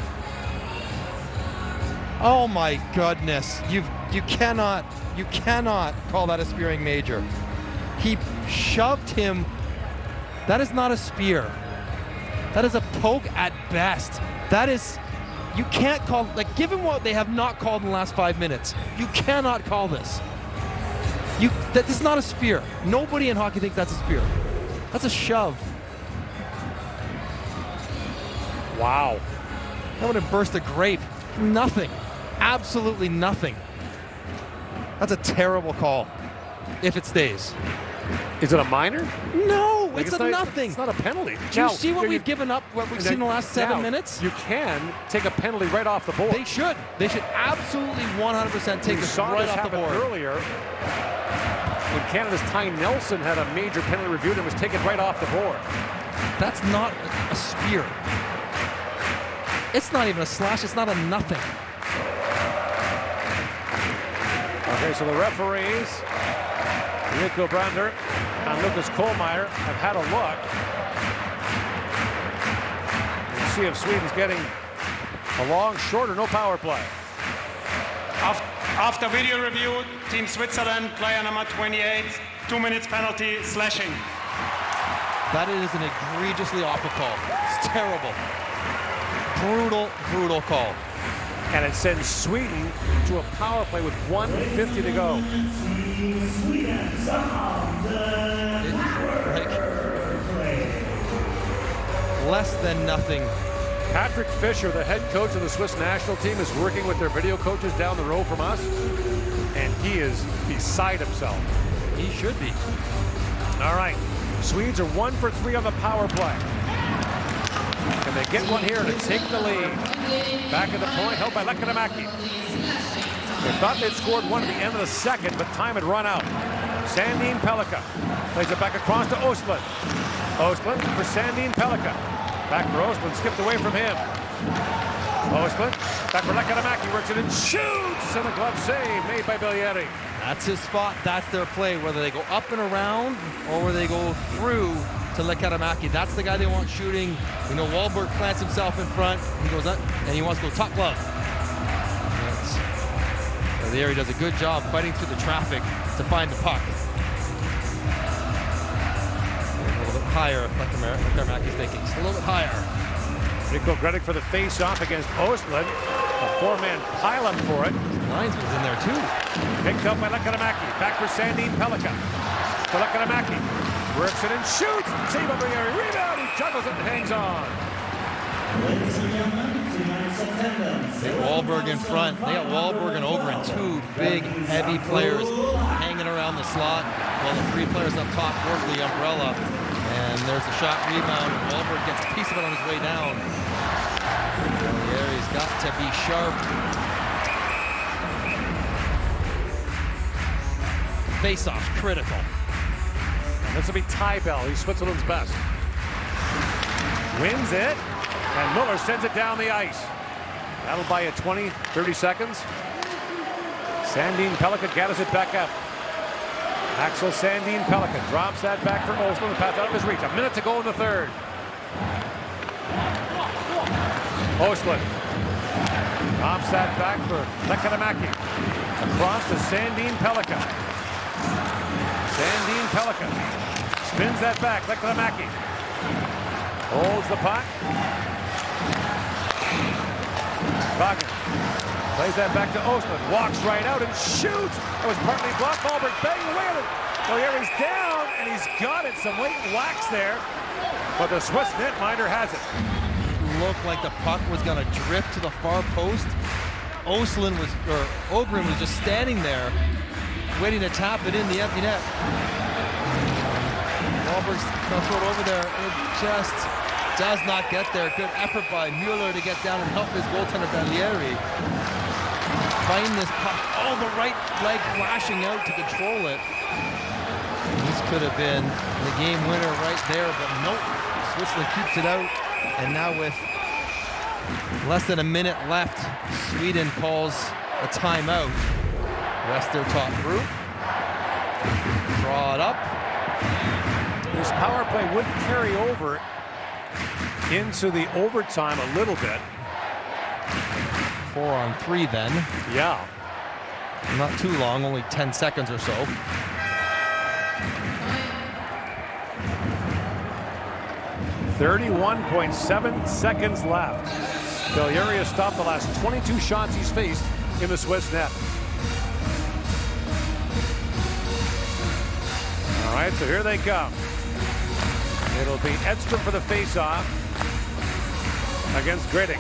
S3: Oh my goodness! You you cannot you cannot call that a spearing major. He shoved him. That is not a spear. That is a poke at best. That is. You can't call, like, given what they have not called in the last five minutes, you cannot call this. You, that is not a spear. Nobody in hockey thinks that's a spear. That's a shove.
S1: Wow.
S3: That would have burst a grape. Nothing. Absolutely nothing. That's a terrible call, if it stays.
S1: Is it a minor?
S3: No,
S1: like
S3: it's,
S1: it's
S3: a
S1: not,
S3: nothing.
S1: It's not a penalty.
S3: Do
S1: now,
S3: you see what
S1: you,
S3: we've given up, what we've seen in the last seven
S1: now,
S3: minutes?
S1: You can take a penalty right off the board.
S3: They should. They should absolutely one hundred percent take
S1: we
S3: this
S1: saw
S3: right
S1: this
S3: off the board.
S1: Earlier. when Canada's Ty Nelson had a major penalty reviewed and was taken right off the board.
S3: That's not a spear. It's not even a slash. It's not a nothing.
S1: Okay, so the referees, Rico Brander and Lucas Kohlmeier, have had a look. We'll see if Sweden's getting a long, short, or no power play.
S4: After video review, Team Switzerland, player number twenty-eight, two minutes penalty, slashing.
S3: That is an egregiously awful call. It's terrible. Brutal, brutal call.
S1: And it sends Sweden to a power play with one fifty to go.
S3: Like, less than nothing.
S1: Patrick Fischer, the head coach of the Swiss national team, is working with their video coaches down the road from us, and he is beside himself.
S3: He should be.
S1: All right, Swedes are one for three on the power play. Can they get one here to take the lead? Back at the point, held by Lehtomäki. They thought they'd scored one at the end of the second, but time had run out. Sandin Pellikka plays it back across to Östlund. Östlund for Sandin Pellikka. Back for Östlund, skipped away from him. Östlund, back for Lehtomäki, works it and shoots! And a glove save made by Bellieri.
S3: That's his spot, that's their play, whether they go up and around or whether they go through to Lehtomäki. That's the guy they want shooting. You know, Wahlberg plants himself in front, he goes up, and he wants to go top glove. Bellieri does a good job fighting through the traffic to find the puck. Higher, Lehtomäki's thinking. It's a little bit higher.
S1: Rico Gredic for the face-off against Östlund. A four-man pile-up for it.
S3: Linesman's in there too.
S1: Picked up by Lehtomäki. Back for Sandin Pellikka. To Lehtomäki. Works it and shoots. Save by Bellieri. Rebound. He juggles it and hangs on.
S3: They got Wahlberg in front. They got Wahlberg and Ogren, two big, heavy players hanging around the slot while the three players up top work the umbrella. And there's a shot rebound, and Wahlberg gets a piece of it on his way down. Bellieri's got to be sharp. Face-off, critical.
S1: And this will be Ty Bell. He's Switzerland's best. Wins it, and Muller sends it down the ice. That'll buy you twenty, thirty seconds. Sandin Pellikka gathers it back up. Axel Sandin Pellikka drops that back for Östlund. The pass out of his reach. A minute to go in the third. Östlund drops that back for Lehtomäki. Across to Sandin Pellikka. Sandin Pellikka spins that back. Lehtomäki holds the puck. Wagner plays that back to Östlund. Walks right out and shoots. It was partly blocked. Wahlberg banging away at it. Bellieri's down, and he's got it. Some late wax there, but the Swiss netminder has it.
S3: Looked like the puck was going to drift to the far post. Östlund was, or Ogren was just standing there, waiting to tap it in the empty net. Wahlberg's going to throw it over there. It just does not get there. Good effort by Mueller to get down and help his goaltender Bellieri find this puck. Oh, the right leg flashing out to control it. This could have been the game winner right there, but nope. Switzerland keeps it out, and now with less than a minute left, Sweden calls a timeout. Rest their top group. Draw it up.
S1: This power play would carry over into the overtime a little bit.
S3: Four on three then.
S1: Yeah.
S3: Not too long, only ten seconds or so.
S1: thirty-one point seven seconds left. Bellieri has stopped the last twenty-two shots he's faced in the Swiss net. All right, so here they come. It'll be Edstrom for the face-off against Gredic.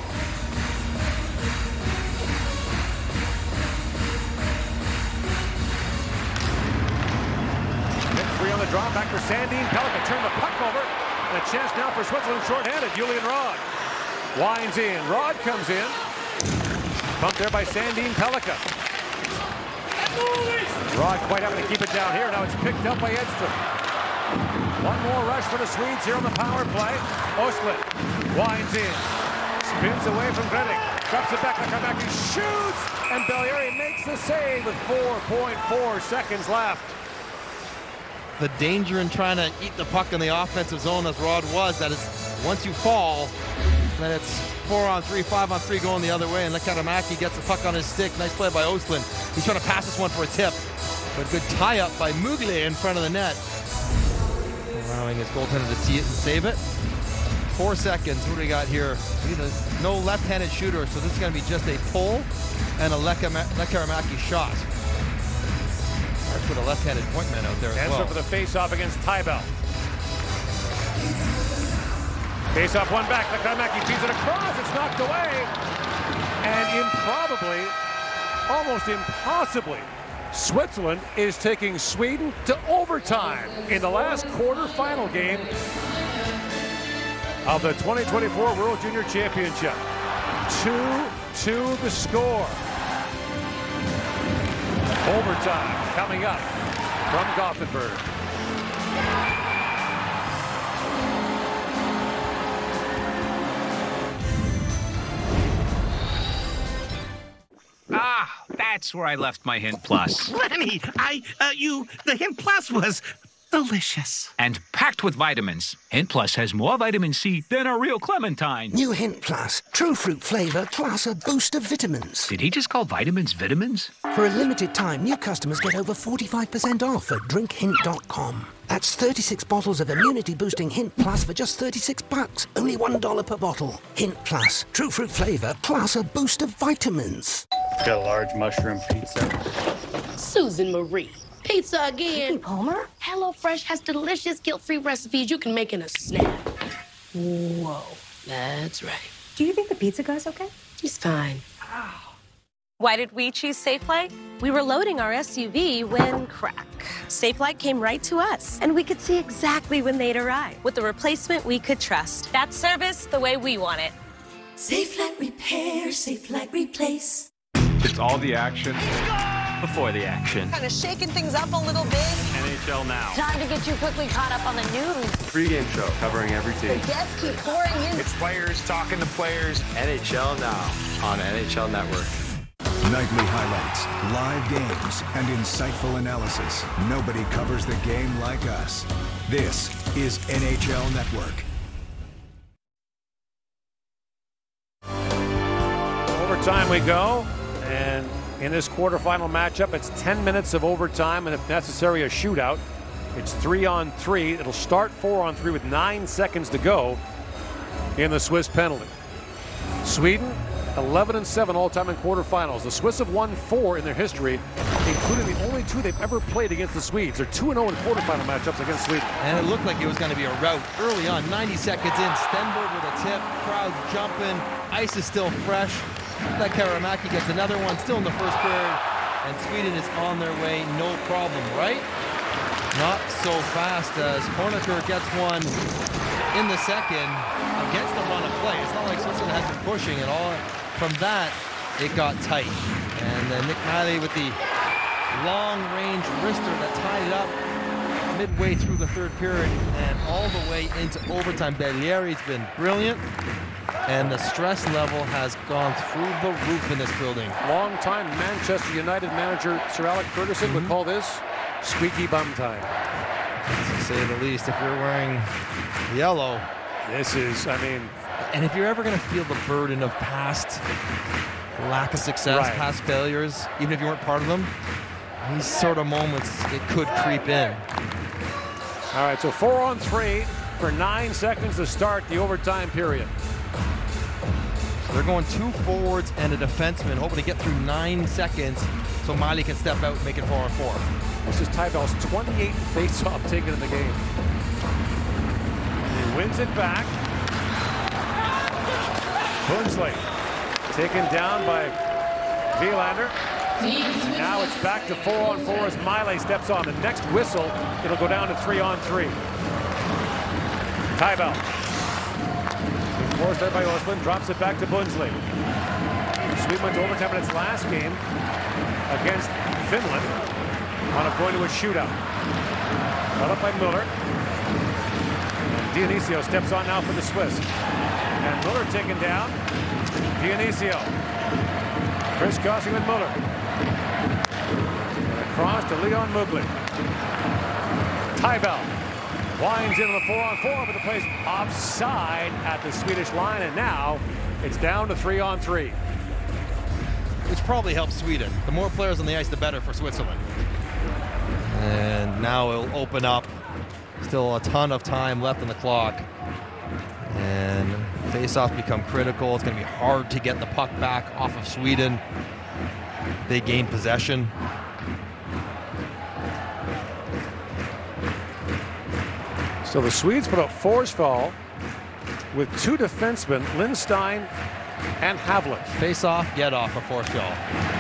S1: Three on the draw, back for Sandin Pellikka. Turn the puck over, and a chance now for Switzerland shorthanded. Julian Rod winds in. Rod comes in. Bumped there by Sandin Pellikka. Rod quite having to keep it down here. Now it's picked up by Edstrom. One more rush for the Swedes here on the power play. Ostlund winds in. Spins away from Gredig. Drops it back. Lekkerimäki shoots. And Bellieri makes the save with four point four seconds left.
S3: The danger in trying to eat the puck in the offensive zone, as Rod was, that is, once you fall, then it's four on three, five on three going the other way, and Lekkerimäki gets the puck on his stick. Nice play by Ostlund. He's trying to pass this one for a tip, but good tie-up by Muglia in front of the net, allowing his goaltender to see it and save it. Four seconds. What do we got here? No left-handed shooter, so this is going to be just a pull and a Lekkerimäki shot. Hard to put a left-handed point man out there as
S1: Answer
S3: well.
S1: for the face-off against Tybell. Face-off one back. Lekkerimäki feeds it across. It's knocked away. And improbably, almost impossibly, Switzerland is taking Sweden to overtime in the last quarterfinal game of the twenty twenty-four World Junior Championship. two two the score. Overtime coming up from Gothenburg.
S5: Ah, that's where I left my Hint Plus.
S14: Lenny, I, uh, you, the Hint Plus was delicious.
S5: And packed with vitamins. Hint Plus has more vitamin C than a real clementine.
S14: New Hint Plus, true fruit flavor plus a boost of vitamins.
S5: Did he just call vitamins vitamins?
S14: For a limited time, new customers get over forty-five percent off at drink hint dot com. That's thirty-six bottles of immunity-boosting Hint Plus for just thirty-six bucks. Only one dollar per bottle. Hint Plus, true fruit flavor plus a boost of vitamins.
S20: Got a large mushroom pizza.
S23: Susan Marie. Pizza again. Hey, Palmer. HelloFresh has delicious guilt-free recipes you can make in a snap. Whoa, that's right.
S17: Do you think the pizza guy's okay?
S23: He's fine.
S24: Why did we choose Safelite? We were loading our S U V when crack. Safelite came right to us, and we could see exactly when they'd arrive with the replacement we could trust. That service the way we want it.
S7: Safelite repair, Safelite replace.
S25: It's all the action before the action.
S26: Kind of shaking things up a little bit.
S25: N H L Now.
S26: Time to get you quickly caught up on the news.
S25: Pre-game show covering every team.
S26: The guests keep pouring in.
S25: It's players talking to players. N H L Now on N H L Network.
S9: Nightly highlights, live games, and insightful analysis. Nobody covers the game like us. This is N H L Network.
S1: Overtime we go, and in this quarterfinal matchup, it's ten minutes of overtime, and if necessary, a shootout. It's three on three. It'll start four on three with nine seconds to go in the Swiss penalty. Sweden, eleven and seven all-time in quarterfinals. The Swiss have won four in their history, including the only two they've ever played against the Swedes. They're two and oh in quarterfinal matchups against Sweden.
S3: And it looked like it was going to be a rout early on. ninety seconds in, Stenberg with a tip, crowd jumping, ice is still fresh. Lekkerimäki gets another one, still in the first period, and Sweden is on their way, no problem, right? Not so fast as Hornecker gets one in the second against the run of play. It's not like Switzerland has been pushing at all. From that, it got tight. And then Nick Miley with the long-range wrister that tied it up midway through the third period and all the way into overtime. Bellieri's been brilliant, and the stress level has gone through the roof in this building.
S1: Long-time Manchester United manager Sir Alec Ferguson mm-hmm. would call this squeaky bum time.
S3: To say the least, if you're wearing yellow.
S1: This is, I mean...
S3: And if you're ever going to feel the burden of past lack of success, right. past failures, even if you weren't part of them, these sort of moments, it could creep in.
S1: All right, so four on three for nine seconds to start the overtime period.
S3: So they're going two forwards and a defenseman, hoping to get through nine seconds so Miley can step out and make it four on four.
S1: This is Tybell's twenty-eighth face-off taken in the game. He wins it back. Bunsley taken down by Wielander. And now it's back to four on four as Miley steps on. The next whistle, it'll go down to three on three. Tybell. Forced there by Ostlund, drops it back to Bunsley. Sweden went to overtime in its last game against Finland. On up going to a shootout. Got up by Muller. And Dionisio steps on now for the Swiss. And Muller taken down. Dionisio. Crisscrossing with Muller. And across to Leon Mugli. Tybell winds into the four on four, but the play's offside at the Swedish line, and now it's down to three on three.
S3: Which probably helps Sweden. The more players on the ice, the better for Switzerland. And now it'll open up. Still a ton of time left on the clock. And face-offs become critical. It's going to be hard to get the puck back off of Sweden. They gain possession.
S1: So the Swedes put up Forsfall with two defensemen, Lindstein and Havlat.
S3: Face off, get off for Forsfall.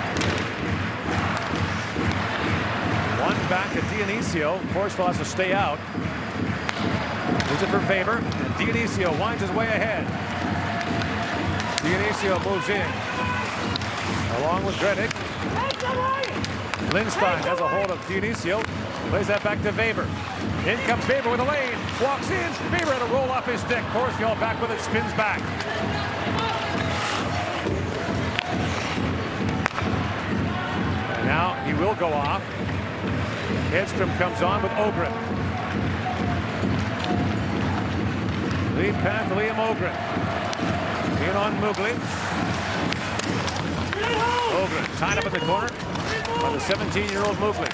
S1: One back to Dionisio. Forsfall has to stay out. Moves it for Weber, and Dionisio winds his way ahead. Dionisio moves in, along with Gredic. Lindstein has a hold of Dionisio. Plays that back to Weber. In comes Weber with a lane. Walks in. Weber had a roll off his stick. Forsfall back with it. Spins back. And now he will go off. Hedstrom comes on with Ogren. Lead pass to Liam Ogren. In on Mugli. Ogren tied up in the corner by the seventeen-year-old Mugli.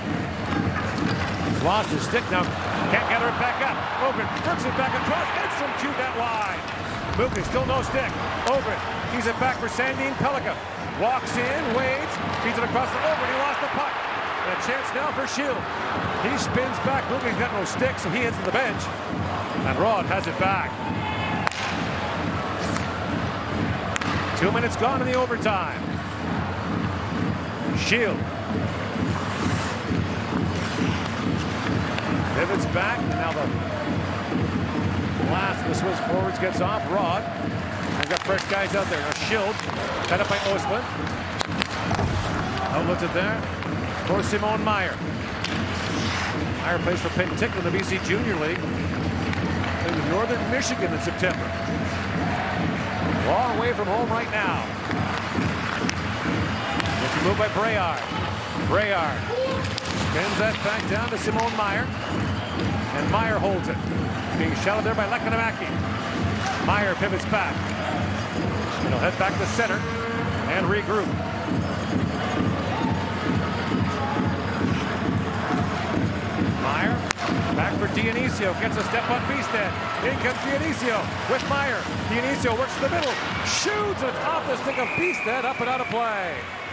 S1: Lost his stick now. Can't gather it back up. Ogren works it back across. Hedstrom chewed that line. Mugli still no stick. Ogren keys it back for Sandin Pellikka. Walks in, waits, feeds it across the Ogren. He lost the puck. And a chance now for Shield. He spins back. Mugli's got no stick, so he heads to the bench. And Rod has it back. Two minutes gone in the overtime. Shield. Pivots back, and now the last of the Swiss forwards gets off. Rod. They've got fresh guys out there. Now Shield, tied up by Osman. Outlets it there for Simone Meyer. Meyer plays for Penticton in the B C Junior League. Played with Northern Michigan in September. Long way from home right now. Gets a move by Brayard. Brayard spins that back down to Simone Meyer. And Meyer holds it. Being shouted there by Lekkerimäki. Meyer pivots back. And he'll head back to center and regroup. Meyer back for Dionisio. Gets a step on Beasted. In comes Dionisio with Meyer. Dionisio works to the middle. Shoots it off the stick of Beasted. Up and out of play.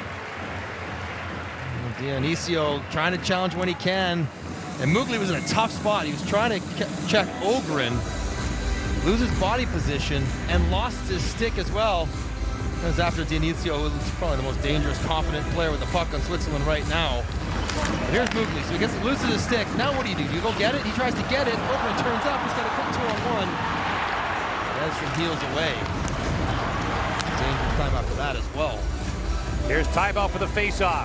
S3: Dionisio trying to challenge when he can. And Mugli was in a tough spot. He was trying to check Ogren. Loses body position and lost his stick as well. That was after Dionisio, who's probably the most dangerous, confident player with the puck on Switzerland right now. But here's Mugli. So he gets loses his stick. Now what do you do? Do you go get it? He tries to get it. Ogren turns up. He's got a quick two on one. Hedstrom heals away. Dangerous time after that as well.
S1: Here's Tybell for the face-off.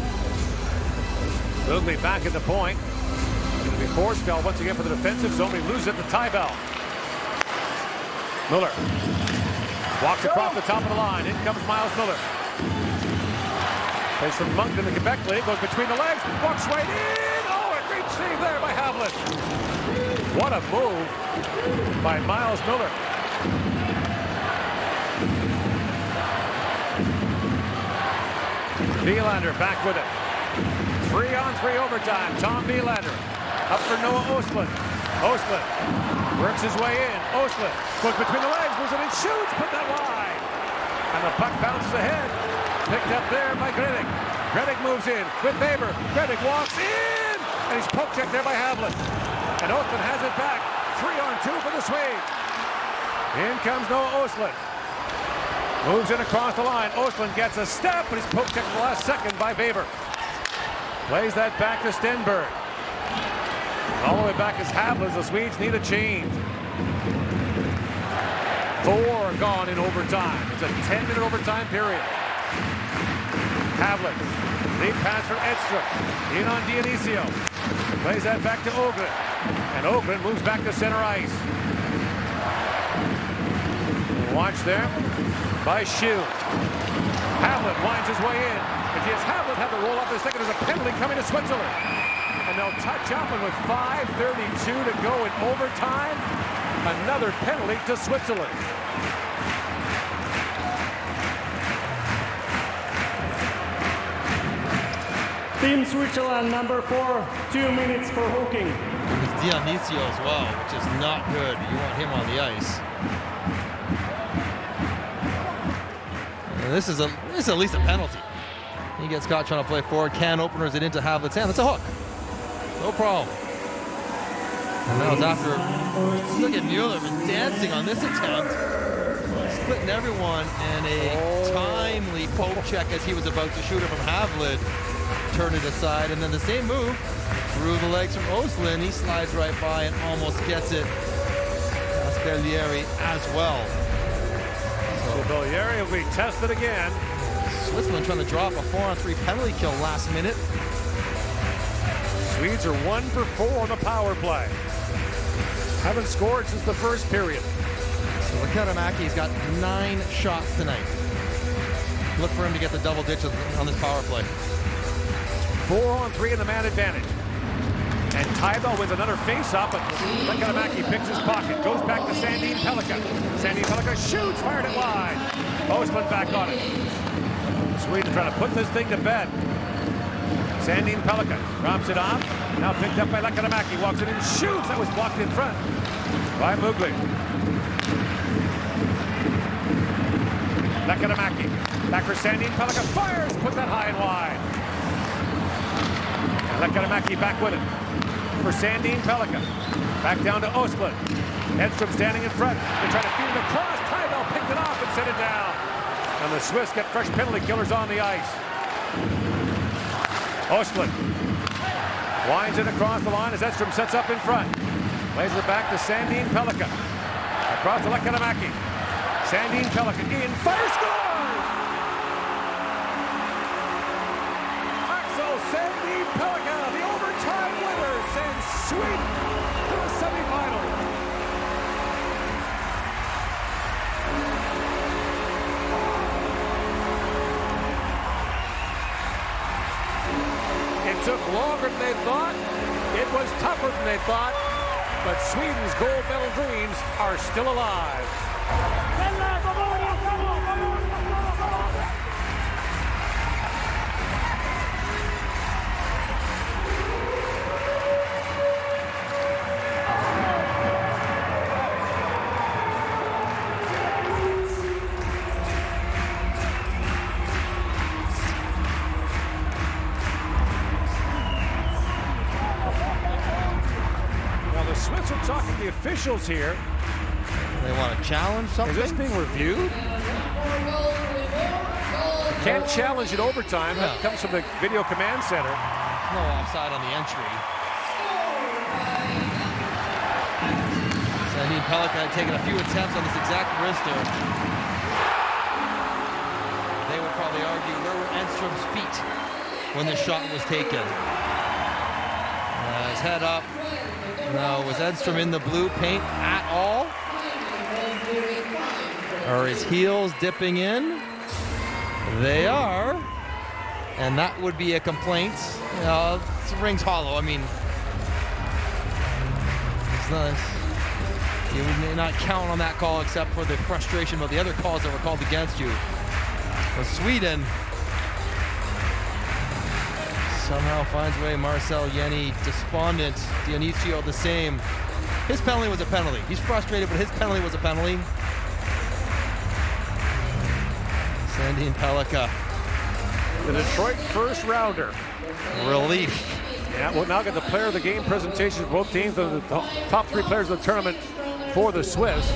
S1: Mugli back at the point. Going to be Forsfall once again for the defensive zone. He loses it to Tybell. Muller walks across the top of the line. In comes Miles Muller. Plays from Moncton in the Quebec League. Goes between the legs. Walks right in. Oh, a great save there by Havlat. What a move by Miles Muller. Wielander back with it. Three on three overtime. Tom Wielander up for Noah Ostlund. Ostlund works his way in. Ostlund goes between the legs, moves it and shoots, put that wide. And the puck bounces ahead. Picked up there by Gredic. Gredic moves in with Weber. Gredic walks in, and he's poke checked there by Havlat. And Ostlund has it back. Three on two for the Swedes. In comes Noah Ostlund. Moves in across the line. Ostlund gets a step, but he's poke checked in the last second by Weber. Plays that back to Stenberg. All the way back is Havlat as the Swedes need a change. Four gone in overtime. It's a ten minute overtime period. Havlat Lead pass from Edstrom. In on Dionisio. Plays that back to Ogren. And Ogren moves back to center ice. Watch there by Shue. Havlat winds his way in. Matthias Havlat had to roll up his second. There's a penalty coming to Switzerland. And they'll touch up, and with five thirty-two to go in overtime, another penalty to Switzerland.
S4: Team Switzerland, number four, two minutes for hooking.
S3: It's Dionisio as well, which is not good. You want him on the ice. And this is a this is at least a penalty. He gets caught trying to play forward. Can openers it into Havlat's hand. That's a hook. No problem. And that was after. Look at Mueller dancing on this attempt, splitting everyone, and a timely poke check as he was about to shoot it from Havlat. Turn it aside, and then the same move through the legs from Östlund. He slides right by and almost gets it. That's Bellieri as well.
S1: So Bellieri will be tested again.
S3: Switzerland trying to drop a four on three penalty kill last minute.
S1: Swedes are one for four on the power play. Haven't scored since the first period.
S3: So Lekkemäki's got nine shots tonight. Look for him to get the double ditches on this power play.
S1: Four on three in the man advantage. And Tybell with another face-up, but Lekkemäki picks his pocket, goes back to Sandin Pellikka. Sandin Pellikka shoots, fired it wide. Östlund back on it. Sweden trying to put this thing to bed. Sandin Pellikka drops it off. Now picked up by Lekkemäki, walks it in, shoots. That was blocked in front by Mugli. Lekkemäki back for Sandin Pellikka, fires, put that high and wide. Lekkemäki back with it for Sandin Pellikka. Back down to Östlund. Edstrom standing in front. They try to feed him across. Tybell picked it off and set it down. And the Swiss get fresh penalty killers on the ice. Östlund winds it across the line as Edstrom sets up in front. Plays it back to Sandin Pellikka. Across to Lekkemäki. Sandin Pellikka in. Fire, score! Sandin Pellikka, the overtime winner, sends Sweden to the semifinal. It took longer than they thought. It was tougher than they thought. But Sweden's gold medal dreams are still alive. Swiss are talking to the officials here.
S3: They want to challenge something?
S1: Is this being reviewed? Can't challenge in overtime. That comes from the video command center.
S3: No offside on the entry. Sandin Pellikka had taken a few attempts on this exact wrister. They would probably argue, where were Edstrom's feet when the shot was taken? Uh, his head up. No, was Edstrom in the blue paint at all? Are his heels dipping in? They are. And that would be a complaint. Uh, it rings hollow. I mean, it's not, you would not count on that call except for the frustration about the other calls that were called against you. But Sweden somehow finds way. Marcel Jenny despondent. Dionisio the same. His penalty was a penalty. He's frustrated, but his penalty was a penalty. Sandin Pellikka.
S1: The Detroit first rounder.
S3: Relief.
S1: Yeah, we'll now get the player of the game presentation for both teams. The top three players of the tournament for the Swiss.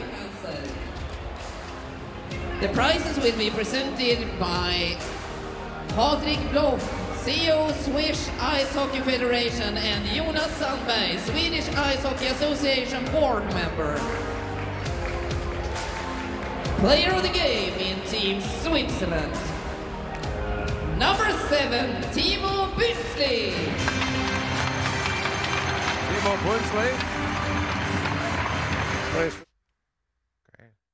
S8: The prizes will be presented by Patrik Blom, C E O Swiss Ice Hockey Federation, and Jonas Sandberg, Swedish Ice Hockey Association board member. Player of the game in Team Switzerland. Number seven, Timo Bützli.
S1: Timo Bützli plays